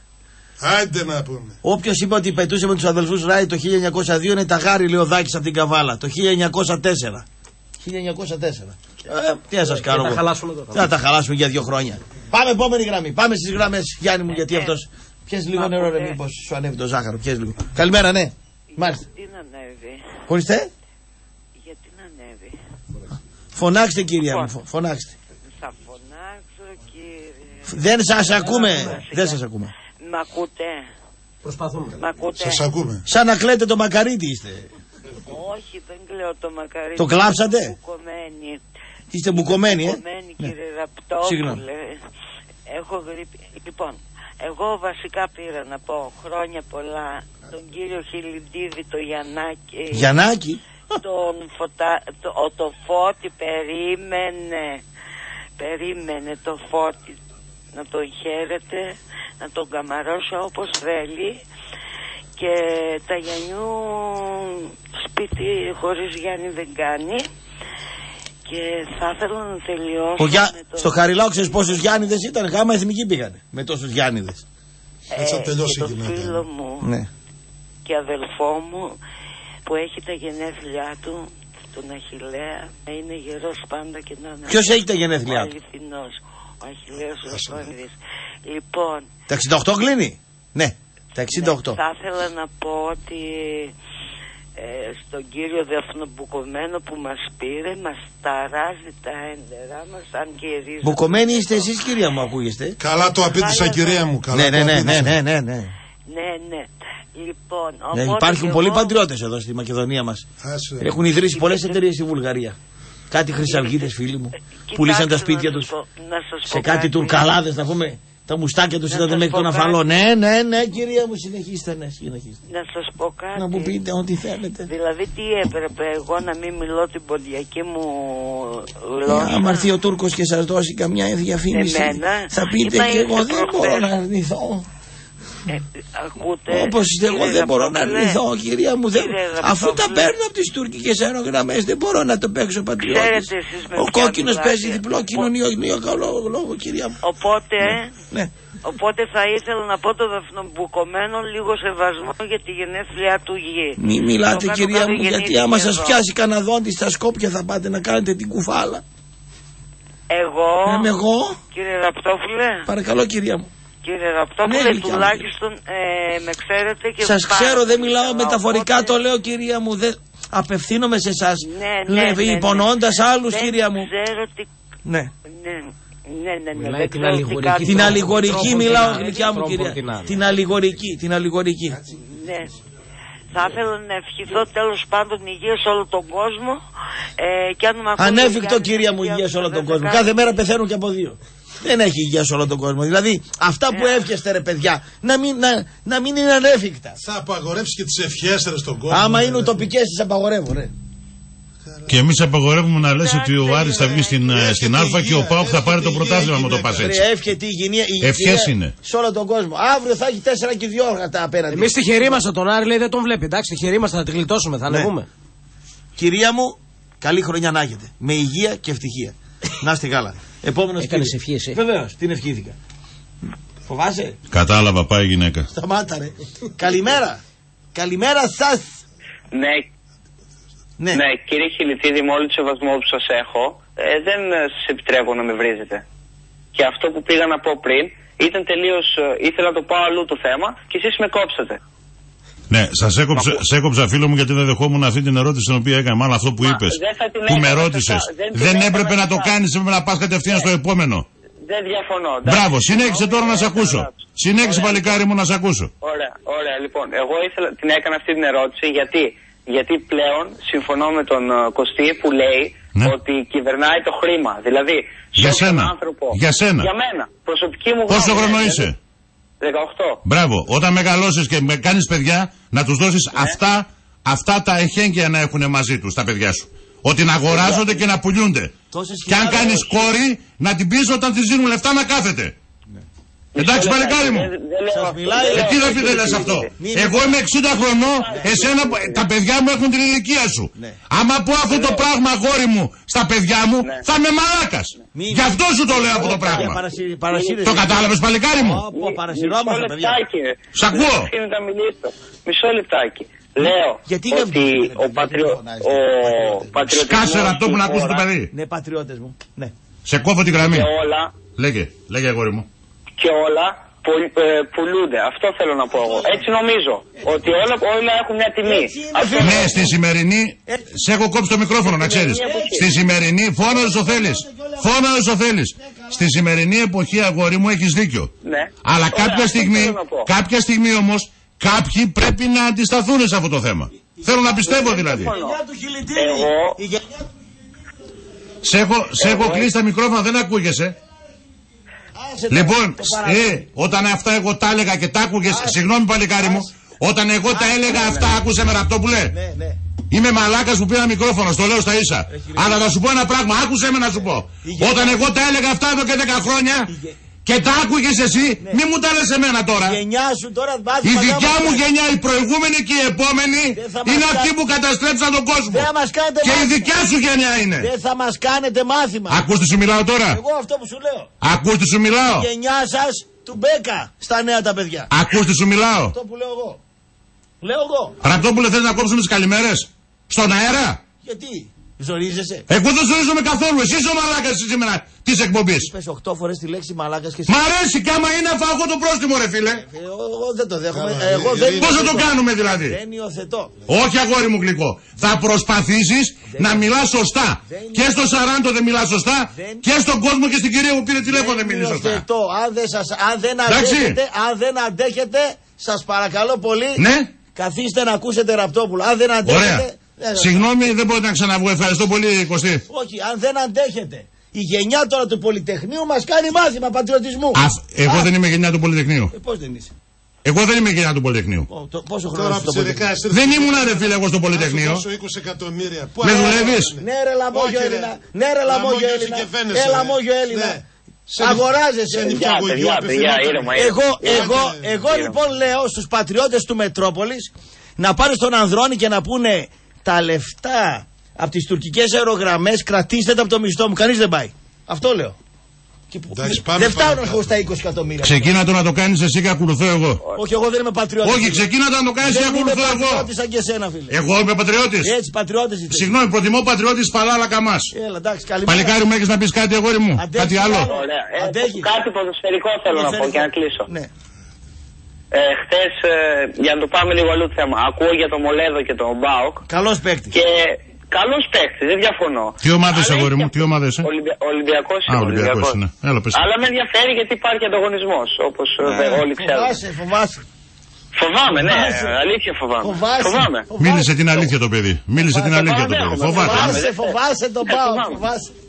Άντε να πούμε. Όποιος είπε ότι πετούσε με τους αδελφούς Ράι το 1902 είναι τα γάρι Λεωδάκης από την Καβάλα. Το 1904. 1904. Τι να σας κάνω εγώ. Θα τα χαλάσουμε για 2 χρόνια. Πάμε επόμενη γραμμή. Πάμε στις γραμμές Γιάννη μου γιατί αυτός. Πιες λίγο νερό ρε μήπως σου ανέβει το ζάχαρο. Πιες λίγο. Καλημέρα ναι. Μάλιστα. Γιατί να ανέβει. Χωριστέ. Γιατί να ανέβει. Φωνάξτε κυρία μου. Φωνάξτε. Θα φωνάξω κύριε. Δεν σας ακούμε. Δεν σας ακούμε. Μ' ακούτε. Προσπαθούμε. Μ' ακούτε. Σας ακούμε. Σαν να κλαίτε το μακαρίτι είστε. Όχι, δεν κλαίω το μακαρίτι. Το κλάψατε. Μπουκωμένη. Είστε μπουκωμένοι, Μπουκωμένη κύριε Ραπτόπουλε. Έχω γρήπη. Λοιπόν, εγώ βασικά πήρα να πω χρόνια πολλά τον κύριο Χιλιντίδη, το Γιαννάκη. Γιαννάκη. Το Φώτη περίμενε το Φώτη να τον χαίρεται, να τον καμαρώσω όπως θέλει και τα Γιαννιού σπίτι χωρίς Γιάννη δεν κάνει και θα ήθελα να τελειώσω Στο Χαριλάου ξέρεις πόσους Γιάννηδες ήταν, γάμα εθνική πήγανε με τόσους Γιάννηδες. Έτσι θα τελειώσει και το φίλο μου και αδελφό μου που έχει τα γενέθλιά του, τον Αχιλλέα, να είναι γερός πάντα και να είναι. Ποιος έχει τα γενέθλιά του? Αληθινός. Ο Αχιλλέας ο Ασπάνιδης. Λοιπόν. Τα 68 κλείνει. Ναι, τα 68. Θα ήθελα να πω ότι στον κύριο Δαφνομπουκωμένο που μας πήρε, μας ταράζει τα έντερά μας, αν και η ρίζα. Μπουκωμένοι είστε εσείς κυρία μου, ακούγεστε. Καλά το απίτησα κυρία μου. Ναι. Λοιπόν, υπάρχουν πολλοί πατριώτες εδώ στη Μακεδονία μας. Έχουν ιδρύσει πολλές εταιρείες στη Βουλγαρία. Κάτι χρυσαυγίτες φίλοι μου. Πουλήσαν τα σπίτια τους σε κάτι τουρκαλάδες να πούμε. Τα μουστάκια τους ήταν μέχρι τον αφαλό. Ναι, κυρία μου, συνεχίστε. Να σας πω κάτι. Να μου πείτε ό,τι θέλετε. Δηλαδή, τι έπρεπε εγώ να μην μιλώ την ποντιακή μου γλώσσα. Άμα έρθει ο Τούρκος και σας δώσει καμιά διαφήμιση, θα πείτε και εγώ δεν μπορώ να αρνηθώ. Ακούτε. Όπως εγώ δεν μπορώ να αρνηθώ, κυρία μου. Αφού τα παίρνω από τις τουρκικές αερογραμμές, δεν μπορώ να το παίξω πατριώτης. Ο κόκκινος παίζει διπλό κοινωνικό λόγο, κυρία μου. Οπότε θα ήθελα να πω το Δαφνομπουκωμένο λίγο σεβασμό για τη γενέθλιά του γη. Μη μιλάτε, κυρία μου, γιατί άμα σας πιάσει κανένα δόντι στα Σκόπια θα πάτε να κάνετε την κουφάλα. Εγώ. Κύριε Ραπτόπουλε. Παρακαλώ, κυρία μου. Κύριε Ραπτόπουλε, τουλάχιστον με ξέρετε και σας ξέρω, δεν μιλάω μεταφορικά, το λέω κυρία μου, απευθύνομαι σε εσάς. Υπονοώντας άλλους, κυρία μου. Ναι. Την αλληγορική μιλάω, γλυκιά μου κυρία. Την αλληγορική. Ναι. Θα ήθελα να ευχηθώ τέλος πάντων υγεία σε όλο τον κόσμο. Ανέφικτο, κυρία μου, υγεία σε όλο τον κόσμο. Κάθε μέρα πεθαίνουν και από 2. Δεν έχει υγεία σε όλο τον κόσμο. Δηλαδή, αυτά που εύχεστε, ρε παιδιά, να μην είναι ανέφικτα. Θα απαγορεύσει και τις ευχές, ρε, στον κόσμο. Άμα είναι ουτοπικές, τις απαγορεύω, ρε. Και εμείς απαγορεύουμε να λες ότι ο Άρης θα βγει στην Α και ο ΠΑΟΚ θα πάρει το πρωτάθλημα με το πας έτσι. Εύχεται η υγεία ευχές είναι. Σε όλο τον κόσμο. Αύριο θα έχει 4 και 2 όργατα απέναντι. Εμείς τη χερή μας τον Άρη λέει δεν τον βλέπει. Εντάξει, τη χερή μας θα τη γλιτώσουμε, θα ανεβούμε. Κυρία μου, καλή χρονιά να έχετε. Με υγεία και ευτυχία. Να είστε καλά. Επόμενος. Έκανες ευχή. Βεβαίως, την ευχήθηκα. Φοβάσαι. Κατάλαβα, πάει η γυναίκα. Σταμάτα, ρε. Καλημέρα. Καλημέρα σας. Ναι, κύριε Χιλιτίδη, με όλο το σεβασμό που σας έχω, δεν σας επιτρέπω να με βρίζετε. Και αυτό που πήγα να πω πριν ήταν τελείως. Ήθελα να το πάω αλλού το θέμα και εσείς με κόψατε. Ναι, σας έκοψα φίλο μου γιατί δεν δεχόμουν αυτή την ερώτηση την οποία έκανα. Μάλλον αυτό που είπες. Που με ρώτησες. Δεν έπρεπε να το κάνεις, έπρεπε να πας κατευθείαν στο επόμενο. Δεν διαφωνώ. Μπράβο, συνέχισε τώρα να σε ακούσω. Συνέχισε, παλικάρι μου, να σε ακούσω. Ωραία, λοιπόν. Εγώ την έκανα αυτή την ερώτηση γιατί πλέον συμφωνώ με τον Κωστή που λέει ότι κυβερνάει το χρήμα. Δηλαδή, για σένα. Άνθρωπο, για σένα. Για μένα. Προσωπική μου γνώμη. Πόσο χρόνο είσαι? 18. Μπράβο. Όταν μεγαλώσεις και κάνεις παιδιά, να τους δώσεις αυτά τα εχέγγυα να έχουν μαζί τους τα παιδιά σου. Ότι να αγοράζονται και να πουλιούνται. Και αν κάνεις κόρη, να την πεις όταν της δίνουν λεφτά να κάθεται. Εντάξει, παλικάρι μου. Τι δεν λες αυτό. Εγώ είμαι 60 χρονών, εσένα, τα παιδιά μου έχουν την ηλικία σου. Άμα πω αυτό το πράγμα, αγόρι μου, στα παιδιά μου, θα είμαι μαλάκας. Γι' αυτό σου το λέω αυτό το πράγμα. Το κατάλαβες, παλικάρι μου? Σ' ακούω. Μισό λεπτάκι. Λέω ότι ο πατριωτισμός... Σκάσε αυτό που να ακούσει το παιδί. Ναι, πατριώτες μου. Σε κόβω τη γραμμή. Και όλα... Λέγε αγόρι μου. Και όλα πουλούνται. Αυτό θέλω να πω εγώ. Έτσι νομίζω. Ότι όλα έχουν μια τιμή. Ναι, στη σημερινή. Σε έχω κόψει το μικρόφωνο, να ξέρεις. Στη σημερινή. Φώναζε όσο θέλεις. Φώναζε όσο θέλεις. Στη σημερινή εποχή, αγόρι μου, έχεις δίκιο. Ναι. Αλλά κάποια στιγμή όμως, κάποιοι πρέπει να αντισταθούν σε αυτό το θέμα. Θέλω να πιστεύω δηλαδή. Σε έχω κλείσει τα μικρόφωνα, δεν ακούγεσαι. Λοιπόν, όταν αυτά εγώ τα έλεγα και τα άκουγες, συγγνώμη παλικάρι μου, όταν εγώ τα έλεγα αυτά, άκουσε με Ραπτόπουλε. Είμαι μαλάκας που πήρα μικρόφωνο, στο λέω στα ίσα. Αλλά θα σου πω ένα πράγμα, άκουσε με να σου πω. Όταν εγώ τα έλεγα αυτά εδώ και 10 χρόνια και τα άκουγες εσύ, μη μου τα λες εμένα τώρα. Η δικιά μου γενιά, η προηγούμενη και η επόμενη είναι αυτοί που καταστρέψαν τον κόσμο. Και η δικιά σου γενιά είναι. Δεν θα μας κάνετε μάθημα. Ακούς τι σου μιλάω τώρα? Εγώ αυτό που σου λέω. Ακούς τι σου μιλάω? Η γενιά σας του Μπέκα στα νέα τα παιδιά. Ακούς τι σου μιλάω? Αυτό που λέω εγώ. Λέω εγώ. Ραπτόπουλε, θες να κόψουμε τις καλημέρες στον αέρα? Γιατί? Ζορίζεσαι? Εγώ δεν ζορίζομαι καθόλου. Εσύ είσαι ο μαλάκας σήμερα της εκπομπής. Πες 8 φορές τη λέξη μαλάκας και εσύ. Μ' αρέσει κι άμα είναι αφού το πρόστιμο, ρε φίλε. Εγώ δεν το δέχομαι. Πώς θα το κάνουμε δηλαδή? Δεν υιοθετώ. Όχι, αγόρι μου γλυκό. Θα προσπαθήσεις να μιλάς σωστά. Και στο Σαράντο δεν μιλάς σωστά. Και στον κόσμο και στην κυρία που πήρε τηλέφωνο δεν μιλείς σωστά. Αν δεν αντέχετε, σας παρακαλώ πολύ. Ναι. Καθίστε να ακούσετε Ραπτόπουλο. Αν δεν αντέχετε. Συγγνώμη, δεν μπορείτε να ξαναβγώ. Ευχαριστώ πολύ, Κωστή. Όχι, αν δεν αντέχετε. Η γενιά τώρα του Πολυτεχνείου μας κάνει μάθημα πατριωτισμού. Εγώ δεν είμαι γενιά του Πολυτεχνείου. Πώς δεν είσαι? Εγώ δεν είμαι γενιά του Πολυτεχνείου. Πόσο χρόνο στο Πολυτεχνείο? Δεν ήμουν ρε φίλε εγώ στο Πολυτεχνείο. Με δουλεύεις? Ναι ρε λαμόγιο Έλληνα. Ναι ρε λαμόγιο Έλληνα. Λαμόγιο Έλληνα. Αγοράζεσαι. Εγώ λοιπόν λέω στους πατριώτες του Μετρόπολης να πάνε στον Ανδρώνη και να πούνε τα λεφτά από τις τουρκικές αερογραμμές κρατήστε τα από το μισθό μου. Κανείς δεν πάει. Αυτό λέω. Δεν φτάνουν εγώ στα 20 εκατομμύρια. Ξεκίνα το να το κάνεις εσύ και ακολουθώ εγώ. Όχι, εγώ δεν είμαι πατριώτης. Όχι, ξεκίνα το να το κάνεις και ακολουθώ εγώ. Δεν είμαι πατριώτης σαν και εσένα, φίλε. Εγώ είμαι πατριώτης. Έτσι, πατριώτης είσαι. Συγγνώμη, προτιμώ πατριώτης Παλάλα Καμάς. Έλα, εντάξει, καλημέρα. Παλικάρι μου, έχεις να πεις κάτι, αγόρι μου? Κάτι άλλο? Κάτι ποδοσφαιρικό θέλω να πω και να κλείσω. Χθες, για να το πάμε λίγο αλλού το θέμα, ακούω για τον Μολέδο και τον Μπάουκ. Καλός παίκτης. Καλός παίκτης, δεν διαφωνώ. Τι ομάδες, αγόρι μου, τι ομάδες? Ολυμπιακός είναι. Αλλά με ενδιαφέρει γιατί υπάρχει ανταγωνισμός, όπως όλοι ξέρουν. Φοβάσαι. Φοβάμαι, ναι, αλήθεια φοβάμαι. Μίλησε την αλήθεια το παιδί. Μίλησε την αλήθεια το παιδί. Φοβάσαι τον Μπάουκ.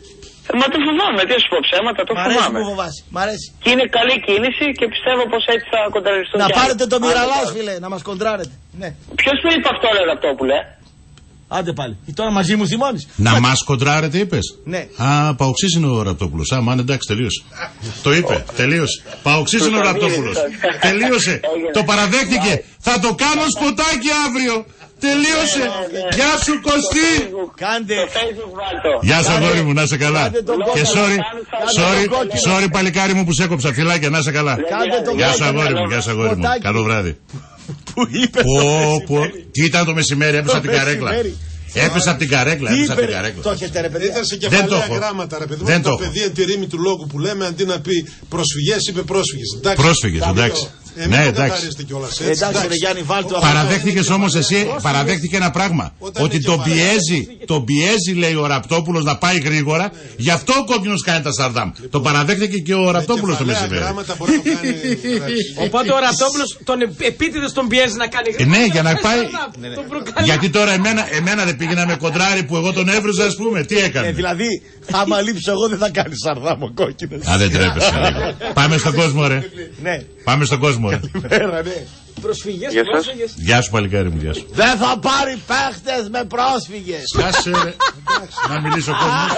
Μα το φοβάμαι, τι σου πω ψέματα, το φοβάμαι. Μ' αρέσει που φοβάσαι, μ' αρέσει. Και είναι καλή κίνηση και πιστεύω πως έτσι θα κοντραριστούν. Να πάρετε το Μυραλάς, φίλε, να μας κοντράρετε. Ναι. Ποιος το είπε αυτό, ρε Ραπτόπουλε? Άντε πάλι. Τώρα μαζί μου θυμώνεις. Να μας κοντράρετε, είπες. Ναι. Α, Παοξής είναι ο Ραπτόπουλος. Α, μάλλον εντάξει, τελείωσε. Το είπε, τελείωσε. Παοξής είναι ο Ραπτόπουλος. Τελείωσε. Το παραδέχτηκε. Θα το κάνω σποτάκι αύριο. Τελείωσε. Γεια σου, Κωστή. Κάντε. Γεια σου, αγόρι μου, να είσαι καλά. Και sorry, παλικάρι μου που σε έκοψα. Φιλάκια, να είσαι καλά. Γεια σου, αγόρι μου, γεια σου, αγόρι μου. Καλό βράδυ. Που είπε. Τι ήταν το μεσημέρι, έπεσα από την καρέκλα. Έπεσα από την καρέκλα, Το έχετε, ρε παιδί. Ήταν σε κεφαλαία γράμματα, ρε παιδί μου. Το παιδί εν τη ρήμη του λόγου που λέμε, αντί να πει προσφυγές, είπε πρόσφυγες. Πρόσφυγες, εντάξει. Ναι, εντάξει. Εντάξει, ρε Γιάννη, βάλτε. Παραδέχτηκες όμως εσύ, παραδέχτηκε ένα πράγμα. Ότι τον πιέζει, λέει ο Ραπτόπουλος, να πάει γρήγορα. Γι' αυτό ο κόκκινος κάνει τα Σαρδάμ. Το παραδέχτηκε και ο Ραπτόπουλος το μεσημέρι. Οπότε ο Ραπτόπουλος τον επίτηδες τον πιέζει να κάνει γρήγορα. Ναι, για να πάει. Γιατί τώρα εμένα δεν πήγε να με κοντράρει που εγώ τον έβριζα, ας πούμε. Τι έκανε. Δηλαδή, άμα λείψω εγώ δεν θα κάνει Σαρδάμ ο κόκκινος. Α, δεν τρέπεσαι λίγο. Πάμε στον κόσμο, ρε. Πάμε στον κόσμο. Καλημέρα, ναι. Προσφυγές, πρόσφυγες. Γεια σου, παλικάρι μου, γεια σου. Δεν θα πάρει παίχτες με πρόσφυγες. Κάσε, ρε. Να μιλήσω ο κόσμος.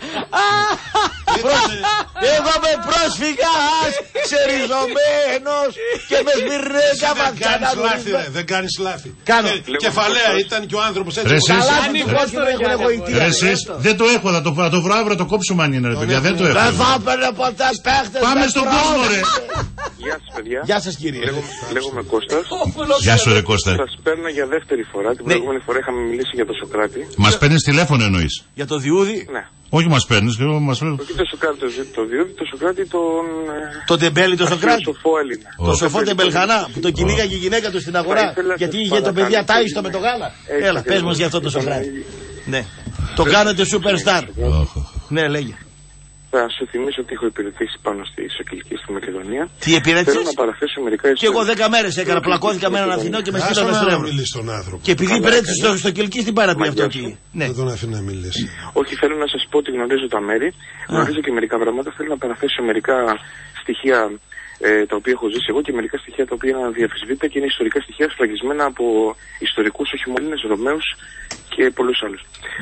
Εγώ είμαι πρόσφυγας, ξεριζωμένος και με σμυρνέκα βακτσάνα. Δεν κάνεις λάθη. Κάνω. Κεφαλαία ήταν και ο άνθρωπος έτσι. Ρε εσείς, δεν το έχω, θα το βρω αύριο, το κόψουμε αν είναι, ρε παιδιά, δεν το έχω. Δεν θα έπαιρνε ποτέ παίχτες. Πάμε στον κόσμο, ρε. Γεια σας, παιδιά. Γεια σας, κύριε. Λέγομαι Κώστας. Γεια σου, ρε Κώστα. Σας παίρνω για δεύτερη φορά. Την προηγούμενη φορά είχαμε μιλήσει για τον Σοκράτη. Μας παίρνεις τηλέφωνο εννοείς? Για το Διούδη. Ναι. Όχι μας παίρνεις, μας παίρνεις. Όχι το Σοκράτη, το Διούδη, το Σοκράτη τον... Το τεμπέλι το Σοκράτη. Το σοφό Έλληνα. Το σοφό τεμπελχανά που τον κυνήγαγε η γυναίκα του στην αγορά. Γιατί είχε το παιδί ατάιστο με το γάλα. Έλα, πες μας για αυτό το Σοκράτη. Ναι. Το κάνετε superstar. Ναι, λέγε. Θα σου θυμίσω ότι έχω υπηρετήσει πάνω στη Σοκυλική στη Μακεδονία. Τι υπηρέτησες? Θέλω να παραθέσω μερικά ιστορία. Και εγώ 10 μέρες έκανα, πλακώθηκα με έναν Αθηνό και με στείλανε στον Εύρο. Και επειδή υπηρέτησες στο Σοκυλική, τι πάει να πει αυτό εκεί? Ναι. Δεν τον αφήνω να μιλήσει. Όχι, θέλω να σας πω ότι γνωρίζω τα μέρη, γνωρίζω και μερικά πράγματα. Θέλω να παραθέσω μερικά στοιχεία τα οποία έχω ζήσει εγώ και μερικά στοιχεία τα οποία είναι αδιαφυσβήτητα και είναι ιστορικά στοιχεία σφραγισμένα από ιστορικούς, όχι μόνο Έλληνες, Ρωμαίους και πολλούς άλλους.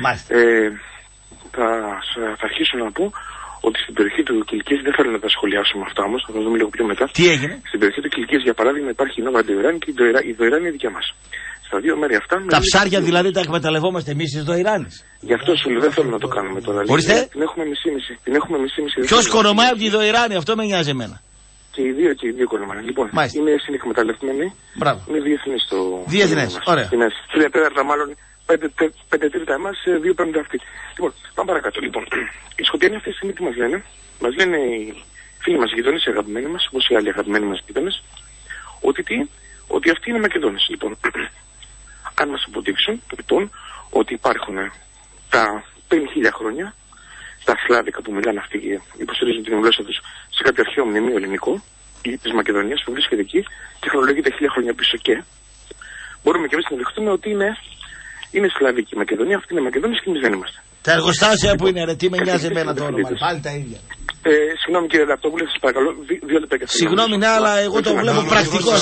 Θα αρχίσω να πω ότι στην περιοχή του Κιλκής, δεν θέλω να τα σχολιάσουμε αυτά όμως, θα τα δούμε λίγο πιο μετά. Τι έγινε? Στην περιοχή του Κιλκής, για παράδειγμα, υπάρχει η Νόβα Ντοϊράν και η Δοϊράν είναι δικιά μας. Στα δύο μέρη αυτά. Τα ψάρια δηλαδή τα εκμεταλλευόμαστε εμείς στις Δοϊράνες. Γι' αυτό σου λέω, δεν θέλω να το κάνουμε τώρα. Ορίστε. Την έχουμε μισή-μισή. Ποιος κορομάει από τη Δοϊράνη, αυτό με νοιάζει εμένα. Και οι δύο κορομάνε. Λοιπόν, είναι συνεκμεταλλευμένοι. Μπράβο. Είναι διεθνές το. Διεθνές, ωραία. 3/4 μάλλον. 5/3 εμάς, 2/5 αυτοί. Λοιπόν, πάμε παρακάτω. Λοιπόν, οι Σκοπιανοί αυτή τη στιγμή τι μας λένε? Μας λένε οι φίλοι μας γείτονες, οι αγαπημένοι μας, όπως οι άλλοι αγαπημένοι μας γείτονες, ότι αυτοί είναι Μακεδόνες. Λοιπόν, αν μας αποδείξουν, λοιπόν, ότι υπάρχουν τα πριν 1000 χρόνια, τα Σλάβικα που μιλάνε αυτοί, υποστηρίζουν την γλώσσα τους σε κάποιο αρχαίο μνημείο ελληνικό της Μακεδονίας που βρίσκεται εκεί και χρονολογείται 1000 χρόνια πίσω και μπορούμε και εμείς να δεχτούμε ότι είναι Σλαβική η Μακεδονία, αυτή είναι Μακεδόνες και εμείς δεν είμαστε. Τα εργοστάσια που είναι, ρε, τι με νοιάζει εμένα το όνομα, πάλι τα ίδια. Συγγνώμη κύριε Ραπτόπουλε, σας παρακαλώ, 2 λεπτά και συγγνώμη, ναι, αλλά εγώ το βλέπω πρακτικός.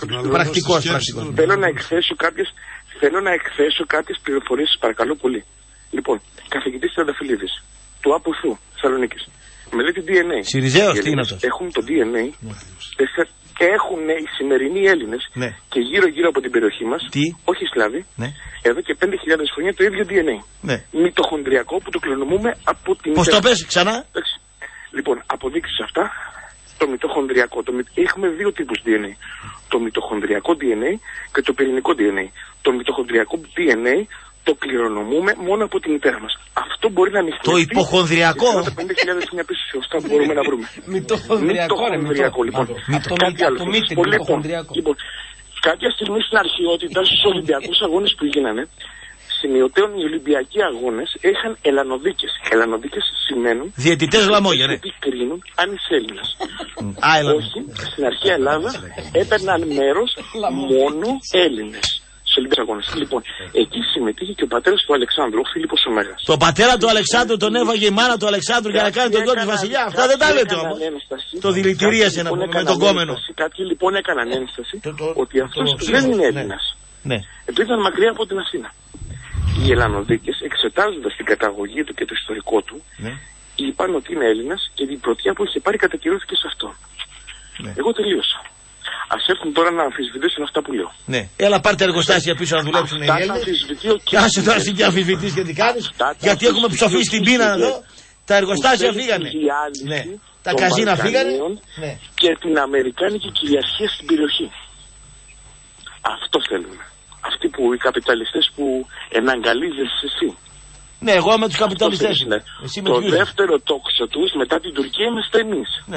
Θέλω να εκθέσω κάποιες πληροφορίες, σας παρακαλώ πολύ. Λοιπόν, καθηγητής Τρανταφυλλίδης, του Αποθού, Θεσσαλονίκης. Μελέτη DNA. Σιριζέος, τι είναι αυτός? Έχουν το DNA και έχουν οι σημερινοί Έλληνες και γύρω-γύρω από την περιοχή μας, όχι οι Σλάβοι, εδώ και 5.000 χρόνια το ίδιο DNA. Μυτοχονδριακό που το κληρονομούμε από την. Πώς το πες ξανά? Λοιπόν, αποδείξεις αυτά. Το μυτοχονδριακό. Έχουμε δύο τύπους DNA. Το μυτοχονδριακό DNA και το πυρηνικό DNA. Το μυτοχονδριακό DNA το κληρονομούμε μόνο από τη μητέρα μας. Αυτό μπορεί να ανοιχτεί. Το υποχονδριακό. Τα 5.000 χρόνια πίσω σωστά μπορούμε να βρούμε. Μυτοχονδριακό, λοιπόν. Κάτι άλλο. Λοιπόν, κάποια στιγμή στην αρχαιότητα, στους Ολυμπιακούς αγώνες που γίνανε, σημειωτέων οι Ολυμπιακοί αγώνες είχαν ελανοδίκες. Ελανοδίκες σημαίνουν. Διαιτητές λαμόγια, ναι. Που κρίνουν αν είσαι Έλληνας. Όχι, στην αρχαία Ελλάδα έπαιρναν μέρος μόνο Έλληνες. στους Ολυμπιακούς Αγώνες. Λοιπόν, εκεί συμμετείχε και ο πατέρας του Αλεξάνδρου, ο Φίλιππος ο Μέγας. Το πατέρα του Αλεξάνδρου τον έβαγε η μάνα του Αλεξάνδρου για να κάνει τον γιο της βασιλιά. Αυτά δεν τα λέτε όμως. Το δηλητηρίασε να πούμε με τον κόμενο. Κάποιοι λοιπόν έκαναν ένσταση ότι αυτός δεν είναι Έλληνας. Ναι. Επειδή ήταν μακριά από την Αθήνα. Οι Ελλανοδίκες, εξετάζοντας την καταγωγή του και το ιστορικό του, είπαν ότι είναι Έλληνας και την πρωτιά που είχε πάρει κατακυρώθηκε σε αυτό. Ναι. Εγώ τελείωσα. Ας έρθουν τώρα να αμφισβητήσουν αυτά που λέω. Ναι. Έλα πάρτε εργοστάσια πίσω να δουλέψουν οι Έλληνες. Και άσε τώρα εσύ και αμφισβητείς και τι κάνεις. Γιατί έχουμε ψοφήσει την πείνα εδώ. Τα εργοστάσια φύγανε. Ναι. Τα καζίνα φύγανε. Ναι. Και την αμερικάνικη κυριαρχία στην περιοχή. Αυτό θέλουμε. Αυτοί που οι καπιταλιστές που εναγκαλίζεσαι εσύ. Ναι, εγώ είμαι τους καπιταλιστές. Το δεύτερο τόξο τους μετά την Τουρκία είμαστε εμείς. Ναι.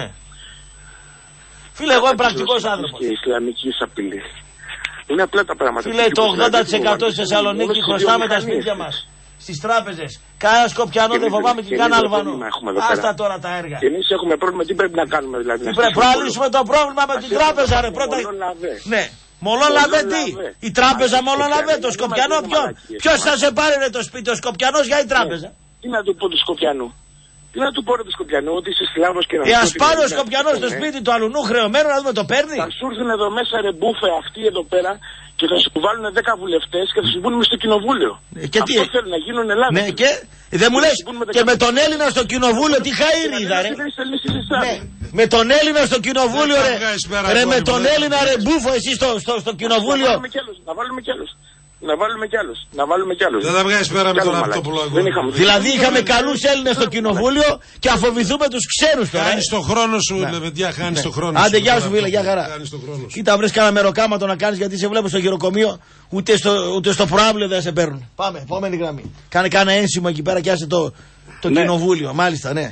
Φίλε, εγώ είμαι πρακτικός άνθρωπος. Και ισλαμική απειλή. Είναι απλά τα πράγματα. Φίλε, το 80% στη Θεσσαλονίκη χρωστάμε τα σπίτια μας. Στις τράπεζες. Κανένα Σκοπιανό δεν φοβάμαι και κανένα Αλβανό. Άστα τώρα τα έργα. Και εμείς έχουμε πρόβλημα, τι πρέπει να κάνουμε δηλαδή. Πρέπει να λύσουμε το πρόβλημα με την τράπεζα, ρε πρώτα. Ναι. Μολόν λαβέ τι. Η τράπεζα μολόν λαβέ. Το Σκοπιανό ποιον. Ποιος θα σε πάρει ρε το σπίτι, ο Σκοπιανός για η τράπεζα. Τι να του πω του Σκοπιανού. Τι να του πω του Σκοπιανού, ότι είσαι Σλάβος και να σου ας πάρει ο Σκοπιανός στο σπίτι του αλουνού χρεωμένο να δούμε το παίρνει. Θα σου έρθουν εδώ μέσα ρε μπούφε αυτοί εδώ πέρα και θα σου βάλουν 10 βουλευτές και θα σου μπουν στο κοινοβούλιο. Και αυτό θέλουν να γίνουν Ελλάδα. Ναι, και δεν μου λες και με τον Έλληνα στο κοινοβούλιο τι χαΐρι είδα ρε. Με τον Έλληνα στο κοινοβούλιο ρε. Με τον Έλληνα ρε μπούφο εσύ στο κοινοβούλιο. Να βάλουμε κι άλλους. Να βάλουμε κι άλλους. Δεν θα βγάζεις πέρα με τον Ραπτόπουλο. Δηλαδή είχαμε καλούς Έλληνες στο κοινοβούλιο και αφοβηθούμε τους ξένους τώρα. Χάνεις τον χρόνο σου, παιδιά, χάνεις τον χρόνο σου. Άντε, γεια σου φίλε, γεια χαρά. Κοίτα, βρες κανένα μεροκάματο να κάνεις γιατί σε βλέπω στο γεροκομείο, ούτε στο προάβλιο δεν σε παίρνουν. Πάμε, επόμενη γραμμή. Κάνε κανένα ένσημο εκεί πέρα και άσε το κοινοβούλιο. Μάλιστα, ναι.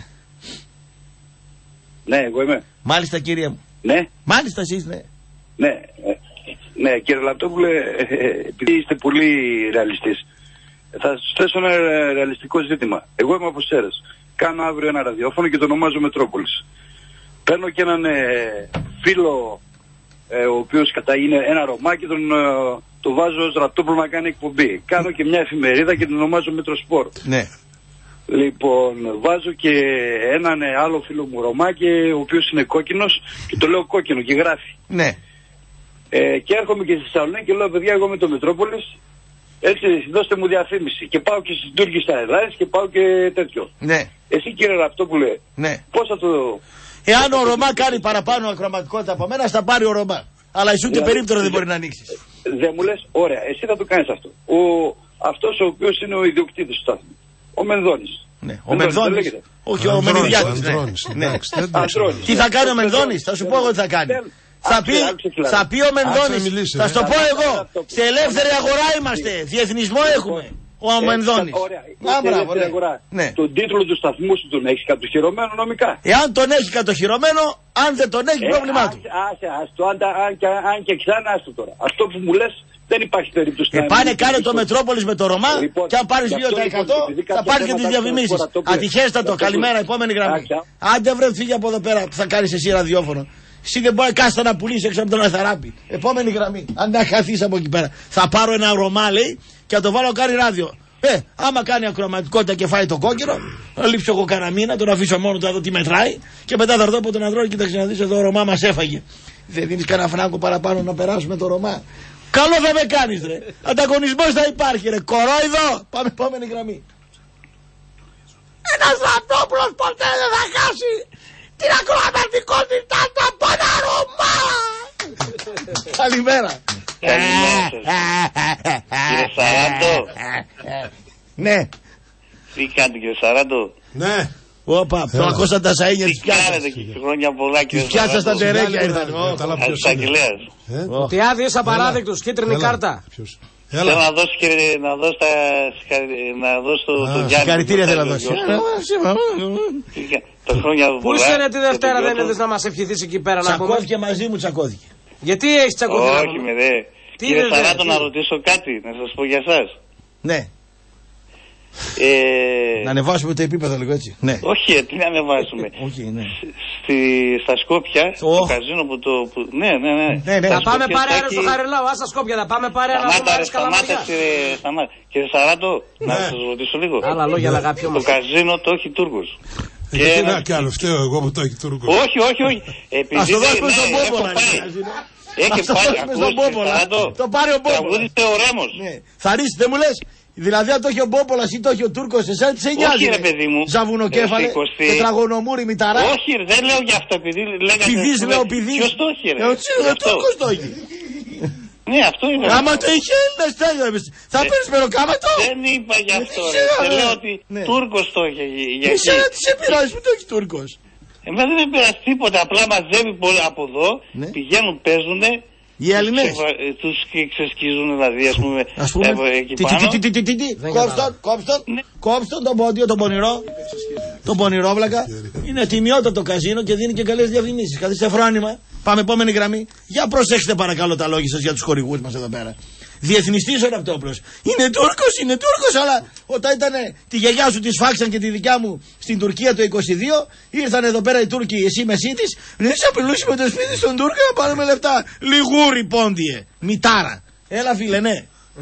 Ναι, εγώ είμαι. Μάλιστα, κύριε μου. Ναι. Μάλιστα, εσείς, ναι. Ναι. Ναι, κύριε Λαπτόπουλε, επειδή είστε πολύ ρεαλιστής, θα σας θέσω ένα ρεαλιστικό ζήτημα. Εγώ είμαι από Σέρρες. Κάνω αύριο ένα ραδιόφωνο και το ονομάζω Μετρόπολης. Παίρνω και έναν φίλο, ο οποίος είναι ένα Ρωμά και το βάζω ως Ραπτόπουλο να κάνει εκπομπή. Κάνω και μια εφημερίδα και την ονομάζω Μετροσπόρ. Ναι. Λοιπόν, βάζω και έναν άλλο φίλο μου Ρωμά και ο οποίος είναι κόκκινος και το λέω κόκκινο και γράφει. Ναι. Και έρχομαι και στη Θεσσαλονίκη και λέω παιδιά εγώ είμαι το Μετρόπολης, έτσι δώστε μου διαφήμιση και πάω και στις Τούρκες Αερλάινες και πάω και τέτοιο. Ναι. Εσύ κύριε Ραπτόπουλε, ναι. Πώς θα το... Εάν ο Ρωμά κάνει παραπάνω ακροματικότητα από μένα, θα πάρει ο Ρωμά. Αλλά εσύ ούτε περίπτωρο δεν μπορεί να ανοίξεις. Δεν μου λες, ωραία, εσύ θα το κάνεις αυτό. Αυτός ο οποίος είναι ο ιδιοκτήτης του σταθμού, ο Μενδώνης. Ναι, ο Μενδώνης. Όχι, ο Μενδιάτης. Τι θα κάνει ο Μενδώνης, θα σου πω εγώ τι θα κάνει. Θα πει ο Μενδώνης, θα στο πω εγώ, σε ελεύθερη αγορά είμαστε, διεθνισμό έχουμε, ο Μενδώνης. Ναι. Τον τίτλο του σταθμού σου τον έχει κατοχυρωμένο νομικά. Εάν τον έχει κατοχυρωμένο, αν δεν τον έχει πρόβλημά του. Αν και ξανά άστο τώρα. Αυτό που μου λες δεν υπάρχει περίπτωση. Πάνε κάνε το Μετρόπολης με το Ρωμά και αν πάρεις 2% θα πάρεις και τις διαφημίσεις. Ατυχέστατο, καλημέρα, επόμενη γραμμή. Άντε βρε φύγε από εδώ πέρα που θα κάνεις εσύ ραδιόφωνο. Εσύ δεν μπορεί κάστα να πουλήσει έξω από τον Αθαράπη. Επόμενη γραμμή. Αν να χαθείς από εκεί πέρα. Θα πάρω ένα Ρωμά λέει και θα το βάλω κάνει ράδιο. Άμα κάνει ακροματικότητα και φάει το κόκκινο, να λείψω εγώ κανένα μήνα, τον αφήσω μόνο του να δω τι μετράει και μετά θα έρθω από τον Ανδρώνη και θα ξαναδείς εδώ ο Ρωμά μας έφαγε. Δεν δίνεις κανένα φράγκο παραπάνω να περάσουμε το Ρωμά. Καλό θα με κάνεις ρε. Ανταγωνισμός θα υπάρχει ρε. Κορόιδο. Πάμε επόμενη γραμμή. Ένας Ραπτόπουλος ποτέ δεν θα χάσει την ακροαματικότητα από ένα Ρωμά. Καλημέρα. Κύριε Σαράντο. Ναι. Τι κάνετε κύριε Σαράντο. Ναι. Όπα, το ακούσαν τα σαΐνια της πιάτσας. Τι κάνετε και χρόνια πολλά κύριε Της πιάτσας στα τερέκια ήρθαν. Τι άδειες απαράδεκτος, κίτρινη κάρτα. Θέλω να δώσω το Γιάννη. Συγχαρητήρια θέλω να δώσει. Πού είσαι τη Δευτέρα δεν έδες να μας ευχηθείς εκεί πέρα να πούμε. Τσακώθηκε μαζί μου, τσακώθηκε. Γιατί έχεις τσακωθεί? Όχι με δε. Κύριε Σαράντο να ρωτήσω κάτι, να σας πω για εσάς. Ναι. Να ανεβάσουμε το επίπεδο λίγο έτσι. Ναι. Όχι, τι να ανεβάσουμε. Όχι, ναι. Στα Σκόπια, στο καζίνο που το. Ναι. Θα πάμε παρέα στο Χαριλάου, στα Σκόπια, θα πάμε παρέα να δούμε Σταμάτα. Κύριε Σαράντο, να σας ρωτήσω λίγο. Άλλα λόγια, αλλά κάποιο το καζίνο το έχει Τούρκος. Τι να κάνω, φταίω εγώ που το έχει Τούρκος. Όχι. Ας το δώσουμε στον Πόπολα. Έχει πάρει, το πάρει ο Πόπολας. Τραγουδίστε ο Ρέμος. Θα ρίξει, δεν μου λες. Δηλαδή αν το έχει ο Μπόπολας ή το έχει ο Τούρκος, εσένα τι σε νοιάζει? Όχι ρε παιδί μου. Ζαβουνοκέφαλε, τετραγωνομούρη μηταρά. Όχι, δεν λέω γι' αυτό επειδή λέγατε. Πηδής λέω πηδής. Ποιος το έχει ρε? Ο Τούρκος το έχει. Ναι, αυτό είναι. Άμα το είχε Έλληνας τέλειο. Θα παίρνεις μεροκάματο. Δεν είπα γι' αυτό. Δεν λέω ότι Τούρκος το έχει. Εσένα τι σε πειράζει που το έχει Τούρκος? Εμένα δεν με πειράζει τίποτα. Απλά μαζεύει από εδώ, πηγαίνουν, παίζουνε. Οι Έλληνες τους ξεσκίζουν δηλαδή, ας πούμε εκεί πάνω. Κόψτον τον πόντιο, τον πονηρό. Τον πονηρόβλακα. Είναι τιμιότατο το καζίνο και δίνει και καλές διαφημίσεις. Καθίστε φρόνημα. Πάμε επόμενη γραμμή. Για προσέξτε παρακαλώ τα λόγια σας για τους χορηγούς μας εδώ πέρα. Διεθνιστής ο Ραπτόπουλος. Είναι Τούρκος, αλλά όταν ήταν τη γιαγιά σου τη σφάξαν και τη δικιά μου στην Τουρκία το 22, ήρθαν εδώ πέρα οι Τούρκοι, εσύ μεσίτης, να σε απειλούσουμε το σπίτι στον Τούρκο να πάρουμε λεφτά. Λιγούρι πόντιε, μητάρα. Έλα φίλε, ναι.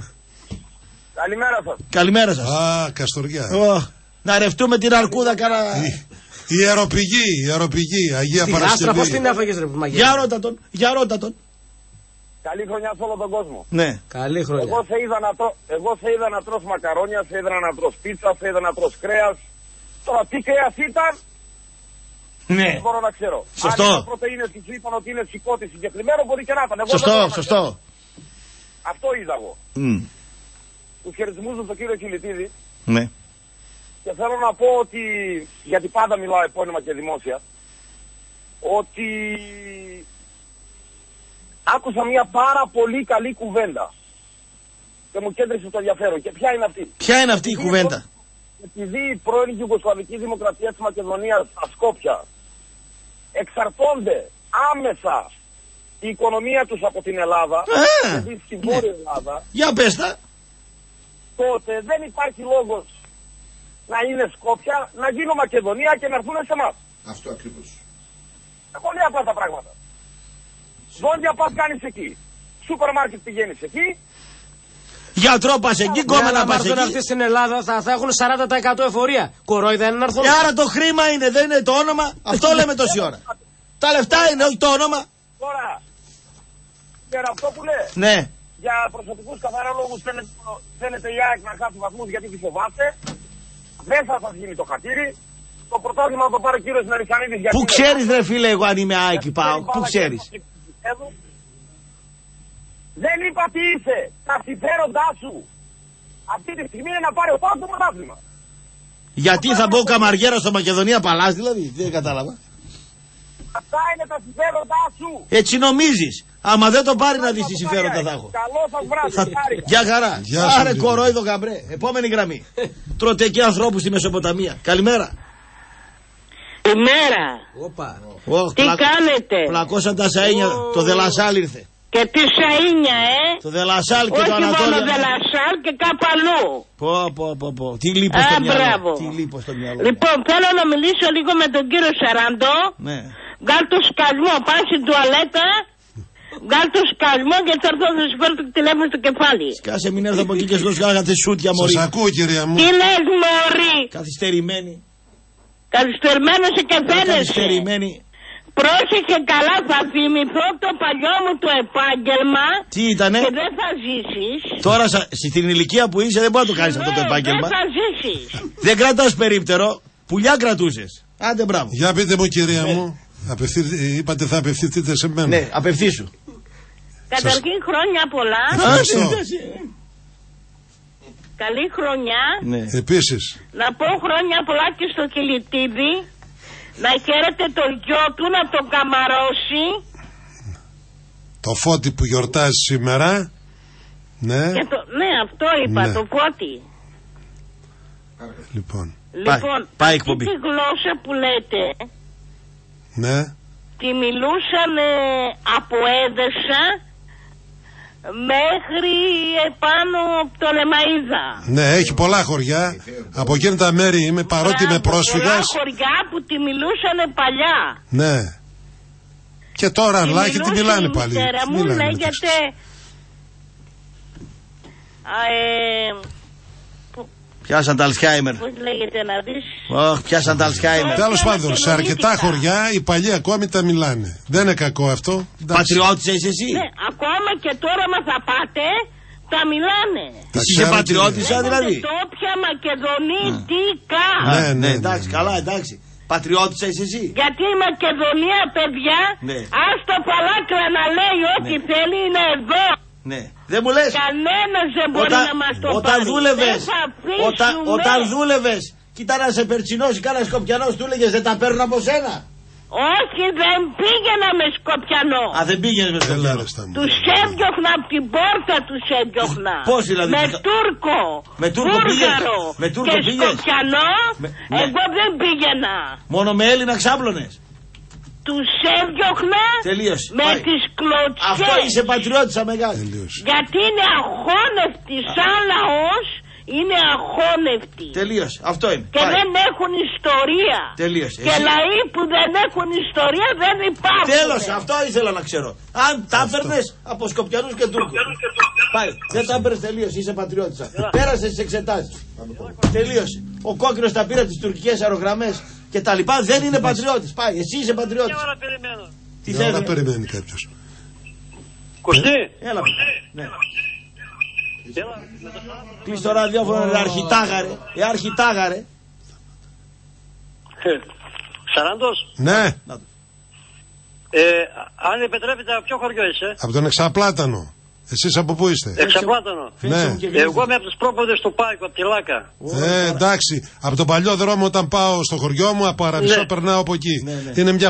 Καλημέρα σας. Καλημέρα σας. Α, Καστοριά. Να ρευτούμε την αρκούδα κάνα... Η ιεροπηγή, Αγία Παρασκευή. Άστρα, πώς την έφαγες ρε Μαγιά? Για ρώτα τον. Καλή χρονιά σε όλο τον κόσμο. Ναι. Καλή χρονιά. Εγώ σε είδα να τρως μακαρόνια, σε είδα να τρως πίτσα, σε είδα να τρως κρέας. Τώρα τι κρέας ήταν, ναι. δεν μπορώ να ξέρω. Σωστό. Αν οι πρωτεΐνες και σου είπαν ότι είναι σηκώτη συγκεκριμένο, μπορεί και να ήταν. Σωστό. Αυτό είδα εγώ. Τους χαιρετισμούς μου στον κύριο Κιλιτίδη. Ναι. Και θέλω να πω ότι, γιατί πάντα μιλάω επώνυμα και δημόσια, ότι άκουσα μια πάρα πολύ καλή κουβέντα και μου κέντρισε το ενδιαφέρον. Και ποια είναι αυτή? Ποια είναι αυτή η κουβέντα? Επειδή η πρώην Ιουγκοσλαβική Δημοκρατία της Μακεδονίας, στα Σκόπια, εξαρτώνται άμεσα η οικονομία τους από την Ελλάδα, δηλαδή στη Βόρεια Ελλάδα, για πες τα. Τότε δεν υπάρχει λόγος να είναι Σκόπια, να γίνω Μακεδονία και να έρθουν σε εμάς. Αυτό ακριβώς. Πολύ απλά τα πράγματα. Ζώντια πας κάνεις εκεί. Σούπερ μάρκετ πηγαίνεις εκεί. Γιατρό πας εκεί, κόμματα πας εκεί. Αν έρθει στην Ελλάδα θα έχουν 40% εφορία. Κορόιδα είναι να έρθουν. Άρα το χρήμα είναι, δεν είναι το όνομα. Αυτό λέμε τόση ώρα. Τα λεφτά είναι, όχι το όνομα. Τώρα, πέρα αυτό που λέει. Ναι. Για προσωπικούς καθαρά λόγους θέλετε η ΑΕΚ να χάσει βαθμούς γιατί τη φοβάστε. Δεν θα σας γίνει το χατήρι. Το πρωτάθλημα θα το πάρει ο κύριος Μερισανίδης. Πού ξέρεις ρε φίλε εγώ αν είμαι ΑΕΚ πάω. Πού ξέρεις? Δεν είπα τι είσαι. Τα συμφέροντά σου αυτή τη στιγμή είναι να πάρει ο ΠΑΟΚ το πρωτάθλημα. Γιατί θα μπω καμαριέρα στο Μακεδονία Παλάς δηλαδή? Δεν κατάλαβα. Αυτά είναι τα συμφέροντά σου. Έτσι νομίζεις? Άμα δεν το πάρει να δεις τι συμφέροντα θα έχω. Καλό σας βράδυ. Γεια χαρά. Άρε κορόιδο γαμπρέ. Επόμενη γραμμή. Τρώτε εκεί ανθρώπους στη Μεσοποταμία. Καλημέρα. Καλημέρα. Τι κάνετε? Πλακώσαν τα σαΐνια. Το Δελασάλ ήρθε. Και τι σαΐνια, Το Δελασάλ και το Ανατόλιο. Όχι μόνο Δελασάλ και κάπου αλλού. Πω. Τι λείπω στο μυαλό. Λοιπόν, θέλω να μιλήσω λίγο με τον κύριο Σαραντό. Ναι. Βγάλ' το σκαλμό, πάει στην τουαλέτα. Βγάλ' το σκαλμό και θα έρθω να σου φέρω το τηλέφωνο στο κεφάλι. Σκάσε, μην έρθω από εκεί και σου κάνατε σούτια μωρή. Σας ακούω κυρία μου. Τι λες μωρή? Καθυστερημένη. Καθυστερημένος και φαίνεσαι. Καθυστερημένη. Πρόσεχε καλά, θα θυμηθώ το παλιό μου το επάγγελμα. Τι ήτανε? Και δεν θα ζήσεις. Τώρα στην ηλικία που είσαι δεν μπορεί να το κάνεις αυτό το επάγγελμα. Δεν θα ζήσεις. Δεν κρατάς περίπτερο. Πουλιά κρατούσες. Άντε μπράβο. Για πείτε μου κυρία μου. Είπατε θα απευθυνθείτε σε μένα. Ναι, απευθύσου. Καταρχήν χρόνια πολλά. Καλή χρονιά. Ναι. Επίσης. Να πω χρόνια πολλά και στο Κιλιτίδη. Να χαίρετε το γιο του, να τον καμαρώσει. Το Φώτη που γιορτάζει σήμερα. Ναι. Ναι, αυτό είπα, το Φώτη. Λοιπόν. Πάει εκπομπή. Αυτή τη γλώσσα που λέτε. Ναι. Τη μιλούσαν από Έδεσα μέχρι επάνω από το Λεμαΐδα. Ναι, έχει πολλά χωριά. Από εκείνα τα μέρη είμαι, παρότι είμαι πρόσφυγας. Πολλά χωριά που τη μιλούσανε παλιά. Ναι. Και τώρα αλλάχη τη μιλάνε πάλι. Η μητέρα μου λέγεται... Πιάσαν τα Αλσχάιμερ. Πώς λέγεται να δεις. Πιάσαν τα Αλσχάιμερ. Τέλος πάντων, σε αρκετά χωριά οι παλιοί ακόμη τα μιλάνε. Δεν είναι κακό αυτό. Πατριώτησα είσαι εσύ. Ναι, ακόμα και τώρα μα θα πάτε, τα μιλάνε. Είσαι πατριώτησα δηλαδή. Τόπια Μακεδονίτικα. Ναι, εντάξει, καλά, εντάξει. Πατριώτησα είσαι εσύ. Γιατί η Μακεδονία, παιδιά, ας το παλάκρα να λέει ό,τι θέλει, είναι εδώ. Ναι. Δεν μου λες. Κανένας δεν μπορεί να μας το όταν πάρει. Δούλευες, όταν δούλευες, κοίτα να σε περτσινώσει κανένα Σκοπιανός, του έλεγες δεν τα παίρνω από σένα. Όχι, δεν πήγαινα με Σκοπιανό. Α, δεν πήγαινε με Σκοπιανό. Τους έδιωχνα από την πόρτα, τους έδιωχνα. Πώς δηλαδή? Με Τούρκο. Με Τούρκο πήγες. Με Τούρκο και πήγες. Σκοπιανό, εγώ δεν πήγαινα. Μόνο με Έλληνα ξάπλωνες. Τους έδιωχνα με τις κλωτσιές. Αυτό είσαι πατριώτησα μεγάλη. Γιατί είναι αχώνευτοι σαν λαός. Είναι αχώνευτοι. Τελείωσε. Αυτό είναι. Και δεν έχουν ιστορία. Τελείωσε. Και λαοί που δεν έχουν ιστορία δεν υπάρχουν. Τέλος. Αυτό ήθελα να ξέρω. Αν τα έφερνες από Σκοπιανούς και Τούρκους. Πάει. Δεν τα έφερνες, τελείωσε. Είσαι πατριώτησα. Πέρασε τις εξετάσεις. Τελείωσε. Ο κόκκινος τα πήρε τις τουρκικές αερογραμμές και τα λοιπά. Δεν είναι πατριώτης. Πάει. Εσύ είσαι πατριώτης. Τι θέλει να περιμένει κάποιος. Κωστή. Έλα. Κλείς το ραδιόφωνο, ρε αρχιτάγαρε. Αρχιτάγαρε. Σαράντος. Ναι. Αν επιτρέπετε, από ποιο χωριό είσαι? Από τον Εξαπλάτανο. Εσείς από πού είστε? Εξαπλάτανο. Ναι. Εγώ είμαι από τους πρόποδες του Πάικου, από τη Λάκα. Εντάξει. Από τον παλιό δρόμο όταν πάω στο χωριό μου, από Αραβισσό περνάω από εκεί. Είναι μια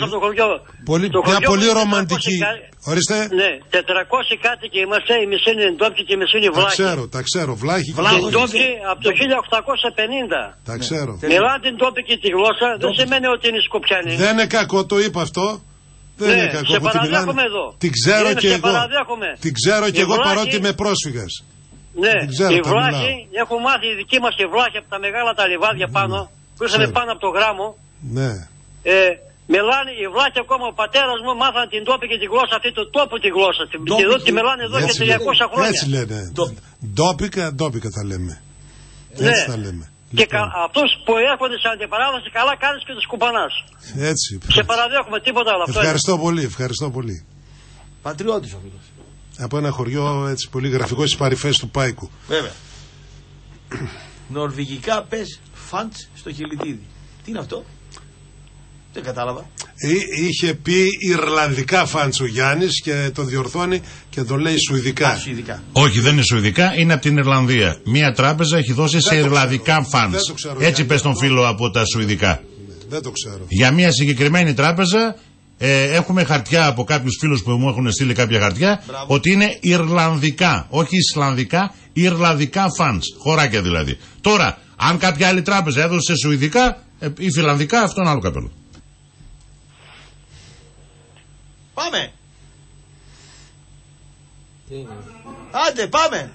πολύ ρομαντική. Ορίστε. Ναι, 400 κάτοικοι είμαστε, οι μισοί είναι ντόπιοι και οι μισοί είναι βλάχοι. Τα ξέρω, βλάχοι. Και ντόπιοι από το 1850. Τα ξέρω. Μιλάνε την ντόπικη τη γλώσσα, δεν σημαίνει ότι είναι Σκοπιανοί. Δεν είναι κακό, το είπα αυτό. Δεν είναι κακό σε που τη μιλάνε. Εδώ. Την ξέρω και εγώ. Την ξέρω και εγώ παρότι είμαι πρόσφυγας. Ναι, οι βλάχοι έχουν μάθει οι δικοί μας οι βλάχοι από τα μεγάλα τα λιβάδια πάνω, που ήρθαν πάνω από το γράμμο. Ναι. Μιλάνε οι βλάχοι ακόμα, ο πατέρας μου μάθαν την τόπικη τη γλώσσα αυτή, του τόπου τη γλώσσα. Τη μιλάνε εδώ και 300 χρόνια. Έτσι λένε. Ντόπικα τα λέμε. Έτσι τα λέμε. Και αυτούς που έρχονται σε αντιπαράδοση, καλά κάνεις και τους κουπανάς. Έτσι. Σε παραδέχομαι, τίποτα άλλο. Ευχαριστώ πολύ, ευχαριστώ πολύ. Πατριώτης ο φίλος. Από ένα χωριό έτσι πολύ γραφικό στις παρυφές του Πάικου. Βέβαια. Νορβηγικά πες φαντς στο χιλιτίδι. Τι είναι αυτό? Δεν κατάλαβα. Είχε πει Ιρλανδικά φαντς ο Γιάννης και το διορθώνει και το λέει Σουηδικά. Όχι, δεν είναι Σουηδικά, είναι από την Ιρλανδία. Μία τράπεζα έχει δώσει σε Ιρλανδικά φαντς. Έτσι πες τον φίλο από τα Σουηδικά. Δεν το ξέρω. Για μία συγκεκριμένη τράπεζα έχουμε χαρτιά από κάποιους φίλους που μου έχουν στείλει κάποια χαρτιά. Μπράβο. Ότι είναι Ιρλανδικά, όχι Ισλανδικά, Ιρλανδικά φαντς. Χωράκια δηλαδή. Τώρα, αν κάποια άλλη τράπεζα έδωσε σε Σουηδικά ή Φιλανδικά, αυτό είναι άλλο καπέλο. Πάμε. Άντε, πάμε.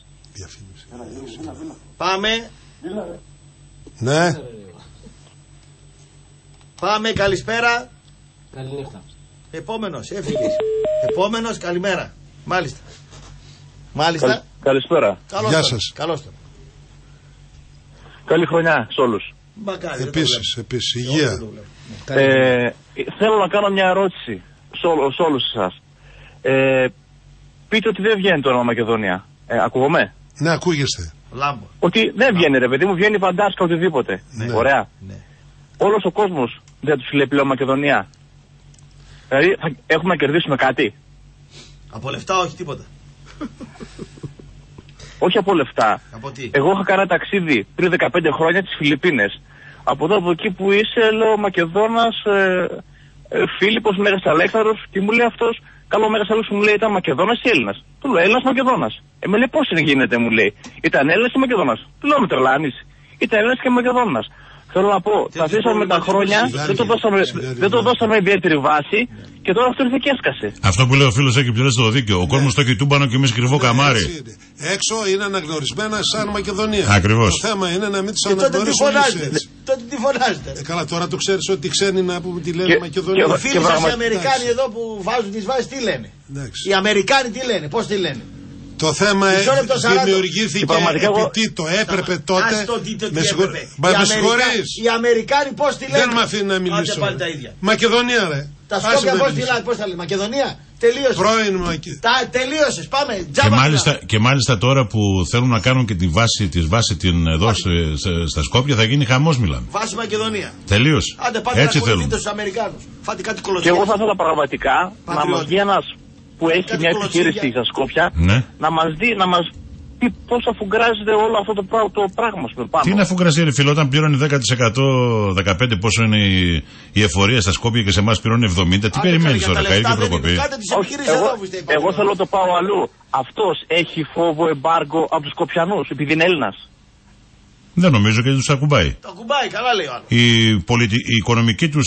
Πάμε. Ναι. Πάμε, καλησπέρα. Καληνύχτα. Επόμενος, έφυγες. Επόμενος, καλημέρα. Μάλιστα. Μάλιστα. Καλησπέρα. Γεια σας. Καλώς το. Καλή χρονιά σε όλους. Μακάρι. Επίσης, υγεία. Θέλω να κάνω μια ερώτηση σε όλους εσάς. Πείτε ότι δεν βγαίνει το όνομα Μακεδονία. Ακούγομαι? Ναι, ακούγεστε. Λάμπο. Ότι δεν βγαίνει ρε παιδί μου, βγαίνει Φαντάσκα οτιδήποτε. Ναι. Ωραία. Ναι. Όλος ο κόσμος δεν τους λέει πλέον Μακεδονία. Δηλαδή έχουμε να κερδίσουμε κάτι? Από λεφτά όχι τίποτα. Όχι από λεφτά. Από τι? Εγώ είχα κάνει ταξίδι πριν 15 χρόνια στις Φιλιππίνες. Από εδώ από εκεί που είσαι, λέω Μακεδόνας, Φίλιππος, Μέγας Αλέξανδρος, και μου λέει αυτός, καλό Μέγας Αλέξανδρος, μου λέει ήταν Μακεδόνας ή Έλληνας? Του λέω Έλληνας Μακεδόνας. Με λέει πώς είναι γίνεται, μου λέει. Ήταν Έλληνας ή Μακεδόνας? Του λέω με τρελάνεις. Ήταν Έλληνας και Μακεδόνας. Θέλω να πω, τα ζήσαμε με τα χρόνια, δεν το δώσαμε ιδιαίτερη βάση και τώρα αυτό ήρθε και έσκασε. Αυτό που λέει ο φίλος έχει πληρώσει το δίκιο. Ο κόσμος το έχει τούμπανο και εμείς κρυβό καμάρι. Έξω είναι αναγνωρισμένα σαν Μακεδονία. Ακριβώς. Το θέμα είναι να μην τους αναγνωρίσουν έτσι. Τότε τι φωνάζετε. Καλά, τώρα το ξέρεις ότι ξένοι να πούμε τι λένε Μακεδονία. Οι φίλοι σας οι Αμερικάνοι εδώ που βάζουν τις βάσεις τι λένε. Οι Αμερικάνοι τι λένε, πώς τι λένε. Το θέμα δημιουργήθηκε επειδή το έπρεπε τότε. Με συγχωρείς. Οι Αμερικάνοι πώς τη λένε. Δεν με αφήνει να μιλήσω. Μακεδονία ρε. Τα Σκόπια πώς τα λένε. Μακεδονία. Τελείωσε. Τελείωσες. Πάμε. Και μάλιστα τώρα που θέλουν να κάνουν και τη βάση την εδώ στα Σκόπια θα γίνει χαμός μιλάμε. Βάση Μακεδονία. Τελείωσε. Άντε πάτε να ακολουθείτε στους Αμερικάνους. Φάτε κάτι κολοσσίες. Και εγώ θα ήθελα πραγματικά να μας βγει ένας που έχει μια επιχείρηση στα Σκόπια, να μας πει πώς αφουγκράζεται όλο αυτό το πράγμα στο πάνω. Τι είναι αφουγκράζει ρε φίλε, όταν πληρώνει 10%, 15% πόσο είναι η εφορία στα Σκόπια και σε εμάς πληρώνει 70%, τι περιμένεις τώρα, καεί προκοπή. Εγώ θέλω να το πάω αλλού. Αυτός έχει φόβο εμπάργκο από τους Σκοπιανούς, επειδή είναι Έλληνας. Δεν νομίζω και τους ακουμπάει. Το ακουμπάει, καλά λέει ο άλλος. Η οικονομική τους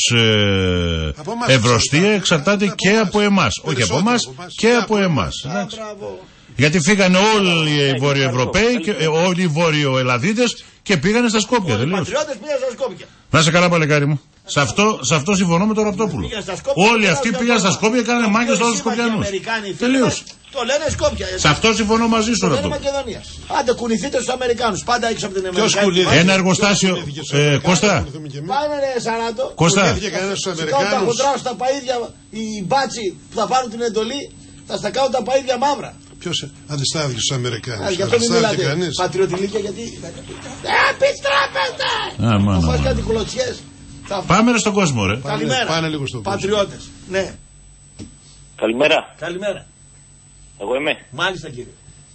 ευρωστία εξαρτάται και από εμάς. Όχι από εμάς, και από εμάς. Γιατί φύγανε όλοι οι Βόρειο-Ευρωπαίοι και όλοι οι Βόρειο-Ελλαδίτες και πήγανε στα Σκόπια. Οι πατριώτες πήγαν στα Σκόπια. Να σε καλά παλικάρι μου. Σε αυτό συμφωνώ με τον Ραπτόπουλο. Όλοι αυτοί πήγαν στα Σκόπια και κάνανε μάγκες στους άλλους Σκοπιανούς. Τελείως. Το λένε Σκόπια. Σε αυτό συμφωνώ μαζί σου, Ραπτόπουλο. Άντε κουνηθείτε στους Αμερικάνους. Πάντα έξω από την Αμερικάνη. Ένα εργοστάσιο. Κώστα. Πάμε ρε Σαράτο. Κώστα. Σηκάω τα χοντράω στα παΐδια. Οι μπάτσι που θα πάρουν την εντολή θα στα κάνουν τα παΐδια μαύρα. Ποιος αντιστάθηκε στους Αμερικάνους. Γι' αυτό μην μιλάτε. Πατριωτηλίκια γιατί. Επιστρέφετε! Θα φας κάτι κολοτσιές. Πάμε ρε στον κόσμο ρε. Καλημέρα. Πάνε λίγο στον κόσμο. Πατριώτες. Ναι. Καλημέρα. Καλημέρα. Εγώ είμαι. Μάλιστα κύριε.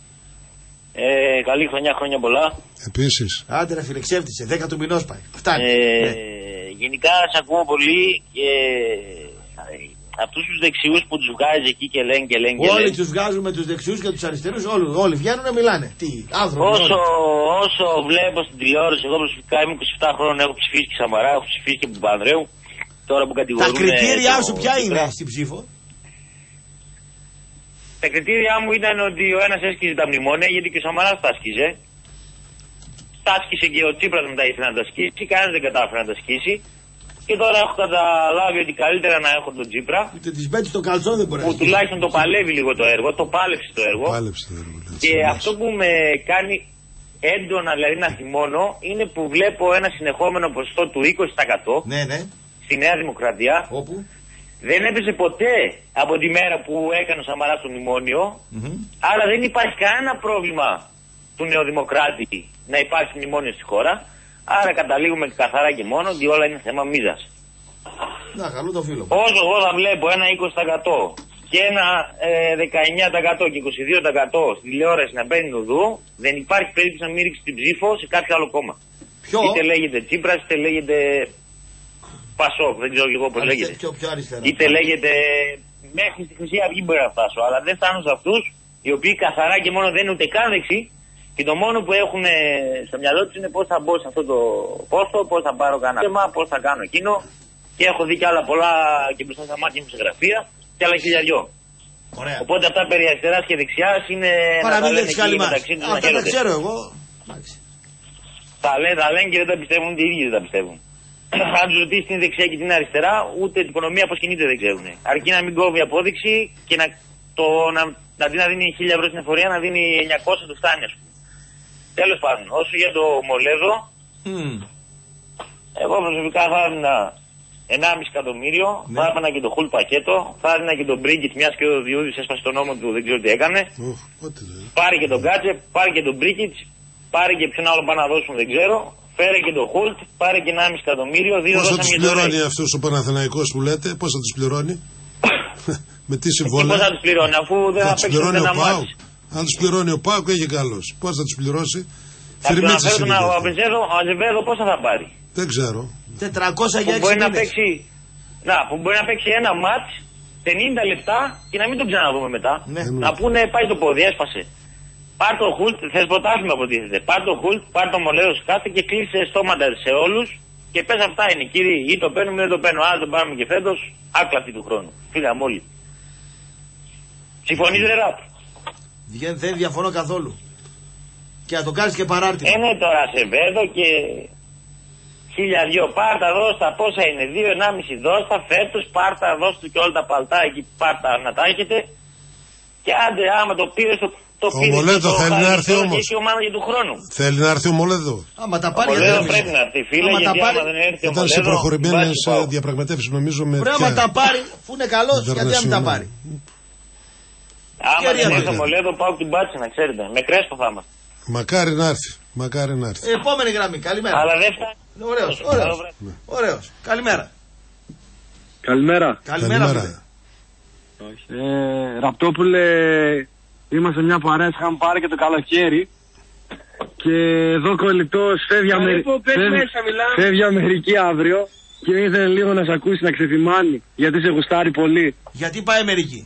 Καλή χρονιά, χρόνια πολλά. Επίσης. Άντε ρε φίλε, ξέφτισε. 10 του μηνός πάει. Φτάνει. Γενικά σε ακούω πολύ και αυτούς τους δεξιούς που τους βγάζει εκεί και λένε και λένε. Όλοι τους βγάζουν με τους δεξιούς και τους αριστερούς. Όλοι βγαίνουν να μιλάνε. Τι άνθρωποι. Όσο βλέπω στην τηλεόραση, εγώ προσωπικά είμαι 27 χρόνια, έχω ψηφίσει και Σαμαρά, έχω ψηφίσει και Παπανδρέου. Τώρα που κατηγορούν. Τα κριτήριά σου ποια είναι στην ψήφο? Τα κριτήριά μου ήταν ότι ο ένας έσκησε τα μνημόνια γιατί και ο Σαμαράς τα άσκησε. Τα άσκησε και ο Τσίπρας μετά ήθελε να τα ασκήσει, κανένας δεν κατάφερε να τα ασκήσει. Και τώρα έχω καταλάβει ότι καλύτερα να έχω τον Τσίπρα. Ούτε τις μπέτεις στο καλτσό δεν μπορεί. Που τουλάχιστον το παλεύει λίγο το έργο, το πάλεψε το έργο. Και αυτό που με κάνει έντονα δηλαδή να θυμώνω είναι που βλέπω ένα συνεχόμενο ποσοστό του 20% στη Νέα Δημοκρατία. Όπου? Δεν έπαιζε ποτέ από τη μέρα που έκανε ο Σαμαράς το μνημόνιο. Άρα δεν υπάρχει κανένα πρόβλημα του νεοδημοκράτη να υπάρχει μνημόνιο στη χώρα. Άρα καταλήγουμε καθαρά και μόνο ότι όλα είναι θέμα μίζας. Να, καλό το φίλο. Όσο εγώ θα βλέπω ένα 20% και ένα 19% και 22% στη τηλεόραση να μπαίνει οδού, δεν υπάρχει περίπτωση να μην ρίξει την ψήφο σε κάποιο άλλο κόμμα. Ποιο? Είτε λέγεται Τσίπρας, είτε λέγεται Πασόκ, δεν ξέρω και εγώ πώς λέγεται. Είτε λέγεται μέχρι στη Χρυσή Αυγή μπορεί να φτάσω, αλλά δεν φτάνω σε αυτούς οι οποίοι καθαρά και μόνο δεν είναι ούτε καν δεξί. Και το μόνο που έχουν στο μυαλό τους είναι πώς θα μπω σε αυτό το πόστο, πώς θα πάρω κανένα θέμα, πώς θα κάνω εκείνο. Και έχω δει κι άλλα πολλά και μπροστά στα μάτια μου σε γραφεία και άλλα χιλιαριό. Οπότε αυτά περί αριστεράς και δεξιάς είναι να τα λένε εκεί μεταξύ τους να χαίρονται. Αυτό ξέρω εγώ. Τα λένε και δεν τα πιστεύουν, οι ίδιοι δεν τα πιστεύουν. Αν τους ρωτήσεις την δεξιά και την αριστερά, ούτε την οικονομία πώς κινείται δεν ξέρουν. Αρκεί να μην κόβει απόδειξη και αντί να δίνει 1.000 ευρώ στην εφορία να δίνει 900 του φτάνει, ας πούμε. Τέλος πάντων, όσο για το Μολέδο, εγώ προσωπικά θα έδινα 1,5 εκατομμύριο, θα έπαιρνα και το χουλ πακέτο, θα έδινα και τον Μπρίγκιτ, μιας και ο Διούδης έσπασε τον νόμο του, δεν ξέρω τι έκανε. Πάρε και τον Κάτσε, πάρε και τον Μπρίγκιτ, πάρε και ποιον άλλο πάνε να δώσουν, δεν ξέρω. Φέρε και τον Χουλτ, πάρε και 1,5 εκατομμύριο. Πώς θα τους πληρώνει αυτούς ο Παναθηναϊκός που λέτε, πώς θα τους πληρώνει? Με τι συμβόλαια? Πώς θα τους πληρώνει, αφού δεν θα παίξουν ένα μάτι. Αν τους πληρώνει ο Πάοκ έγινε καλός. Πώς θα τους πληρώσει? Θα τον αναφέρω τον Αζεβέδο πόσα θα πάρει? Δεν ξέρω. 400 για 6 μήνες. Που μπορεί να παίξει ένα μάτς 50 λεπτά και να μην τον ξαναδούμε μετά. Να πούνε πάει το πόδι, έσπασε. Πάρ' το Χουλτ, θες πρωτάθλημα από τίθεται. Πάρ' το Χουλτ, πάρ' το Μολέδο κάθε και κλείσε στόματα σε όλους Και πες αυτά είναι, κύριε, ή το παίρνουμε ή δεν το παίρνουμε. Αν το πάρουμε και φέτος, άκλαθη του χρόνου. Φύγαμε όλοι. Συμφωνείς, ρε Ραπ? Δεν διαφωνώ καθόλου. Και να το κάνεις και παράρτημα. Ναι, τώρα σε βέδω και 1.002 πάρτα, δώστα πόσα είναι, 2,5 δώστα φέτος, πάρτα, δώστα και όλα τα παλτά εκεί, πάρτα να τα έχετε. Και άντε, άμα το πήρες, το πήρες. Ο Μολέδο θέλει να έρθει όμως. Και ομάδα για του χρόνου. Θέλει να έρθει ο Μολέδο. Άμα τα πάρει, ο Μολέδο πρέπει να έρθει, φίλε, γιατί άμα δεν έρθει ο Ήταν Μολέδο, σε προχωρημένες διαπραγματεύσεις, νομίζω, με. Πρέπει να τα πάρει, που είναι καλός, γιατί να μην τα πάρει. Άμα δεν έρθει ο Μολέδο, πάω την πάτση, να ξέρετε. Με κρέσπο θα είμαστε. Μακάρι να έρθει. Μακάρι να έρθει. Επόμενη γραμμή, καλημέρα. Αλλά δεν φτάνει. Ωραίος. Καλημέρα. Καλημέρα. Καλημέρα. Ραπτόπουλε, είμαστε μια παρέα, είχαμε πάρει και το καλοκαίρι. Και εδώ κολλητός φεύγει Αμερική αύριο. Και ήθελε λίγο να σε ακούσει, να ξεθυμάνει. Γιατί σε γουστάρει πολύ. Γιατί πάει Αμερική?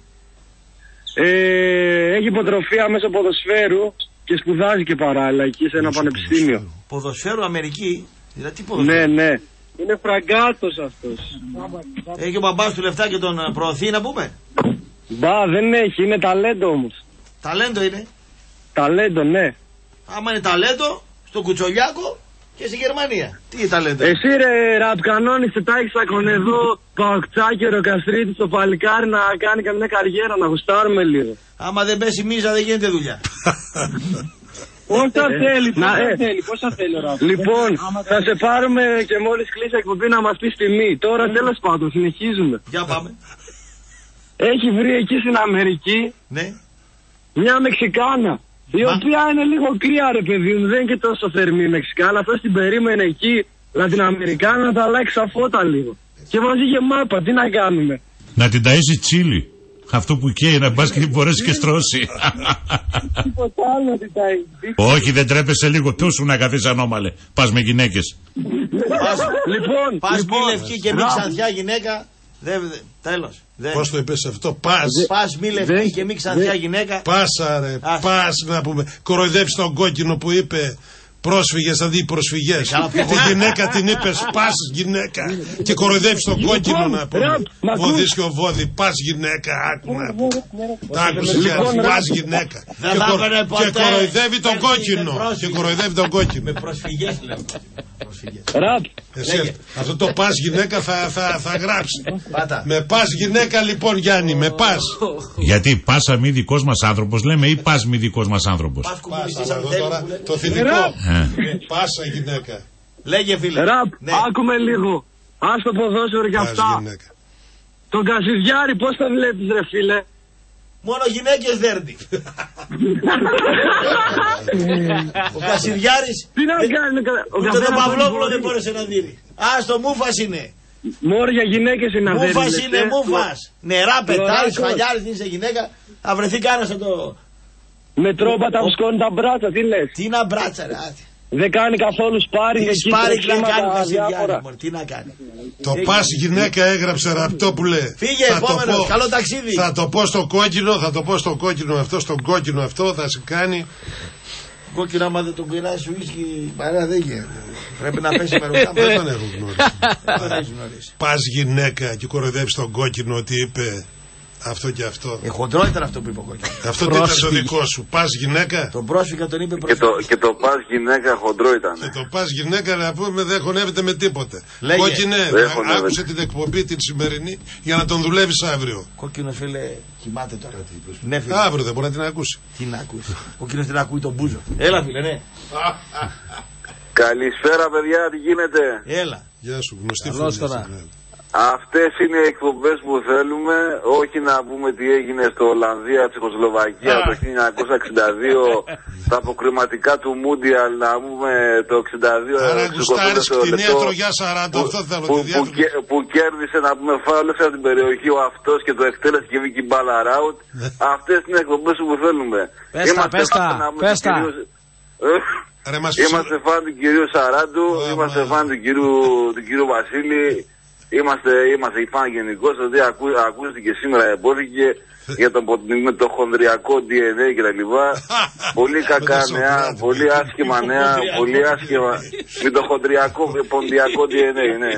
Έχει υποτροφία μέσω ποδοσφαίρου. Και σπουδάζει και παράλληλα εκεί σε ένα πανεπιστήμιο. Ποδοσφαίρου Αμερική, δηλαδή τι ποδοσφαίρου? Ναι, ναι. Είναι φραγκάτος αυτός. Έχει ο μπαμπάς του λεφτά και τον προωθεί, να πούμε? Μπα, δεν έχει, είναι ταλέντο όμως. Ταλέντο είναι? Ταλέντο, ναι. Άμα είναι ταλέντο, στον Κουτσολιάκο και στη Γερμανία. Τι είναι ταλέντο? Εσύ ρε Ραπ, κανόνισε, τα έχεις ακονεδό, Παοκτσάκι, Ροκαστρίτη, στο παλικάρι να κάνει καμιά καριέρα, να γουστάρουμε λίγο. Άμα δεν πέσει μίζα δεν γίνεται δουλειά. Πόσα θέλει ο Ραπ. Λοιπόν, θα σε πάρουμε και μόλις κλείσει εκπομπή να μας πεις τιμή. Τώρα τέλος πάντων, συνεχίζουμε. Για πάμε. Έχει βρει εκεί στην Αμερική, ναι, μια Μεξικάνα. Η οποία είναι λίγο κρύα, ρε παιδί μου, δεν είναι και τόσο θερμή η Μεξικάνα. Αυτό την περίμενε εκεί, Λατινοαμερικάνα, να τα αλλάξει σαν φώτα λίγο. Και μαζί είχε μάπα, τι να κάνουμε. Να την ταΐσει τσίλι. Αυτό που καίει, να πας και την μπορέσει και στρώσει. Τίποτα άλλο να την ταΐσει. Όχι, δεν τρέπεσαι λίγο, του σου να καθίσει ανώμαλε. Πας με γυναίκες. Λοιπόν, πας μη λευκή και μη ξανθιά γυναίκα. Τέλος. Πώς το είπες αυτό, πας. Πας μη λευκή και μη ξανθιά γυναίκα. Πάσα ρε, πας να πούμε. Κοροϊδεύεις τον κόκκινο που είπε πρόσφυγες αντί προσφυγές. Τη γυναίκα την είπες πας γυναίκα. Και κοροϊδεύεις τον κόκκινο να πούμε. Βοδίσιο βόδι, πας γυναίκα. Άκου να πούμε. Τα άκουσες πας γυναίκα. Και κοροϊδεύει τον κόκκινο. Και κοροϊδεύει τον κόκκινο. Με προσφυγές λέω. Αυτό το πας γυναίκα θα γράψει. Με πας γυναίκα λοιπόν Γιάννη, με πας. Γιατί πάσα μη δικός μας άνθρωπος λέμε ή πας μη δικός μας άνθρωπος? Το θηλυκό. Πάσα γυναίκα. Λέγε φίλε. Ραπ, άκουμε λίγο. Ας το ποδόσφαιρο κι αυτά. Τον Κασιδιάρη πώς τον βλέπεις ρε φίλε? Μόνο γυναίκες δέρνει. Ο Κασιδιάρης. Τι να κάνει? Ούτε τον Παυλόπουλο δεν μπόρεσε να δει. Άστο, μούφας είναι. Μόνο για γυναίκες είναι να δει. Μούφας είναι, μούφας. Νερά πετάει, σφαλιάρης, είναι σε γυναίκα. Θα βρεθεί κάνας να το... Με τρόπα τα βουσκώνει τα μπράτσα, τι λες? Τι να μπράτσα ρε. Δεν κάνει καθόλου σπάρινγκ εκεί. Σπάρινγκ να κάνει Κασιδιάρη. Τι να κάνει. Το πας γυναίκα έγραψε Ραπτόπουλε. Φύγε επόμενος, καλό ταξίδι. Θα το πω στο κόκκινο, αυτό, στον κόκκινο αυτό θα σε κάνει. Κόκκινο άμα δεν τον πειράσει ουίσκι παρέα δεν γίνεται. Πρέπει να πέσει με ρουκά. Δεν τον έχω γνωρίσει. Πας γυναίκα και κοροϊδεύεις τον κόκκινο ότι είπε αυτό και αυτό. Χοντρό ήταν αυτό που είπε ο κόκκινο. Αυτό τι ήταν το δικό σου, πας γυναίκα. Τον πρόσφυγα τον είπε πρόσφυγα. Και το πας γυναίκα χοντρό ήταν. Και το πας γυναίκα να πούμε δεν χωνεύεται με τίποτε. Κόκκινε, άκουσε την εκπομπή την σημερινή για να τον δουλεύεις αύριο. Κόκκινος φίλε κοιμάται τώρα. Ναι, φίλε. Αύριο δεν μπορεί να την ακούσει. Τι να ακούσει. Κόκκινος την ακούει τον Μπούζο. Έλα φίλε, ναι. Καλησπέρα παιδιά, τι γίνεται? Έλα. Γεια σου, γνωστή φίλη. Αυτές είναι οι εκπομπές που θέλουμε, όχι να πούμε τι έγινε στο Ολλανδία, Τσεχοσλοβακία το 1962, τα αποκριματικά του Μούντιαλ, να πούμε το 62. Άρα γουστάρεις κτηνία τρογιά 40, αυτό θέλω. Που κέρδισε να πούμε φάουλες από την περιοχή ο αυτός και το εκτέλεσε και βγήκε μπάλα ράουτ. Αυτές είναι οι εκπομπές που θέλουμε. Πέστα. Είμαστε φαν του κυρίου Σαράντου, είμαστε φαν του κυρίου Βασίλη. είμαστε οι φαν γενικώς, δηλαδή ακούστηκε σήμερα, εμπόθηκε με το χονδριακό DNA και τα λοιπά. Πολύ κακά νέα, πολύ άσχημα νέα, πολύ άσχημα. Με το ποντιακό DNA, ναι.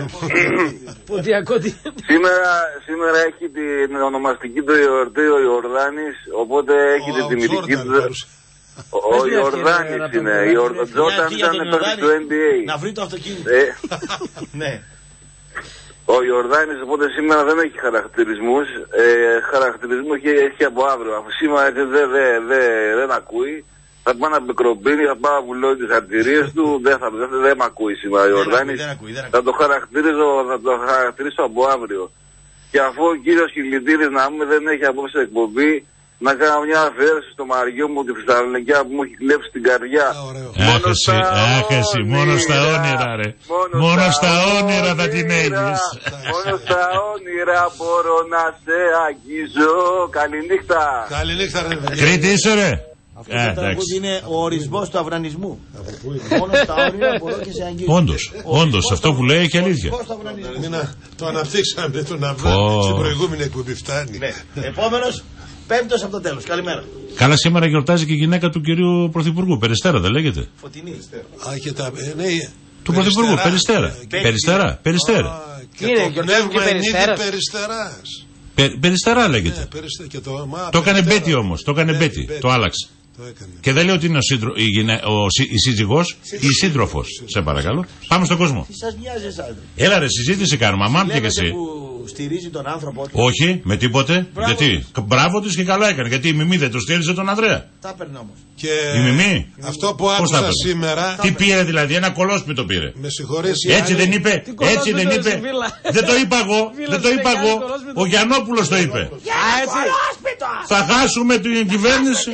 Σήμερα έχει την ονομαστική του εορτή ο Ιορδάνης, οπότε έχει την τιμητική του. Ο Ιορδάνης είναι. Ο Τζόρνταν ήταν παίκτης του NBA. Να βρει το αυτοκίνητο. Ναι. Ο Ιορδάνης οπότε σήμερα δεν έχει χαρακτηρισμούς. Χαρακτηρισμό έχει από αύριο. Αφού σήμερα δεν ακούει, θα πάω να μικροπίνει, θα πάω να βουλώσει τις αρτηρίες του. Δεν με ακούει σήμερα ο Ιορδάνης. Θα το χαρακτηρίσω από αύριο. Και αφού ο κύριος Χιλιτήρης να πούμε δεν έχει απόψε εκπομπή, να κάνω μια αφιέρωση στο Μαριό μου τη Θεσσαλονικιά που μου έχει κλέψει την καρδιά. Άχεση, μόνο στα όνειρα ρε. Μόνο στα όνειρα θα την έχεις. Μόνο στα όνειρα μπορώ να σε αγγίζω. Καληνύχτα. Καληνύχτα ρε. Κρήτη είσαι ρε. Αυτό το τραγούδι είναι ο ορισμός του αυρανισμού. Μόνο στα όνειρα μπορώ και σε αγγίζω. Όντως, αυτό που λέει έχει αλήθεια. Το αναπτύξαμε τον αυρά στην προηγούμενη εκπομπή φτάνει. Επόμενος. Πέμπτος από το τέλος. Καλημέρα. Καλά, σήμερα γιορτάζει και η γυναίκα του κυρίου Πρωθυπουργού. Περιστέρα, δεν λέγεται. Φωτεινή. Του Πρωθυπουργού, Περιστέρα. Και το πνεύμα Περιστεράς. Περιστερά λέγεται. Το έκανε Μπέτη όμως. Το έκανε Μπέτη. Το άλλαξε. Και δεν λέω ότι είναι η σύζυγος ή η σύντροφος. Σε παρακαλώ. Πάμε στον κόσμο. Τι σας μοιάζει άντρε. Έλα ρε, συζήτηση κάνουμε. Αμάν και εσύ. Στηρίζει τον άνθρωπο. Όχι, με τίποτε. Μπράβο. Γιατί. Μπράβο της και καλά έκανε. Γιατί η Μιμή δεν το στήριζε τον Ανδρέα. Τα παίρνει όμως. Και η Μιμή. Αυτό που άκουσα σήμερα. Τι πήρε δηλαδή, ένα κολόσπιτο πήρε. Με συγχωρείς. Έτσι δεν είπε. Έτσι δεν είπε. Δεν το είπα εγώ. Δεν το είπα εγώ. Ο Γιαννόπουλος το είπε. Θα χάσουμε την κυβέρνηση.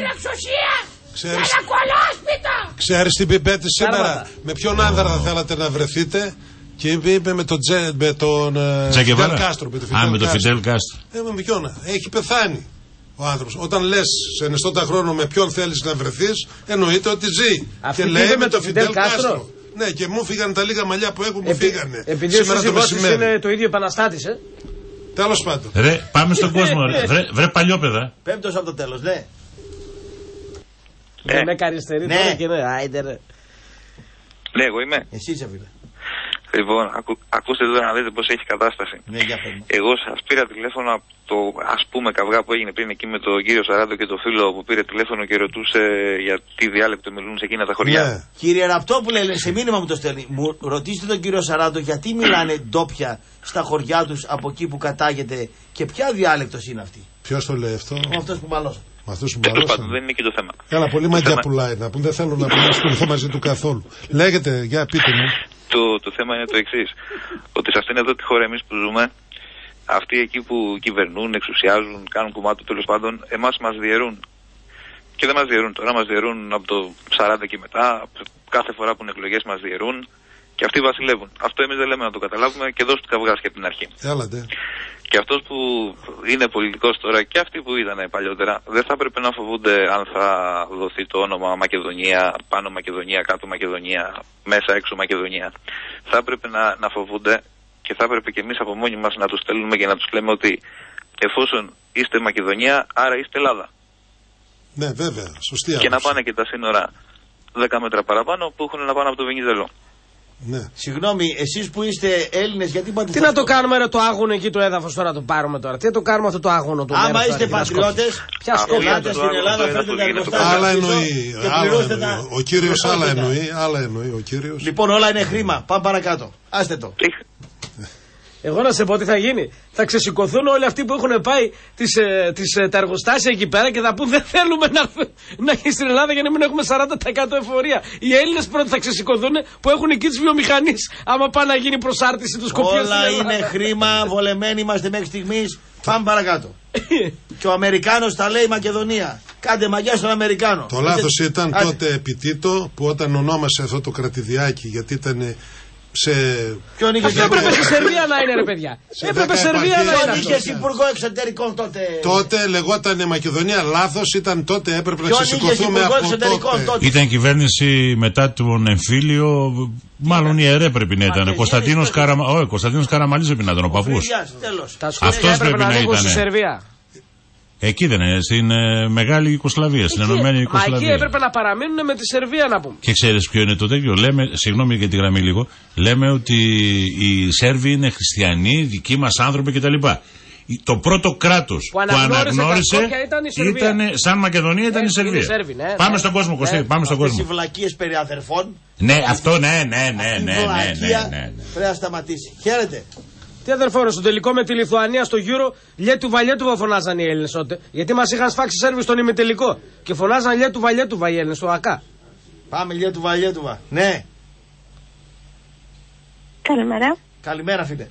Ξέρεις τι είπε σήμερα. Με ποιον άνδρα θα θέλατε να βρεθείτε. Και είπε με τον Φιντέλ Κάστρο. Με τον Φιντέλ Κάστρο. Με ποιον. Έχει πεθάνει ο άνθρωπος. Όταν λες σε ενεστώτα χρόνο με ποιον θέλεις να βρεθείς, εννοείται ότι ζει. Αυτή και λέει με τον Φιντέλ Κάστρο. Ναι, και μου φύγανε τα λίγα μαλλιά που έχουν, μου φύγανε. Επειδή ο σύζυγός της είναι το ίδιο επαναστάτης, Τέλος πάντων. Ρε, πάμε στον κόσμο. Βρε παλιόπαιδα. Πέμπτος από το τέλος, ναι. Με καριστερή τώρα και ναι, εγώ είμαι. Εσύ είσαι φίλε. Λοιπόν, ακούστε τώρα να δείτε πώς έχει κατάσταση. Ναι, εγώ σας πήρα τηλέφωνο από το ας πούμε καυγά που έγινε πριν εκεί με τον κύριο Σαράντο και το φίλο που πήρε τηλέφωνο και ρωτούσε για τι διάλεκτο μιλούν σε εκείνα τα χωριά. Ναι. Κύριε Ραπτόπουλε, σε μήνυμα μου το στέλνει. Μου ρωτήστε τον κύριο Σαράντο γιατί μιλάνε ντόπια στα χωριά τους από εκεί που κατάγεται και ποια διάλεκτος είναι αυτή. Ποιος το λέει αυτό? Αυτός που μαλώσατε. Τέλος πάντων, δεν είναι και το θέμα. Καλά, πολύ μαγιά πουλάει να πούν. Δεν θέλω να ασχοληθώ μαζί του καθόλου. Λέγεται, για πείτε μου. Το θέμα είναι το εξής. Ότι σε αυτήν εδώ τη χώρα εμείς που ζούμε, αυτοί εκεί που κυβερνούν, εξουσιάζουν, κάνουν κομμάτι τέλος πάντων, εμάς μας διαιρούν. Και δεν μας διαιρούν τώρα, μας διαιρούν από το 40 και μετά, κάθε φορά που είναι εκλογές μας διαιρούν και αυτοί βασιλεύουν. Αυτό εμείς δεν λέμε να το καταλάβουμε και δώσ' του καυγάς και από την αρχή. Έλατε. Και αυτός που είναι πολιτικός τώρα και αυτοί που ήταν παλιότερα δεν θα έπρεπε να φοβούνται αν θα δοθεί το όνομα Μακεδονία, πάνω Μακεδονία, κάτω Μακεδονία, μέσα έξω Μακεδονία. Θα έπρεπε να φοβούνται και θα έπρεπε και εμείς από μόνοι μας να τους στέλνουμε και να τους λέμε ότι εφόσον είστε Μακεδονία, άρα είστε Ελλάδα. Ναι, βέβαια, σωστή. Και να πάνε και τα σύνορα 10 μέτρα παραπάνω που έχουν να πάνε από το Βενιζέλο. Ναι. Συγγνώμη, εσείς που είστε Έλληνες, γιατί πάτε. Τι να το κάνουμε, ρε, το άγωνο εκεί το έδαφος τώρα, το πάρουμε τώρα. Τι να το κάνουμε αυτό το άγωνο του. Άμα είστε πατριώτες, ποια σκόπια στην Ελλάδα φέρετε τα εργοστάσια. Άλλα εννοεί. Ο κύριος άλλα εννοεί. Ο κύριος. Λοιπόν, όλα είναι χρήμα. Πάμε παρακάτω. Άστε το. Εγώ να σε πω τι θα γίνει. Θα ξεσηκωθούν όλοι αυτοί που έχουν πάει τα εργοστάσια εκεί πέρα και θα πούν δεν θέλουμε να γίνει στην Ελλάδα για να μην έχουμε 40% εφορία. Οι Έλληνες πρώτοι θα ξεσηκωθούν που έχουν εκεί τις βιομηχανίες. Άμα πάει να γίνει προσάρτηση του Σκοπιού. Όλα είναι χρήμα, βολεμένοι είμαστε μέχρι στιγμής. Πάμε παρακάτω. Και ο Αμερικάνος τα λέει Μακεδονία. Κάντε μαγιά στον Αμερικάνο. Το λάθος ήταν τότε επί Τίτο που όταν ονόμασε αυτό το κρατηδιάκι, γιατί ήταν Αυτό έπρεπε στη Σερβία να είναι, ρε παιδιά. Έπρεπε Σερβία να είναι. Ποιον είχε υπουργό εξωτερικών τότε? Τότε λεγόταν Μακεδονία, λάθος ήταν τότε, έπρεπε να ξεσηκωθούμε από τότε. Ήταν κυβέρνηση μετά τον εμφύλιο, μάλλον η ΕΡΕ πρέπει να ήταν. Κωνσταντίνος Καραμανλής πρέπει να ήταν ο παππούς. Αυτός πρέπει να ήταν. Εκεί δεν είναι, στην Μεγάλη Ιουγκοσλαβία, στην Ενωμένη Ιουγκοσλαβία. Μα εκεί έπρεπε να παραμείνουν με τη Σερβία, να πούμε. Και ξέρεις ποιο είναι το τέτοιο? Λέμε, συγγνώμη για τη γραμμή λίγο, λέμε ότι οι Σέρβοι είναι χριστιανοί, δικοί μας άνθρωποι κτλ. Το πρώτο κράτος που αναγνώρισε ήταν σαν Μακεδονία, ήταν η Σερβία. Σέρβοι, ναι, πάμε στον κόσμο, Κωστή, πάμε στον κόσμο. Οι βλακίες περί αδερφών. Ναι, αυτό ναι. Πρέπει να σταματήσει. Χαίρετε. Τι αδερφόρο, στο τελικό με τη Λιθουανία στο Euro, Λιέτουβα φωνάζαν οι Έλληνες τότε. Γιατί μας είχαν σφάξει Σέρβοι στον ημιτελικό. Και φωνάζαν Λιέτουβα οι Έλληνες στο ΑΚΑ. Πάμε Λιέτουβα. Ναι. Καλημέρα. Καλημέρα, φίλε.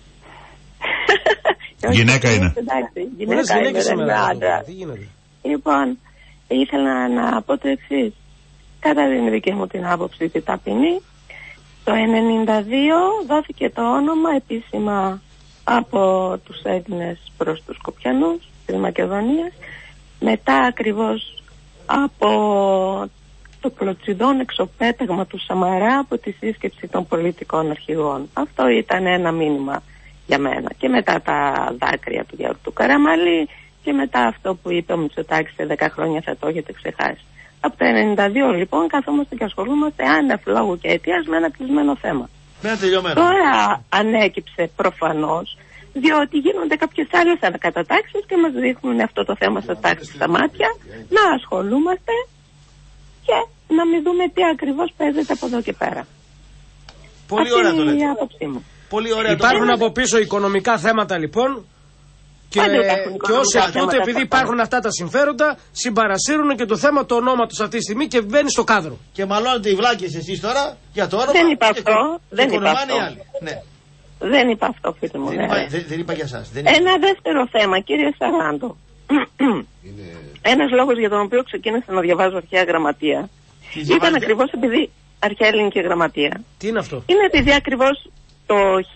Γυναίκα είναι. Εντάξει, γυναίκα είναι άντρα. Λοιπόν, ήθελα να πω το εξής. Κατά την δική μου την άποψη και ταπεινή, το 1992 δόθηκε το όνομα επίσημα από τους Έλληνες προς τους Σκοπιανούς της Μακεδονίας, μετά ακριβώς από το κλωτσιδόν εξωπέταγμα του Σαμαρά από τη σύσκεψη των πολιτικών αρχηγών. Αυτό ήταν ένα μήνυμα για μένα. Και μετά τα δάκρυα του Γιώργου του Καραμανλή και μετά αυτό που είπε ο Μητσοτάκης σε 10 χρόνια θα το έχετε ξεχάσει. Από το 1992 λοιπόν καθόμαστε και ασχολούμαστε άνευ λόγου και αιτίας με ένα κλεισμένο θέμα. Τώρα ανέκυψε προφανώς, διότι γίνονται κάποιες άλλες ανακατατάξεις και μας δείχνουν αυτό το θέμα στα μάτια, να ασχολούμαστε και να μην δούμε τι ακριβώς παίζεται από εδώ και πέρα. Πολύ ωραία το λέτε. Είναι η άποψή μου. Πολύ ωραία. Υπάρχουν από πίσω οικονομικά θέματα λοιπόν. Και όσοι εκ τούτου, επειδή υπάρχουν αυτά τα συμφέροντα, συμπαρασύρουν και το θέμα του ονόματος αυτή τη στιγμή και μπαίνει στο κάδρο. Και μαλώνετε οι βλάκες εσείς τώρα για το όνομα. Δεν είπα αυτό. Δεν είπα αυτό. Ναι. Δεν είπα αυτό, φίλε μου. Δεν είπα για εσάς. Ένα δεύτερο θέμα, κύριε Σαράντο. Ένας λόγος για τον οποίο ξεκίνησα να διαβάζω αρχαία γραμματεία ήταν ακριβώς επειδή. Αρχαία ελληνική γραμματεία. Τι είναι αυτό? Είναι επειδή ακριβώς το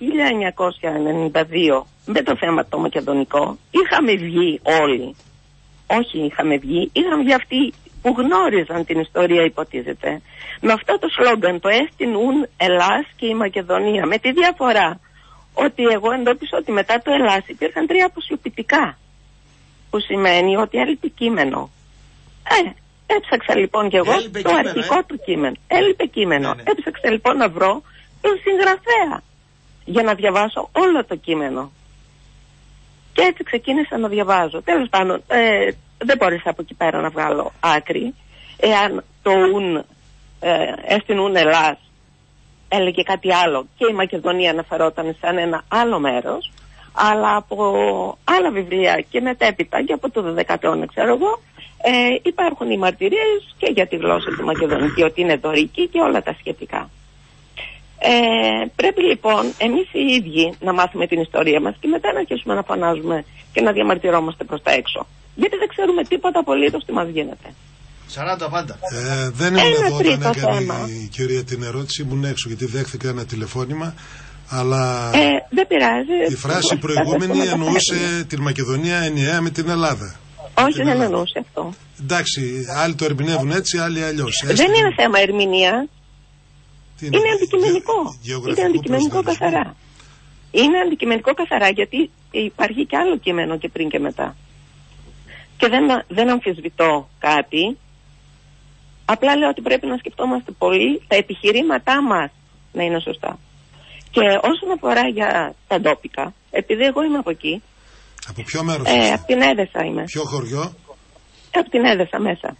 1992 με το θέμα το μακεδονικό είχαμε βγει όλοι. Όχι είχαμε βγει, είχαμε βγει αυτοί που γνώριζαν την ιστορία, υποτίθεται, με αυτό το σλόγγαν, το «Έστιν ουν Ελλάς και η Μακεδονία», με τη διαφορά ότι εγώ εντόπισα ότι μετά το Ελλάς υπήρχαν 3 αποσιωπητικά, που σημαίνει ότι έλειπε κείμενο. Έψαξα λοιπόν και εγώ το αρχικό του κείμενο. Έλειπε κείμενο. Ναι. Έψαξα λοιπόν να βρω τον συγγραφέα για να διαβάσω όλο το κείμενο. Και έτσι ξεκίνησα να διαβάζω. Τέλος πάντων, δεν μπόρεσα από εκεί πέρα να βγάλω άκρη. Εάν το ουν, έστιν ουν Ελλάς, έλεγε κάτι άλλο και η Μακεδονία αναφερόταν σαν ένα άλλο μέρος, αλλά από άλλα βιβλία και μετέπειτα και από το 12ο αιώνα, ξέρω εγώ, υπάρχουν οι μαρτυρίες και για τη γλώσσα του Μακεδονική, ότι είναι δωρική και όλα τα σχετικά. Πρέπει λοιπόν εμείς οι ίδιοι να μάθουμε την ιστορία μας και μετά να αρχίσουμε να φωνάζουμε και να διαμαρτυρόμαστε προς τα έξω. Γιατί δεν ξέρουμε τίποτα απολύτως τι μας γίνεται. 40 πάντα. Δεν ήμουν εδώ όταν έκανε η κυρία την ερώτηση, ήμουν έξω γιατί δέχθηκα ένα τηλεφώνημα. Αλλά δεν πειράζει. Η φράση προηγούμενη εννοούσε την Μακεδονία ενιαία με την Ελλάδα. Όχι, δεν εννοούσε αυτό. Εντάξει, άλλοι το ερμηνεύουν έτσι, άλλοι αλλιώς. Δεν είναι θέμα ερμηνεία. Είναι αντικειμενικό. Είναι αντικειμενικό καθαρά. Είναι αντικειμενικό καθαρά γιατί υπάρχει και άλλο κείμενο και πριν και μετά. Και δεν αμφισβητώ κάτι. Απλά λέω ότι πρέπει να σκεφτόμαστε πολύ τα επιχειρήματά μας να είναι σωστά. Και όσον αφορά για τα ντόπικα, επειδή εγώ είμαι από εκεί. Από ποιο μέρος από την Έδεσα είμαι. Ποιο χωριό? Από την Έδεσα μέσα.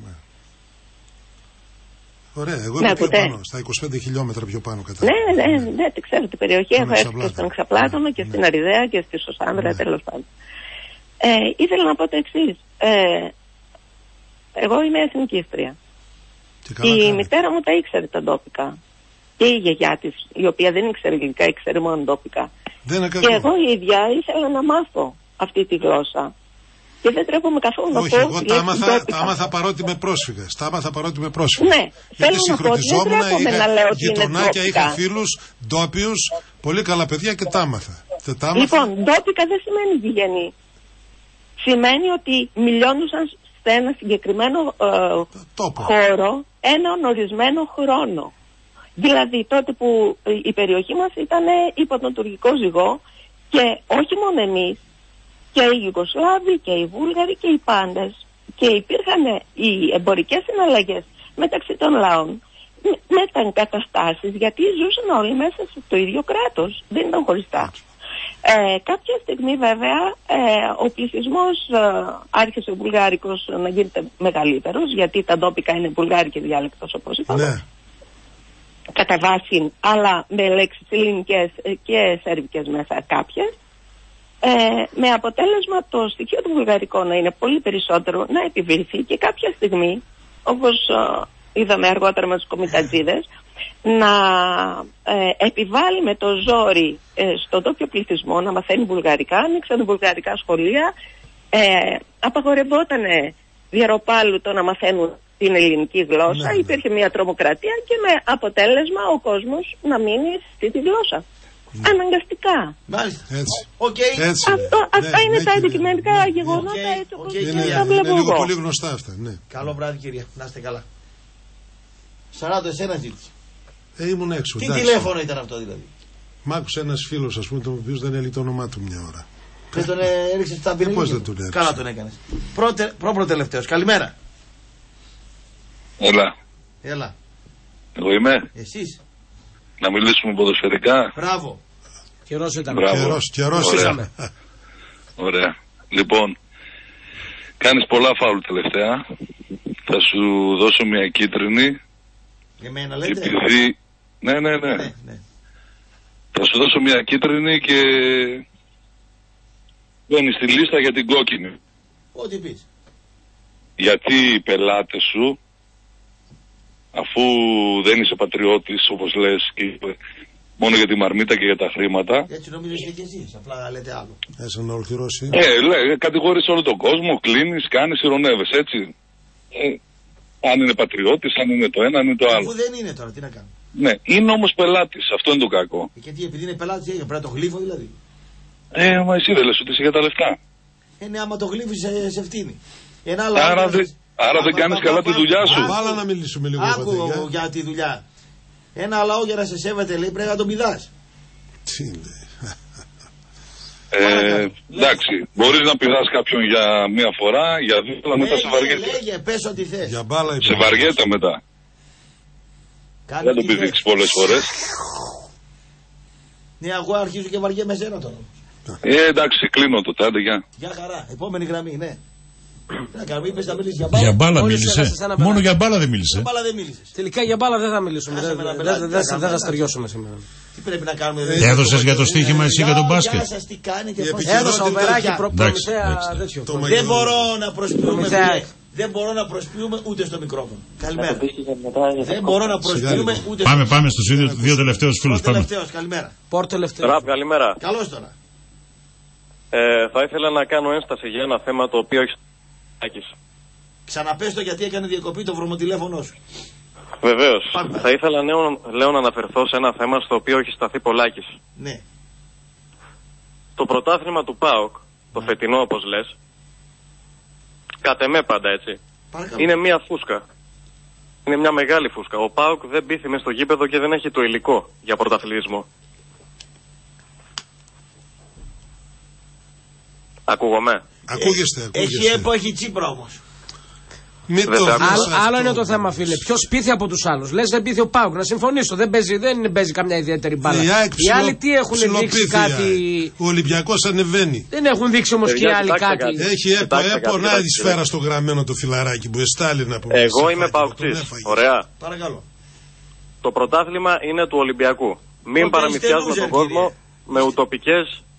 Ωραία, εγώ είμαι πιο πάνω, στα 25 χιλιόμετρα πιο πάνω κατά. Ναι, τη ξέρω την περιοχή. Έχω έρθει και στον Ξαπλάτωνα και στην Αριδαία και στη Σωσάνδρα, τέλος πάντων. Ήθελα να πω το εξής. Εγώ είμαι εθνικίστρια. Η μητέρα μου τα ήξερε τα ντόπικα. Και η γιαγιά της, η οποία δεν ήξερε ελληνικά, ήξερε μόνο ντόπικα. Και εγώ η ίδια ήθελα να μάθω αυτή τη γλώσσα. Και δεν τρέπομαι καθόλου να πω. Όχι, εγώ τα άμαθα παρότι με πρόσφυγες. Τα άμαθα παρότι με πρόσφυγες. Ναι, γιατί συγχρονιζόμουν, είχα γειτονάκια, είχα φίλους ντόπιους, πολύ καλά παιδιά και τα άμαθα. Λοιπόν, ντόπικα δεν σημαίνει γηγενή. Σημαίνει ότι μιλιώνουσαν σε ένα συγκεκριμένο χώρο έναν ορισμένο χρόνο. Δηλαδή τότε που η περιοχή μας ήταν υπό τον τουρκικό ζυγό και όχι μόνο εμείς, και οι Ιουγκοσλάβοι και οι Βούλγαροι και οι πάντες, και υπήρχαν οι εμπορικές συναλλαγές μεταξύ των λαών, μεταγκαταστάσεις, γιατί ζούσαν όλοι μέσα στο ίδιο κράτος, δεν ήταν χωριστά. Κάποια στιγμή βέβαια ο πληθυσμός άρχισε ο βουλγάρικος να γίνεται μεγαλύτερος, γιατί τα ντόπικα είναι βουλγάρικη διάλεκτος όπως είπαμε, ναι. Κατά βάση, αλλά με λέξεις ελληνικές και σέρβικες μέσα κάποιες, με αποτέλεσμα το στοιχείο του βουλγαρικού να είναι πολύ περισσότερο, να επιβληθεί και κάποια στιγμή, όπως είδαμε αργότερα με τους κομιτατζίδες, να επιβάλλει με το ζόρι στον τόπιο πληθυσμό να μαθαίνει βουλγαρικά, ανοίξαν βουλγαρικά σχολεία, απαγορευόταν διαρροπάλου το να μαθαίνουν την ελληνική γλώσσα, ναι. Υπήρχε μια τρομοκρατία και με αποτέλεσμα ο κόσμος να μείνει στη γλώσσα. Ναι. Αναγκαστικά. Μάλιστα. Έτσι. Okay. Έτσι. Αυτά είναι τα αντικειμενικά γεγονότα, έτσι όπως τα βλέπω εγώ. Είναι λίγο πολύ γνωστά αυτά. Ναι. Καλό βράδυ κυρία, να είστε καλά. 40 εσένα ζήτησε. Ήμουν έξω. Τι τηλέφωνο ήταν αυτό δηλαδή? Μ' άκουσε ένας φίλος, ας πούμε, τον οποίο δεν έλεγε το όνομά του μια ώρα. Δεν τον έριξε στα πυρηνικά. Πώς δεν τον έριξε? Καλά τον έκανες. Προπροτελευταίος. Καλημέρα. Έλα. Εγώ είμαι. Εσείς. Να μιλήσουμε ποδοσφαιρικά. Μπράβο. Καιρός ήταν. Καιρός ήταν. Ωραία. Λοιπόν, κάνεις πολλά φάουλ τελευταία. Θα σου δώσω μια κίτρινη. Εμένα λέτε? Επειδή... Ναι. Θα σου δώσω μια κίτρινη και μπαίνεις στη λίστα για την κόκκινη. Ό,τι πεις. Γιατί οι πελάτες σου, αφού δεν είσαι πατριώτης όπως λες και μόνο για τη μαρμίτα και για τα χρήματα. Έτσι νομίζετε και εσείς, απλά λέτε άλλο. Έτσι να ολοκληρώσει. Κατηγορείς όλο τον κόσμο, κλείνεις, κάνεις, ειρωνεύεσαι, έτσι. Αν είναι πατριώτης, αν είναι το ένα, αν είναι το άλλο. Αφού δεν είναι τώρα, τι να κάνω. Ναι, είναι όμως πελάτης, αυτό είναι το κακό. Γιατί επειδή είναι πελάτης, πρέπει να το γλύφω δηλαδή. Μα εσύ δεν λες ότι είσαι για τα λεφτά. Ναι, άμα το γλύφεις σε φτύνει. Άρα δεν κάνεις καλά τη δουλειά σου. Βάλα να μιλήσουμε λίγο. Άκου για τη δουλειά. Ένα λαό για να σε σέβεται λέει πρέπει να τον πηδάς. Τι λέει. Εντάξει, μπορείς να πηδάς κάποιον για μία φορά, για δύο, αλλά μετά σε βαριέται. Λέγε, πες ό,τι θες. Σε βαριέται μετά. Δεν τον πηδήξεις πολλές φορές. Ναι, εγώ αρχίζω και βαριέμαι εσένα τώρα. Εντάξει, κλείνω το τάντε, γεια. Γεια χαρά, επόμενη γραμμή, ναι. Για μπάλα μίλησε. Μόνο για μπάλα δεν μίλησε. Τελικά για μπάλα δεν θα μιλήσουμε. Δεν θα στεριώσουμε σήμερα. Τι πρέπει να κάνουμε? Έδωσες για το στοίχημα εσύ για τον μπάσκετ? Έδωσα οπεράκι προμηθέα τέτοιο. Δεν μπορώ να προσποιούμε. Δεν μπορώ να προσποιούμε ούτε στο μικρόφωνο. Καλημέρα. Δεν μπορώ να προσποιούμε ούτε. Πάμε στους δύο τελευταίους φίλους. Καλημέρα. Ραπ, καλημέρα. Καλώς τώρα. Θα ήθελα να κάνω ένσταση για ένα θέμα το οποίο έχει. Ξαναπες το γιατί έκανε διακοπή το βρωμοτηλέφωνο σου. Βεβαίως. Θα ήθελα λέω να αναφερθώ σε ένα θέμα στο οποίο έχει σταθεί Πολάκης. Ναι. Το πρωτάθλημα του ΠΑΟΚ, το φετινό όπως λες, κατ' εμέ πάντα έτσι, είναι μια φούσκα. Είναι μια μεγάλη φούσκα. Ο ΠΑΟΚ δεν μπήθη μες στο γήπεδο και δεν έχει το υλικό για πρωταθλητισμό. Ακούγομαι. Ακούγεστε. Έχει ΕΠΟ, έχει Τσίπρα όμως. Άλλο είναι το θέμα, φίλε. Ποιο πείθει από τους άλλους? Λες δεν πείθει ο ΠΑΟΚ. Να συμφωνήσω. Δεν παίζει καμιά ιδιαίτερη μπάλα. Οι άλλοι τι έχουν δείξει κάτι? Ο Ολυμπιακός ανεβαίνει. Δεν έχουν δείξει όμως και οι άλλοι κάτι. Έχει ΕΠΟ, να τη σφαίρα στο γραμμένο το φιλαράκι που εστάλει να πούμε. Εγώ είμαι ΠΑΟΚτής. Ωραία. Παρακαλώ. Το πρωτάθλημα είναι του Ολυμπιακού. Μην παραμυθιάζουμε τον κόσμο με ουτοπικές